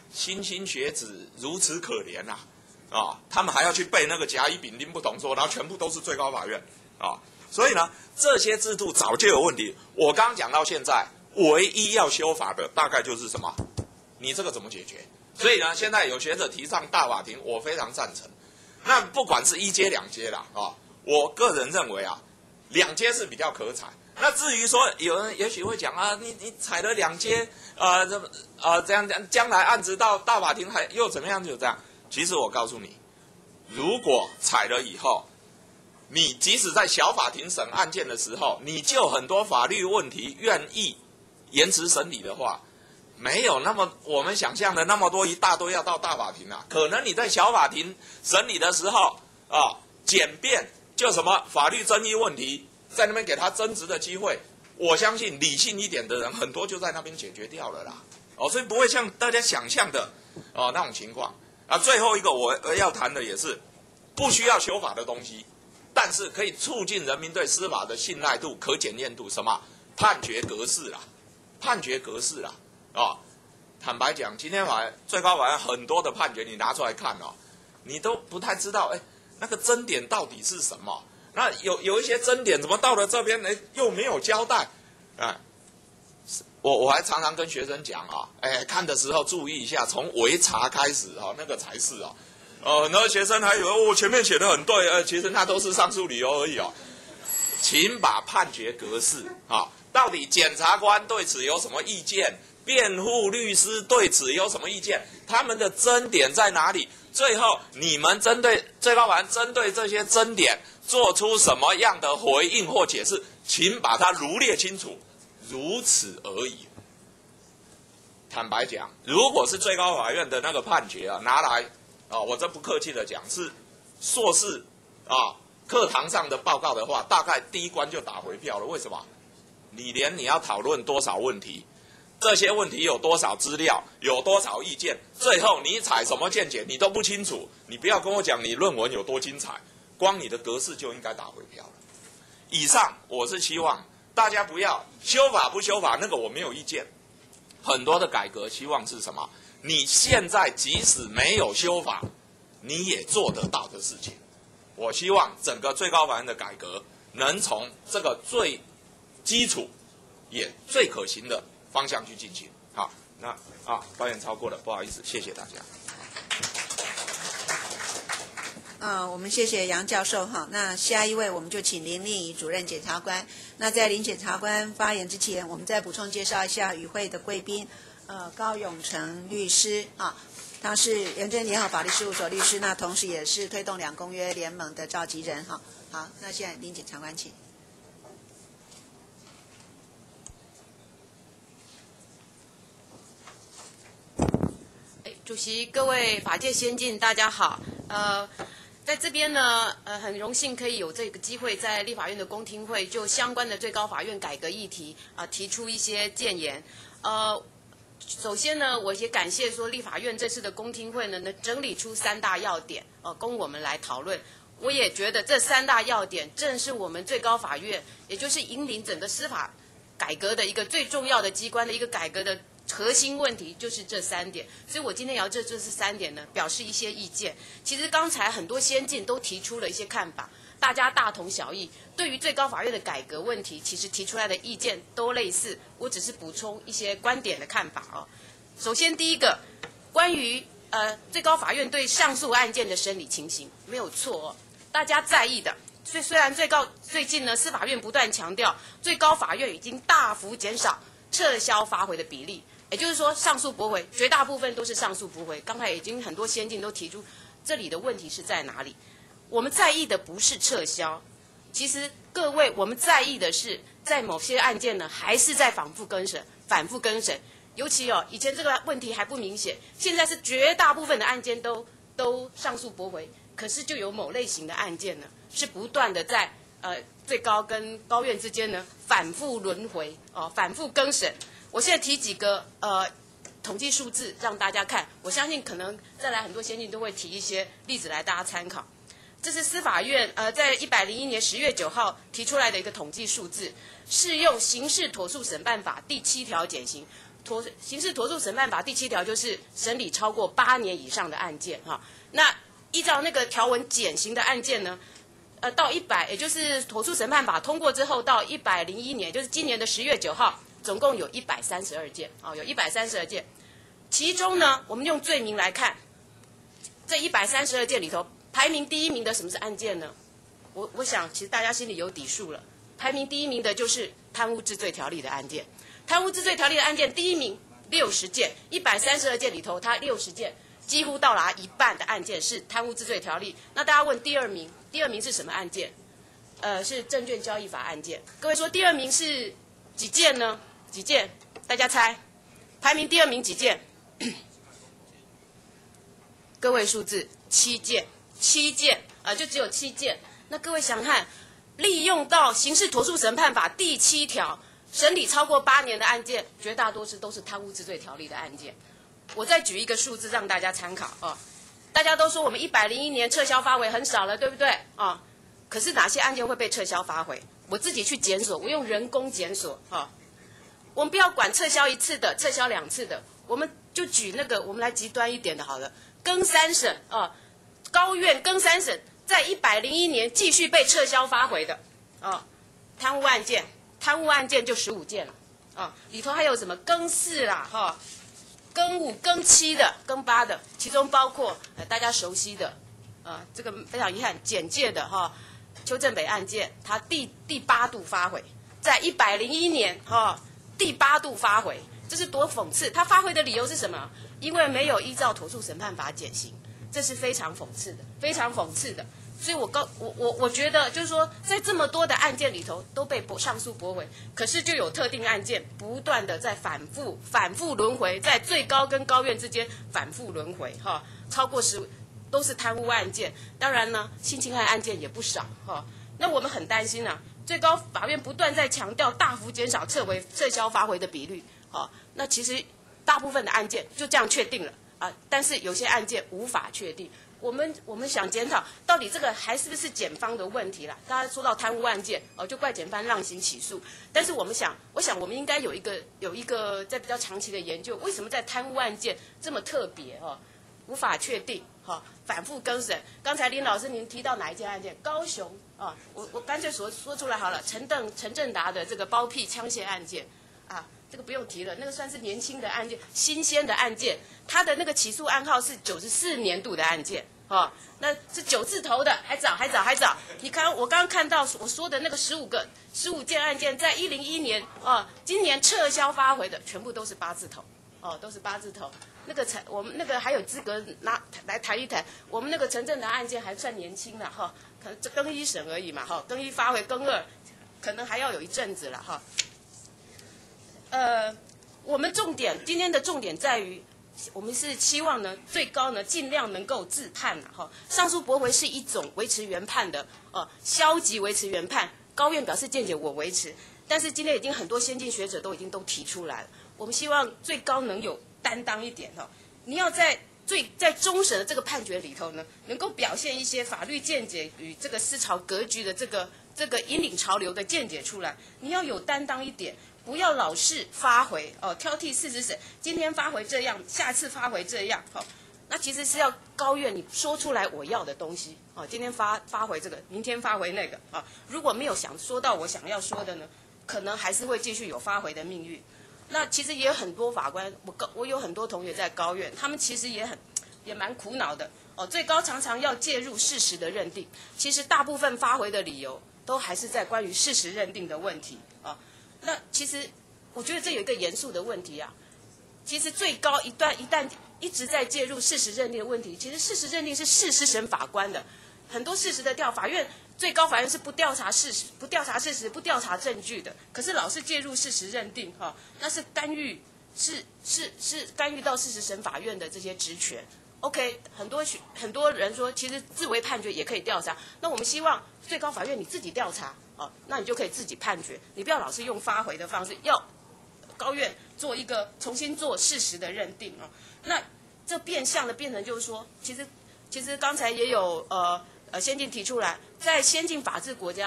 莘莘学子如此可怜呐、啊，啊，他们还要去背那个甲乙丙丁不同说，然后全部都是最高法院啊，所以呢，这些制度早就有问题。我刚刚讲到现在，唯一要修法的大概就是什么？你这个怎么解决？所以呢，现在有学者提倡大法庭，我非常赞成。那不管是一阶两阶啦，啊，我个人认为啊，两阶是比较可采。那至于说有人也许会讲啊，你你采了两阶，呃，这呃这样这样，将来案子到大法庭还又怎么样就这样？其实我告诉你，如果采了以后，你即使在小法庭审案件的时候，你就很多法律问题愿意延迟审理的话，没有那么我们想象的那么多一大堆要到大法庭啊。可能你在小法庭审理的时候啊，简便就什么法律争议问题，在那边给他争执的机会，我相信理性一点的人很多就在那边解决掉了啦。哦，所以不会像大家想象的哦那种情况啊。最后一个我要谈的也是不需要修法的东西，但是可以促进人民对司法的信赖度、可检验度。什么？判决格式啦，判决格式啦。哦，坦白讲，今天法最高法院很多的判决你拿出来看哦，你都不太知道，哎，那个争点到底是什么？那有有一些争点，怎么到了这边呢又没有交代？啊，我我还常常跟学生讲啊，哎，看的时候注意一下，从维查开始啊，那个才是啊。呃，那学生还以为我、哦、前面写的很对，呃，其实那都是上诉理由而已哦。请把判决格式啊，到底检察官对此有什么意见？辩护律师对此有什么意见？他们的争点在哪里？最后你们针对最高法院针对这些争点做出什么样的回应或解释？请把它罗列清楚，如此而已。坦白讲，如果是最高法院的那个判决啊，拿来啊，我这不客气的讲，是硕士啊课堂上的报告的话，大概第一关就打回票了。为什么？你连你要讨论多少问题？这些问题有多少资料，有多少意见，最后你采什么见解你都不清楚，你不要跟我讲你论文有多精彩，光你的格式就应该打回票了。以上我是希望大家不要修法不修法，那个我没有意见。很多的改革希望是什么？你现在即使没有修法，你也做得到的事情。我希望整个最高法院的改革能从这个最基础也最可行的方向去进行。好，那啊，发言超过了，不好意思，谢谢大家。 呃，我们谢谢杨教授哈。那下一位我们就请林令仪主任检察官。那在林检察官发言之前，我们再补充介绍一下与会的贵宾。呃，高永成律师啊，他是原真联合法律事务所律师，那同时也是推动两公约联盟的召集人哈。好，那现在林检察官请。 主席，各位法界先进，大家好。呃，在这边呢，呃，很荣幸可以有这个机会，在立法院的公听会就相关的最高法院改革议题啊、呃、提出一些建言。呃，首先呢，我也感谢说立法院这次的公听会呢，能整理出三大要点，呃，供我们来讨论。我也觉得这三大要点正是我们最高法院，也就是引领整个司法改革的一个最重要的机关的一个改革的核心问题，就是这三点。所以我今天要就这三点呢，表示一些意见。其实刚才很多先进都提出了一些看法，大家大同小异。对于最高法院的改革问题，其实提出来的意见都类似，我只是补充一些观点的看法哦。首先第一个，关于呃最高法院对上诉案件的审理情形，没有错哦，大家在意的。所以虽然最高最近呢，司法院不断强调，最高法院已经大幅减少撤销发回的比例。也就是说，上诉驳回绝大部分都是上诉驳回。刚才已经很多先进都提出，这里的问题是在哪里？我们在意的不是撤销，其实各位我们在意的是，在某些案件呢，还是在反复更审、反复更审。尤其哦，以前这个问题还不明显，现在是绝大部分的案件都都上诉驳回，可是就有某类型的案件呢，是不断的在呃最高跟高院之间呢反复轮回哦，反复更审。我现在提几个呃统计数字让大家看，我相信可能再来很多先进都会提一些例子来大家参考。这是司法院呃在一百零一年十月九号提出来的一个统计数字，适用刑事妥诉审办法第七条减刑， 妥刑事妥诉审判法第七条就是审理超过八年以上的案件哈。那依照那个条文减刑的案件呢，呃，到一百，也就是妥诉审判法通过之后，到一百零一年，就是今年的十月九号，总共有一百三十二件啊、哦，有一百三十二件。其中呢，我们用罪名来看，这一百三十二件里头，排名第一名的什么是案件呢？我我想，其实大家心里有底数了。排名第一名的就是贪污治罪条例的案件。贪污治罪条例的案件第一名六十件，一百三十二件里头，它六十件，几乎到达一半的案件是贪污治罪条例。那大家问第二名，第二名是什么案件？呃，是证券交易法案件。各位说第二名是几件呢？几件？大家猜，排名第二名几件？个位数字七件，七件啊、呃，就只有七件。那各位想看，利用到刑事妥诉审判法第七条。审理超过八年的案件，绝大多数都是贪污治罪条例的案件。我再举一个数字让大家参考哦。大家都说我们一百零一年撤销发回很少了，对不对啊、哦？可是哪些案件会被撤销发回？我自己去检索，我用人工检索啊、哦。我们不要管撤销一次的、撤销两次的，我们就举那个我们来极端一点的好了。更三省啊、哦，高院更三省在一百零一年继续被撤销发回的啊、哦，贪污案件。贪污案件就十五件了，啊，里头还有什么更四啦，哈、哦，更五、更七的、更八的，其中包括呃大家熟悉的，呃，这个非常遗憾简介的哈、哦，邱正北案件，他第第八度发回，在一百零一年哈、哦，第八度发回，这是多讽刺！他发回的理由是什么？因为没有依照妥诉审判法减刑，这是非常讽刺的，非常讽刺的。所以我告我我我觉得就是说，在这么多的案件里头都被上诉驳回，可是就有特定案件不断的在反复反复轮回，在最高跟高院之间反复轮回哈，超过十都是贪污案件。当然呢，性侵害案件也不少哈。那我们很担心啊，最高法院不断在强调大幅减少撤回撤销发回的比率，哈，那其实大部分的案件就这样确定了啊，但是有些案件无法确定。我们我们想检讨，到底这个还是不是检方的问题啦？大家说到贪污案件，哦，就怪检方让行起诉。但是我们想，我想我们应该有一个有一个在比较长期的研究，为什么在贪污案件这么特别哦，无法确定，哈、哦，反复更审。刚才林老师您提到哪一件案件？高雄啊、哦，我我干脆说说出来好了，陈邓陈正达的这个包庇枪械案件啊。这个不用提了，那个算是年轻的案件，新鲜的案件，他的那个起诉案号是九十四年度的案件，哦，那是九字头的，还早还早还早。你看我刚刚看到我说的那个十五个十五件案件，在一零一年哦，今年撤销发回的全部都是八字头，哦，都是八字头。那个才我们那个还有资格拿来谈一谈，我们那个陈正达案件还算年轻了哈、哦，可能更一审而已嘛哈、哦，更一发回更二，可能还要有一阵子了哈。哦呃，我们重点今天的重点在于，我们是希望呢最高呢尽量能够自判哈、哦。上诉驳回是一种维持原判的，呃，消极维持原判。高院表示见解我维持，但是今天已经很多先进学者都已经都提出来了，我们希望最高能有担当一点哈、哦。你要在最在终审的这个判决里头呢，能够表现一些法律见解与这个思潮格局的这个这个引领潮流的见解出来，你要有担当一点。不要老是发回哦，挑剔事实审，今天发回这样，下次发回这样，好、哦，那其实是要高院你说出来我要的东西哦，今天发发回这个，明天发回那个啊、哦，如果没有想说到我想要说的呢，可能还是会继续有发回的命运。那其实也有很多法官，我高我有很多同学在高院，他们其实也很也蛮苦恼的哦，最高常常要介入事实的认定，其实大部分发回的理由都还是在关于事实认定的问题啊。哦，那其实我觉得这有一个严肃的问题啊。其实最高一段一旦一直在介入事实认定的问题，其实事实认定是事实审法官的，很多事实的调，法院最高法院是不调查事实、不调查事实、不调查证据的。可是老是介入事实认定，哈、哦，那是干预，是是是干预到事实审法院的这些职权。OK， 很多很多人说，其实自为判决也可以调查。那我们希望最高法院你自己调查。哦，那你就可以自己判决，你不要老是用发回的方式，要高院做一个重新做事实的认定哦。那这变相的变成就是说，其实其实刚才也有呃呃先进提出来，在先进法治国家，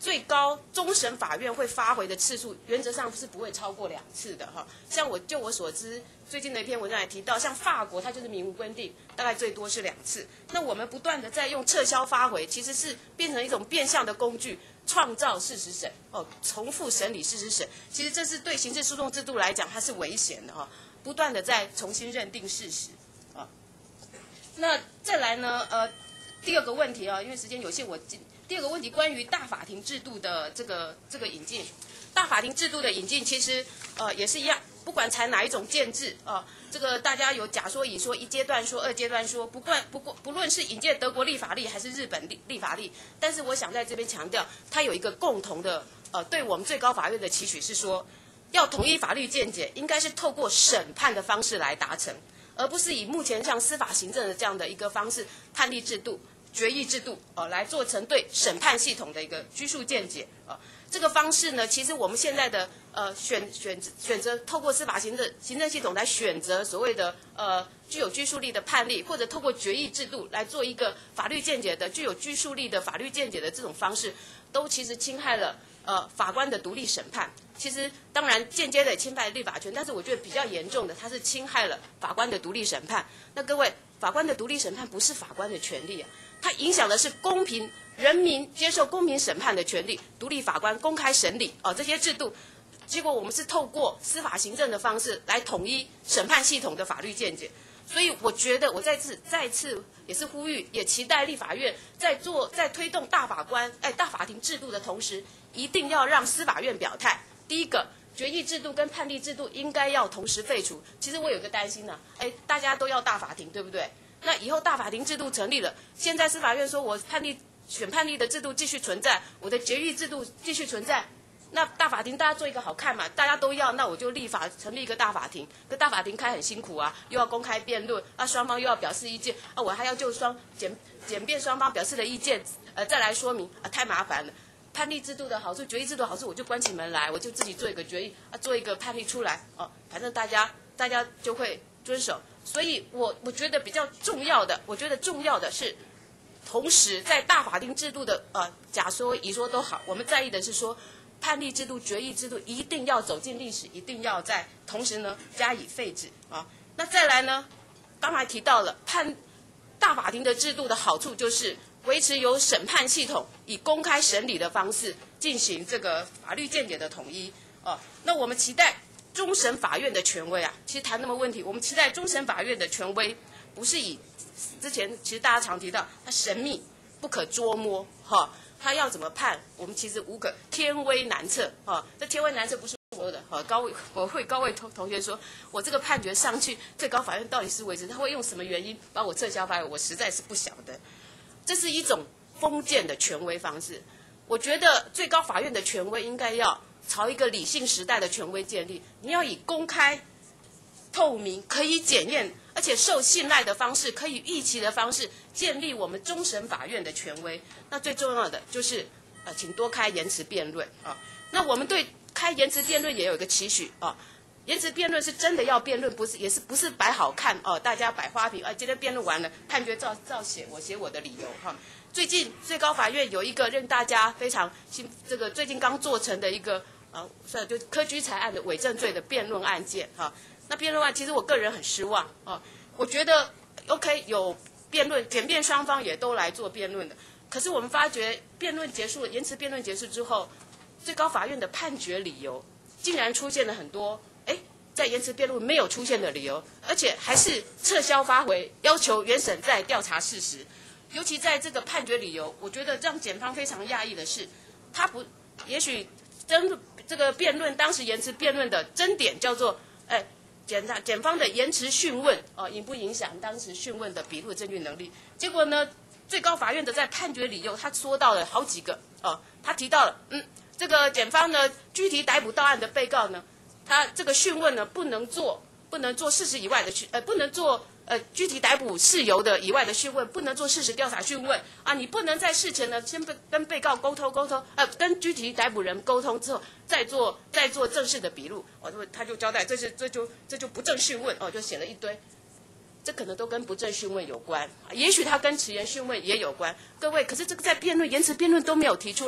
最高终审法院会发回的次数，原则上是不会超过两次的哈。像我就我所知，最近的一篇文章也提到，像法国它就是明文规定，大概最多是两次。那我们不断的在用撤销发回，其实是变成一种变相的工具，创造事实审哦，重复审理事实审。其实这是对刑事诉讼制度来讲，它是危险的哈，不断的在重新认定事实啊。那再来呢，呃，第二个问题啊，因为时间有限，我第二个问题关于大法庭制度的这个这个引进，大法庭制度的引进其实呃也是一样，不管采哪一种建制啊、呃，这个大家有甲说乙说，一阶段说，二阶段说，不管不过不论是引进德国立法例还是日本立立法例，但是我想在这边强调，它有一个共同的呃对我们最高法院的期许是说，要统一法律见解，应该是透过审判的方式来达成，而不是以目前像司法行政的这样的一个方式，判例制度。决议制度呃来做成对审判系统的一个拘束见解啊、呃，这个方式呢，其实我们现在的呃选选选择透过司法行政行政系统来选择所谓的呃具有拘束力的判例，或者透过决议制度来做一个法律见解的具有拘束力的法律见解的这种方式，都其实侵害了呃法官的独立审判。其实当然间接的侵害立法权，但是我觉得比较严重的，它是侵害了法官的独立审判。那各位，法官的独立审判不是法官的权利啊。它影响的是公平人民接受公平审判的权利，独立法官公开审理哦这些制度，结果我们是透过司法行政的方式来统一审判系统的法律见解，所以我觉得我再次再次也是呼吁，也期待立法院在做在推动大法官哎大法庭制度的同时，一定要让司法院表态。第一个，决议制度跟判例制度应该要同时废除。其实我有个担心呢、啊，哎大家都要大法庭，对不对？那以后大法庭制度成立了，现在司法院说我判例选判例的制度继续存在，我的决议制度继续存在，那大法庭大家做一个好看嘛，大家都要，那我就立法成立一个大法庭。可大法庭开很辛苦啊，又要公开辩论，啊双方又要表示意见，啊我还要就双检检辩双方表示的意见，呃再来说明，啊太麻烦了。判例制度的好处，决议制度的好处，我就关起门来，我就自己做一个决议，啊做一个判例出来，哦、啊、反正大家大家就会遵守。所以我我觉得比较重要的，我觉得重要的是，同时在大法庭制度的呃甲说乙说都好，我们在意的是说，判例制度、决议制度一定要走进历史，一定要在同时呢加以废止啊。那再来呢，刚才提到了判大法庭的制度的好处就是维持由审判系统以公开审理的方式进行这个法律见解的统一啊。那我们期待。终审法院的权威啊，其实谈那么问题，我们期待终审法院的权威不是以之前其实大家常提到它神秘不可捉摸哈，它要怎么判，我们其实无可天威难测哈，这天威难测不是我说的哈，高位我会高位同同学说，我这个判决上去最高法院到底是为止，他会用什么原因把我撤销发回，我实在是不晓得，这是一种封建的权威方式，我觉得最高法院的权威应该要。朝一个理性时代的权威建立，你要以公开、透明、可以检验，而且受信赖的方式，可以预期的方式，建立我们终审法院的权威。那最重要的就是，呃，请多开言辞辩论啊。那我们对开言辞辩论也有一个期许啊。言辞辩论是真的要辩论，不是也是不是摆好看哦、啊？大家摆花瓶啊，今天辩论完了，判决照照写，我写我的理由哈。最近最高法院有一个让大家非常新，这个最近刚做成的一个呃，算就柯居才案的伪证罪的辩论案件哈、啊。那辩论案其实我个人很失望啊，我觉得 OK 有辩论，检辩双方也都来做辩论的，可是我们发觉辩论结束，言辞辩论结束之后，最高法院的判决理由竟然出现了很多哎，在言辞辩论没有出现的理由，而且还是撤销发回，要求原审再调查事实。尤其在这个判决理由，我觉得让检方非常讶异的是，他不，也许争这个辩论当时言辞辩论的争点叫做，哎，检察检方的言辞讯问，哦、呃，影不影响当时讯问的笔录证据能力？结果呢，最高法院的在判决理由，他说到了好几个，哦、呃，他提到了，嗯，这个检方呢，具体逮捕到案的被告呢，他这个讯问呢，不能做，不能做事实以外的讯，呃，不能做。呃，具体逮捕事由的以外的讯问，不能做事实调查讯问啊！你不能在事前呢，先跟被告沟通沟通，呃，跟具体逮捕人沟通之后，再做再做正式的笔录。哦，他就交代，这是这就这就不正讯问，哦，就写了一堆，这可能都跟不正讯问有关，也许他跟迟延讯问也有关。各位，可是这个在辩论言辞辩论都没有提出来，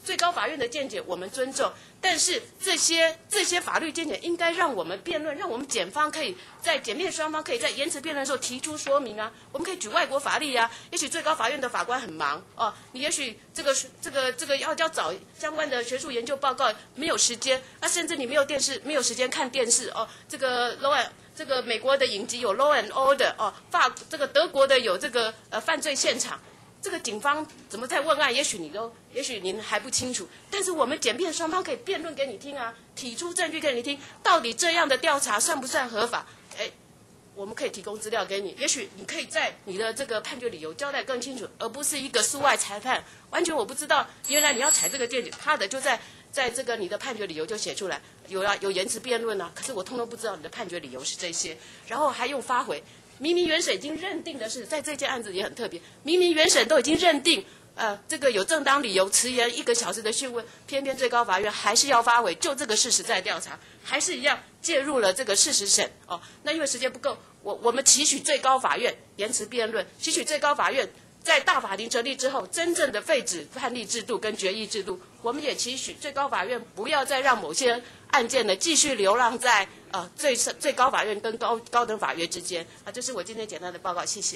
最高法院的见解我们尊重，但是这些这些法律见解应该让我们辩论，让我们检方可以在检辩双方可以在言辞辩论的时候提出说明啊。我们可以举外国法例啊，也许最高法院的法官很忙哦，你也许这个这个这个要要找相关的学术研究报告没有时间，啊，甚至你没有电视没有时间看电视哦，这个 law and 这个美国的影集有 law and order 哦，法这个德国的有这个呃犯罪现场。这个警方怎么在问案？也许你都，也许您还不清楚。但是我们检辩双方可以辩论给你听啊，提出证据给你听，到底这样的调查算不算合法？哎，我们可以提供资料给你。也许你可以在你的这个判决理由交代更清楚，而不是一个诉外裁判。完全我不知道，原来你要采这个见解，他的就在在这个你的判决理由就写出来，有啊有言辞辩论啊。可是我通通不知道你的判决理由是这些，然后还用发回。明明原审已经认定的是，在这件案子也很特别，明明原审都已经认定，呃，这个有正当理由迟延一个小时的讯问，偏偏最高法院还是要发回，就这个事实在调查，还是一样介入了这个事实审哦。那因为时间不够，我我们期许最高法院言辞辩论，期许最高法院在大法庭成立之后，真正的废止判例制度跟决议制度。我们也期许最高法院不要再让某些案件呢继续流浪在呃最最高法院跟高高等法院之间啊。这是我今天简单的报告，谢谢。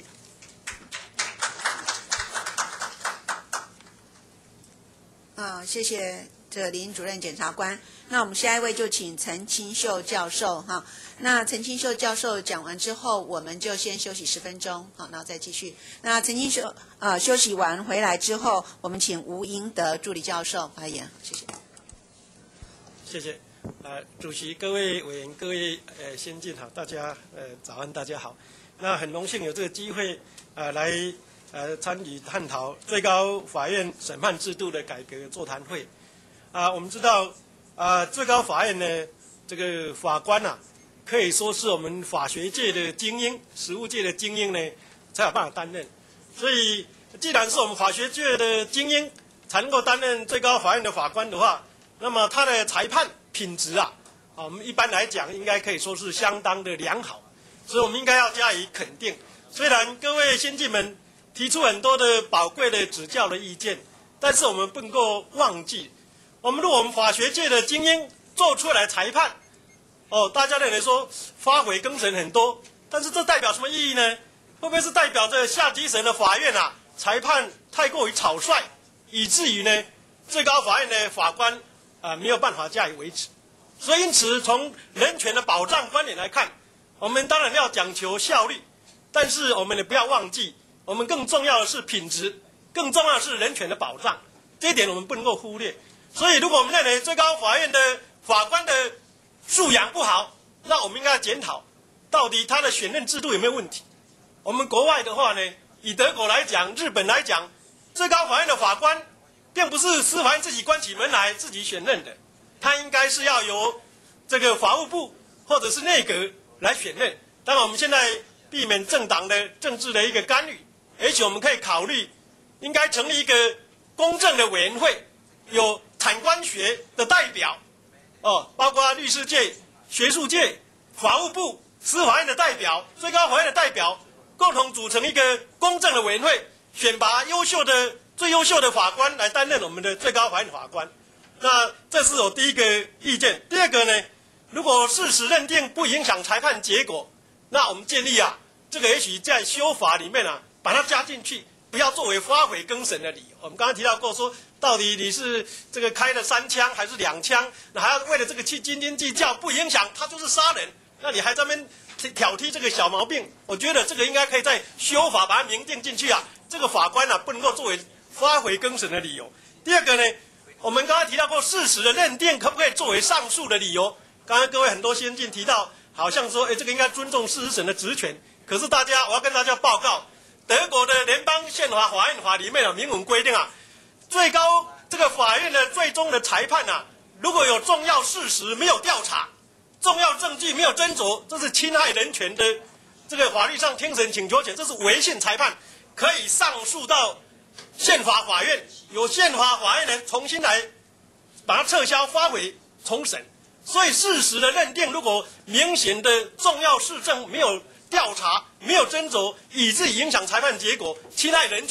啊，谢谢这林主任检察官。那我们下一位就请陈清秀教授哈。那陈清秀教授讲完之后，我们就先休息十分钟，好，然后再继续。那陈清秀呃休息完回来之后，我们请吴英德助理教授发言，谢谢。 谢谢，呃，主席、各位委员、各位呃先进好，大家呃早安，大家好。那很荣幸有这个机会呃来呃参与探讨最高法院审判制度的改革座谈会。啊、呃，我们知道啊、呃，最高法院呢这个法官啊，可以说是我们法学界的精英、实务界的精英呢才有办法担任。所以，既然是我们法学界的精英才能够担任最高法院的法官的话，那么他的裁判品质啊，啊，我们一般来讲应该可以说是相当的良好，所以我们应该要加以肯定。虽然各位先进们提出很多的宝贵的指教的意见，但是我们不能够忘记，我们如果我们法学界的精英做出来裁判，哦，大家认为说发回更审很多，但是这代表什么意义呢？会不会是代表着下级审的法院啊，裁判太过于草率，以至于呢，最高法院的法官啊、呃、没有办法加以维持？所以因此，从人权的保障观点来看，我们当然要讲求效率，但是我们也不要忘记，我们更重要的是品质，更重要的是人权的保障，这一点我们不能够忽略。所以，如果我们认为最高法院的法官的素养不好，那我们应该检讨，到底他的选任制度有没有问题？我们国外的话呢，以德国来讲，日本来讲，最高法院的法官并不是司法院自己关起门来自己选任的，他应该是要由这个法务部或者是内阁来选任。当然，我们现在避免政党的政治的一个干预，而且我们可以考虑，应该成立一个公正的委员会，有产官学的代表，哦，包括律师界、学术界、法务部、司法院的代表、最高法院的代表，共同组成一个公正的委员会，选拔优秀的、最优秀的法官来担任我们的最高法院法官。那这是我第一个意见。第二个呢，如果事实认定不影响裁判结果，那我们建议啊，这个也许在修法里面啊，把它加进去，不要作为发回更审的理由。我们刚刚提到过说，到底你是这个开了三枪还是两枪，那还要为了这个去斤斤计较，不影响他就是杀人，那你还在那边挑剔这个小毛病，我觉得这个应该可以在修法把它明定进去啊。这个法官啊，不能够作为发回更审的理由。第二个呢，我们刚刚提到过事实的认定可不可以作为上诉的理由？刚刚各位很多先进提到，好像说，哎，这个应该尊重事实审的职权。可是大家，我要跟大家报告，德国的联邦宪法法院法里面啊，明文规定啊，最高这个法院的最终的裁判啊，如果有重要事实没有调查，重要证据没有斟酌，这是侵害人权的这个法律上听审请求权，这是违宪裁判，可以上诉到宪法法院，由宪法法院呢重新来把它撤销发回重审。所以事实的认定，如果明显的重要事证没有调查、没有斟酌，以致影响裁判结果、侵害人权，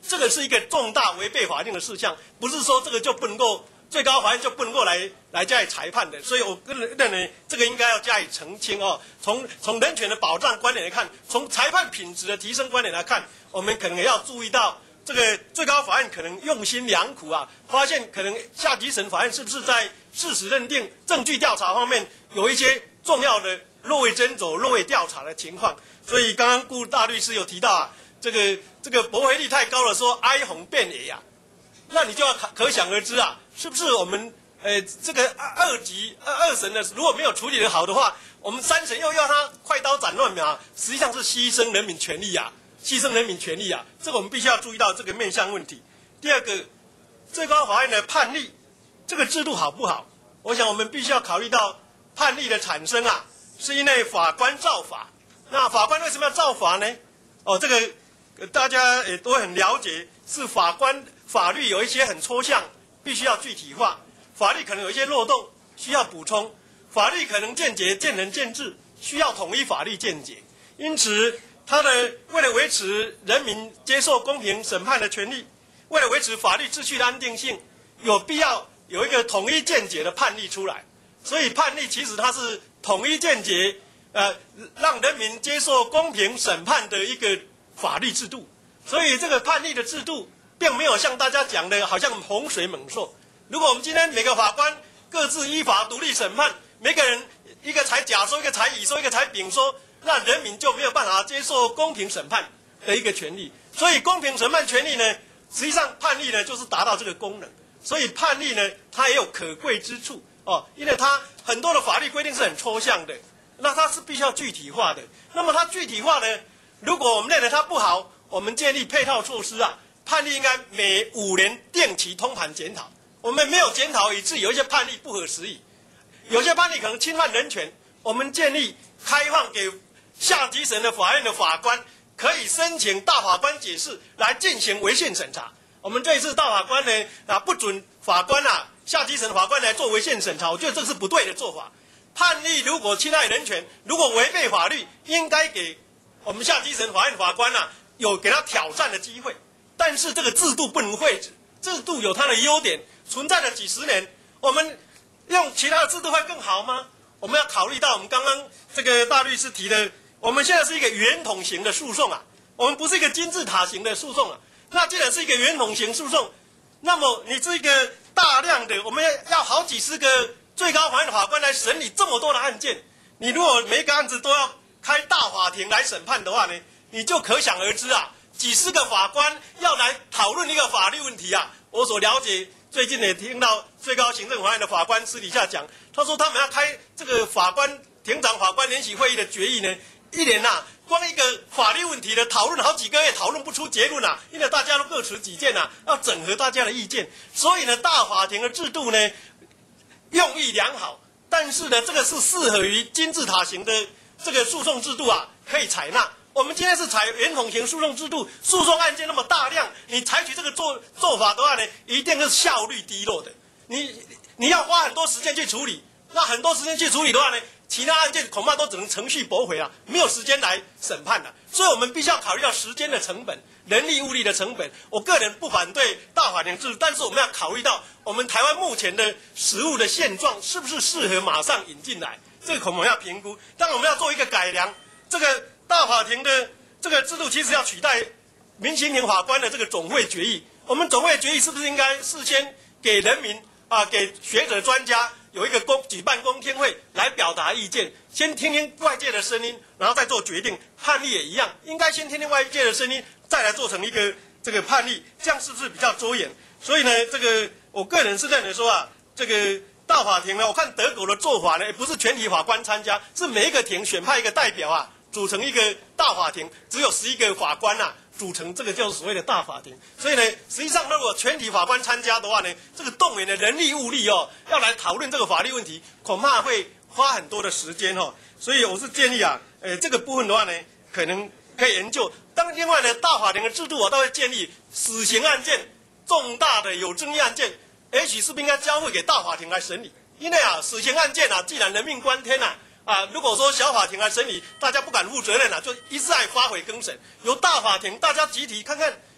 这个是一个重大违背法令的事项，不是说这个就不能够最高法院就不能够来来加以裁判的。所以我个人认为这个应该要加以澄清哦。从从人权的保障观点来看，从裁判品质的提升观点来看，我们可能也要注意到。这个最高法院可能用心良苦啊，发现可能下级审法院是不是在事实认定、证据调查方面有一些重要的落位斟酌、落位调查的情况。所以刚刚顾大律师有提到啊，这个这个驳回率太高了，说哀鸿遍野呀、啊，那你就要可可想而知啊，是不是我们呃这个二级二二审呢，如果没有处理得好的话，我们三审又要他快刀斩乱麻，实际上是牺牲人民权利啊。牺牲人民权利啊，这个我们必须要注意到这个面向问题。第二个，最高法院的判例，这个制度好不好？我想我们必须要考虑到判例的产生啊，是因为法官造法。那法官为什么要造法呢？哦，这个、呃、大家也都很了解，是法官法律有一些很抽象，必须要具体化。法律可能有一些漏洞，需要补充。法律可能见解见仁见智，需要统一法律见解。因此。他的为了维持人民接受公平审判的权利，为了维持法律秩序的安定性，有必要有一个统一见解的判例出来。所以判例其实它是统一见解，呃，让人民接受公平审判的一个法律制度。所以这个判例的制度，并没有像大家讲的，好像洪水猛兽。如果我们今天每个法官各自依法独立审判，每个人一个采甲说，一个采乙说，一个采丙说。那人民就没有办法接受公平审判的一个权利，所以公平审判权利呢，实际上判例呢就是达到这个功能。所以判例呢，它也有可贵之处哦，因为它很多的法律规定是很抽象的，那它是必须要具体化的。那么它具体化呢，如果我们认为它不好，我们建立配套措施啊，判例应该每五年定期通盘检讨。我们没有检讨，以致有一些判例不合时宜，有些判例可能侵犯人权，我们建立开放给。下级审的法院的法官可以申请大法官解释来进行违宪审查。我们这一次大法官呢啊不准法官啊下级审法官来做违宪审查，我觉得这是不对的做法。判例如果侵害人权，如果违背法律，应该给我们下级审法院法官啊有给他挑战的机会。但是这个制度不能废止，制度有它的优点，存在了几十年，我们用其他的制度会更好吗？我们要考虑到我们刚刚这个大律师提的。我们现在是一个圆筒型的诉讼啊，我们不是一个金字塔型的诉讼啊。那既然是一个圆筒型诉讼，那么你是一个大量的，我们要要好几十个最高法院的法官来审理这么多的案件，你如果每个案子都要开大法庭来审判的话呢，你就可想而知啊，几十个法官要来讨论一个法律问题啊。我所了解，最近也听到最高行政法院的法官私底下讲，他说他们要开这个法官庭长法官联席会议的决议呢。一年呐、啊，光一个法律问题的讨论好几个月，讨论不出结论啊，因为大家都各持己见啊，要整合大家的意见。所以呢，大法庭的制度呢，用意良好，但是呢，这个是适合于金字塔型的这个诉讼制度啊，可以采纳。我们今天是采圆筒型诉讼制度，诉讼案件那么大量，你采取这个做做法的话呢，一定是效率低落的。你你要花很多时间去处理，那很多时间去处理的话呢？其他案件恐怕都只能程序驳回啊，没有时间来审判了。所以我们必须要考虑到时间的成本、人力物力的成本。我个人不反对大法庭制度，但是我们要考虑到我们台湾目前的实务的现状是不是适合马上引进来，这个恐怕要评估。但我们要做一个改良，这个大法庭的这个制度其实要取代民刑庭法官的这个总会决议。我们总会决议是不是应该事先给人民啊，给学者专家？有一个公举办公听会来表达意见，先听听外界的声音，然后再做决定。判例也一样，应该先听听外界的声音，再来做成一个这个判例，这样是不是比较周延？所以呢，这个我个人是认为说啊，这个大法庭呢，我看德国的做法呢，不是全体法官参加，是每一个庭选派一个代表啊，组成一个大法庭，只有十一个法官啊。组成这个就是所谓的大法庭，所以呢，实际上如果全体法官参加的话呢，这个动员的人力物力哦，要来讨论这个法律问题，恐怕会花很多的时间哦。所以我是建议啊，呃，这个部分的话呢，可能可以研究。当然，另外呢，大法庭的制度我倒会建议，死刑案件、重大的有争议案件，也许是不是应该交付给大法庭来审理？因为啊，死刑案件啊，既然人命关天啊。啊，如果说小法庭来审理，大家不敢负责任了、啊，就一再发回更审。由大法庭，大家集体看看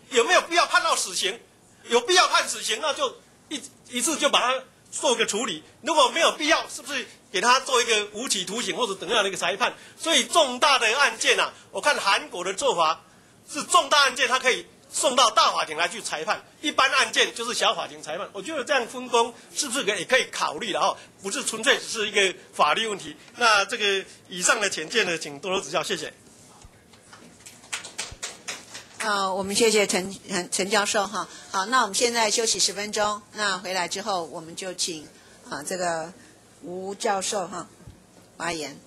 有没有必要判到死刑？有必要判死刑，那就一一次就把它做个处理。如果没有必要，是不是给他做一个无期徒刑或者等样的一个裁判？所以重大的案件啊，我看韩国的做法是重大案件，它可以送到大法庭来去裁判，一般案件就是小法庭裁判。我觉得这样分工是不是也可以考虑了哦？不是纯粹只是一个法律问题。那这个以上的浅见呢，请多多指教，谢谢。 呃，我们谢谢陈陈陈教授哈。好，那我们现在休息十分钟。那回来之后，我们就请啊这个吴教授哈发言。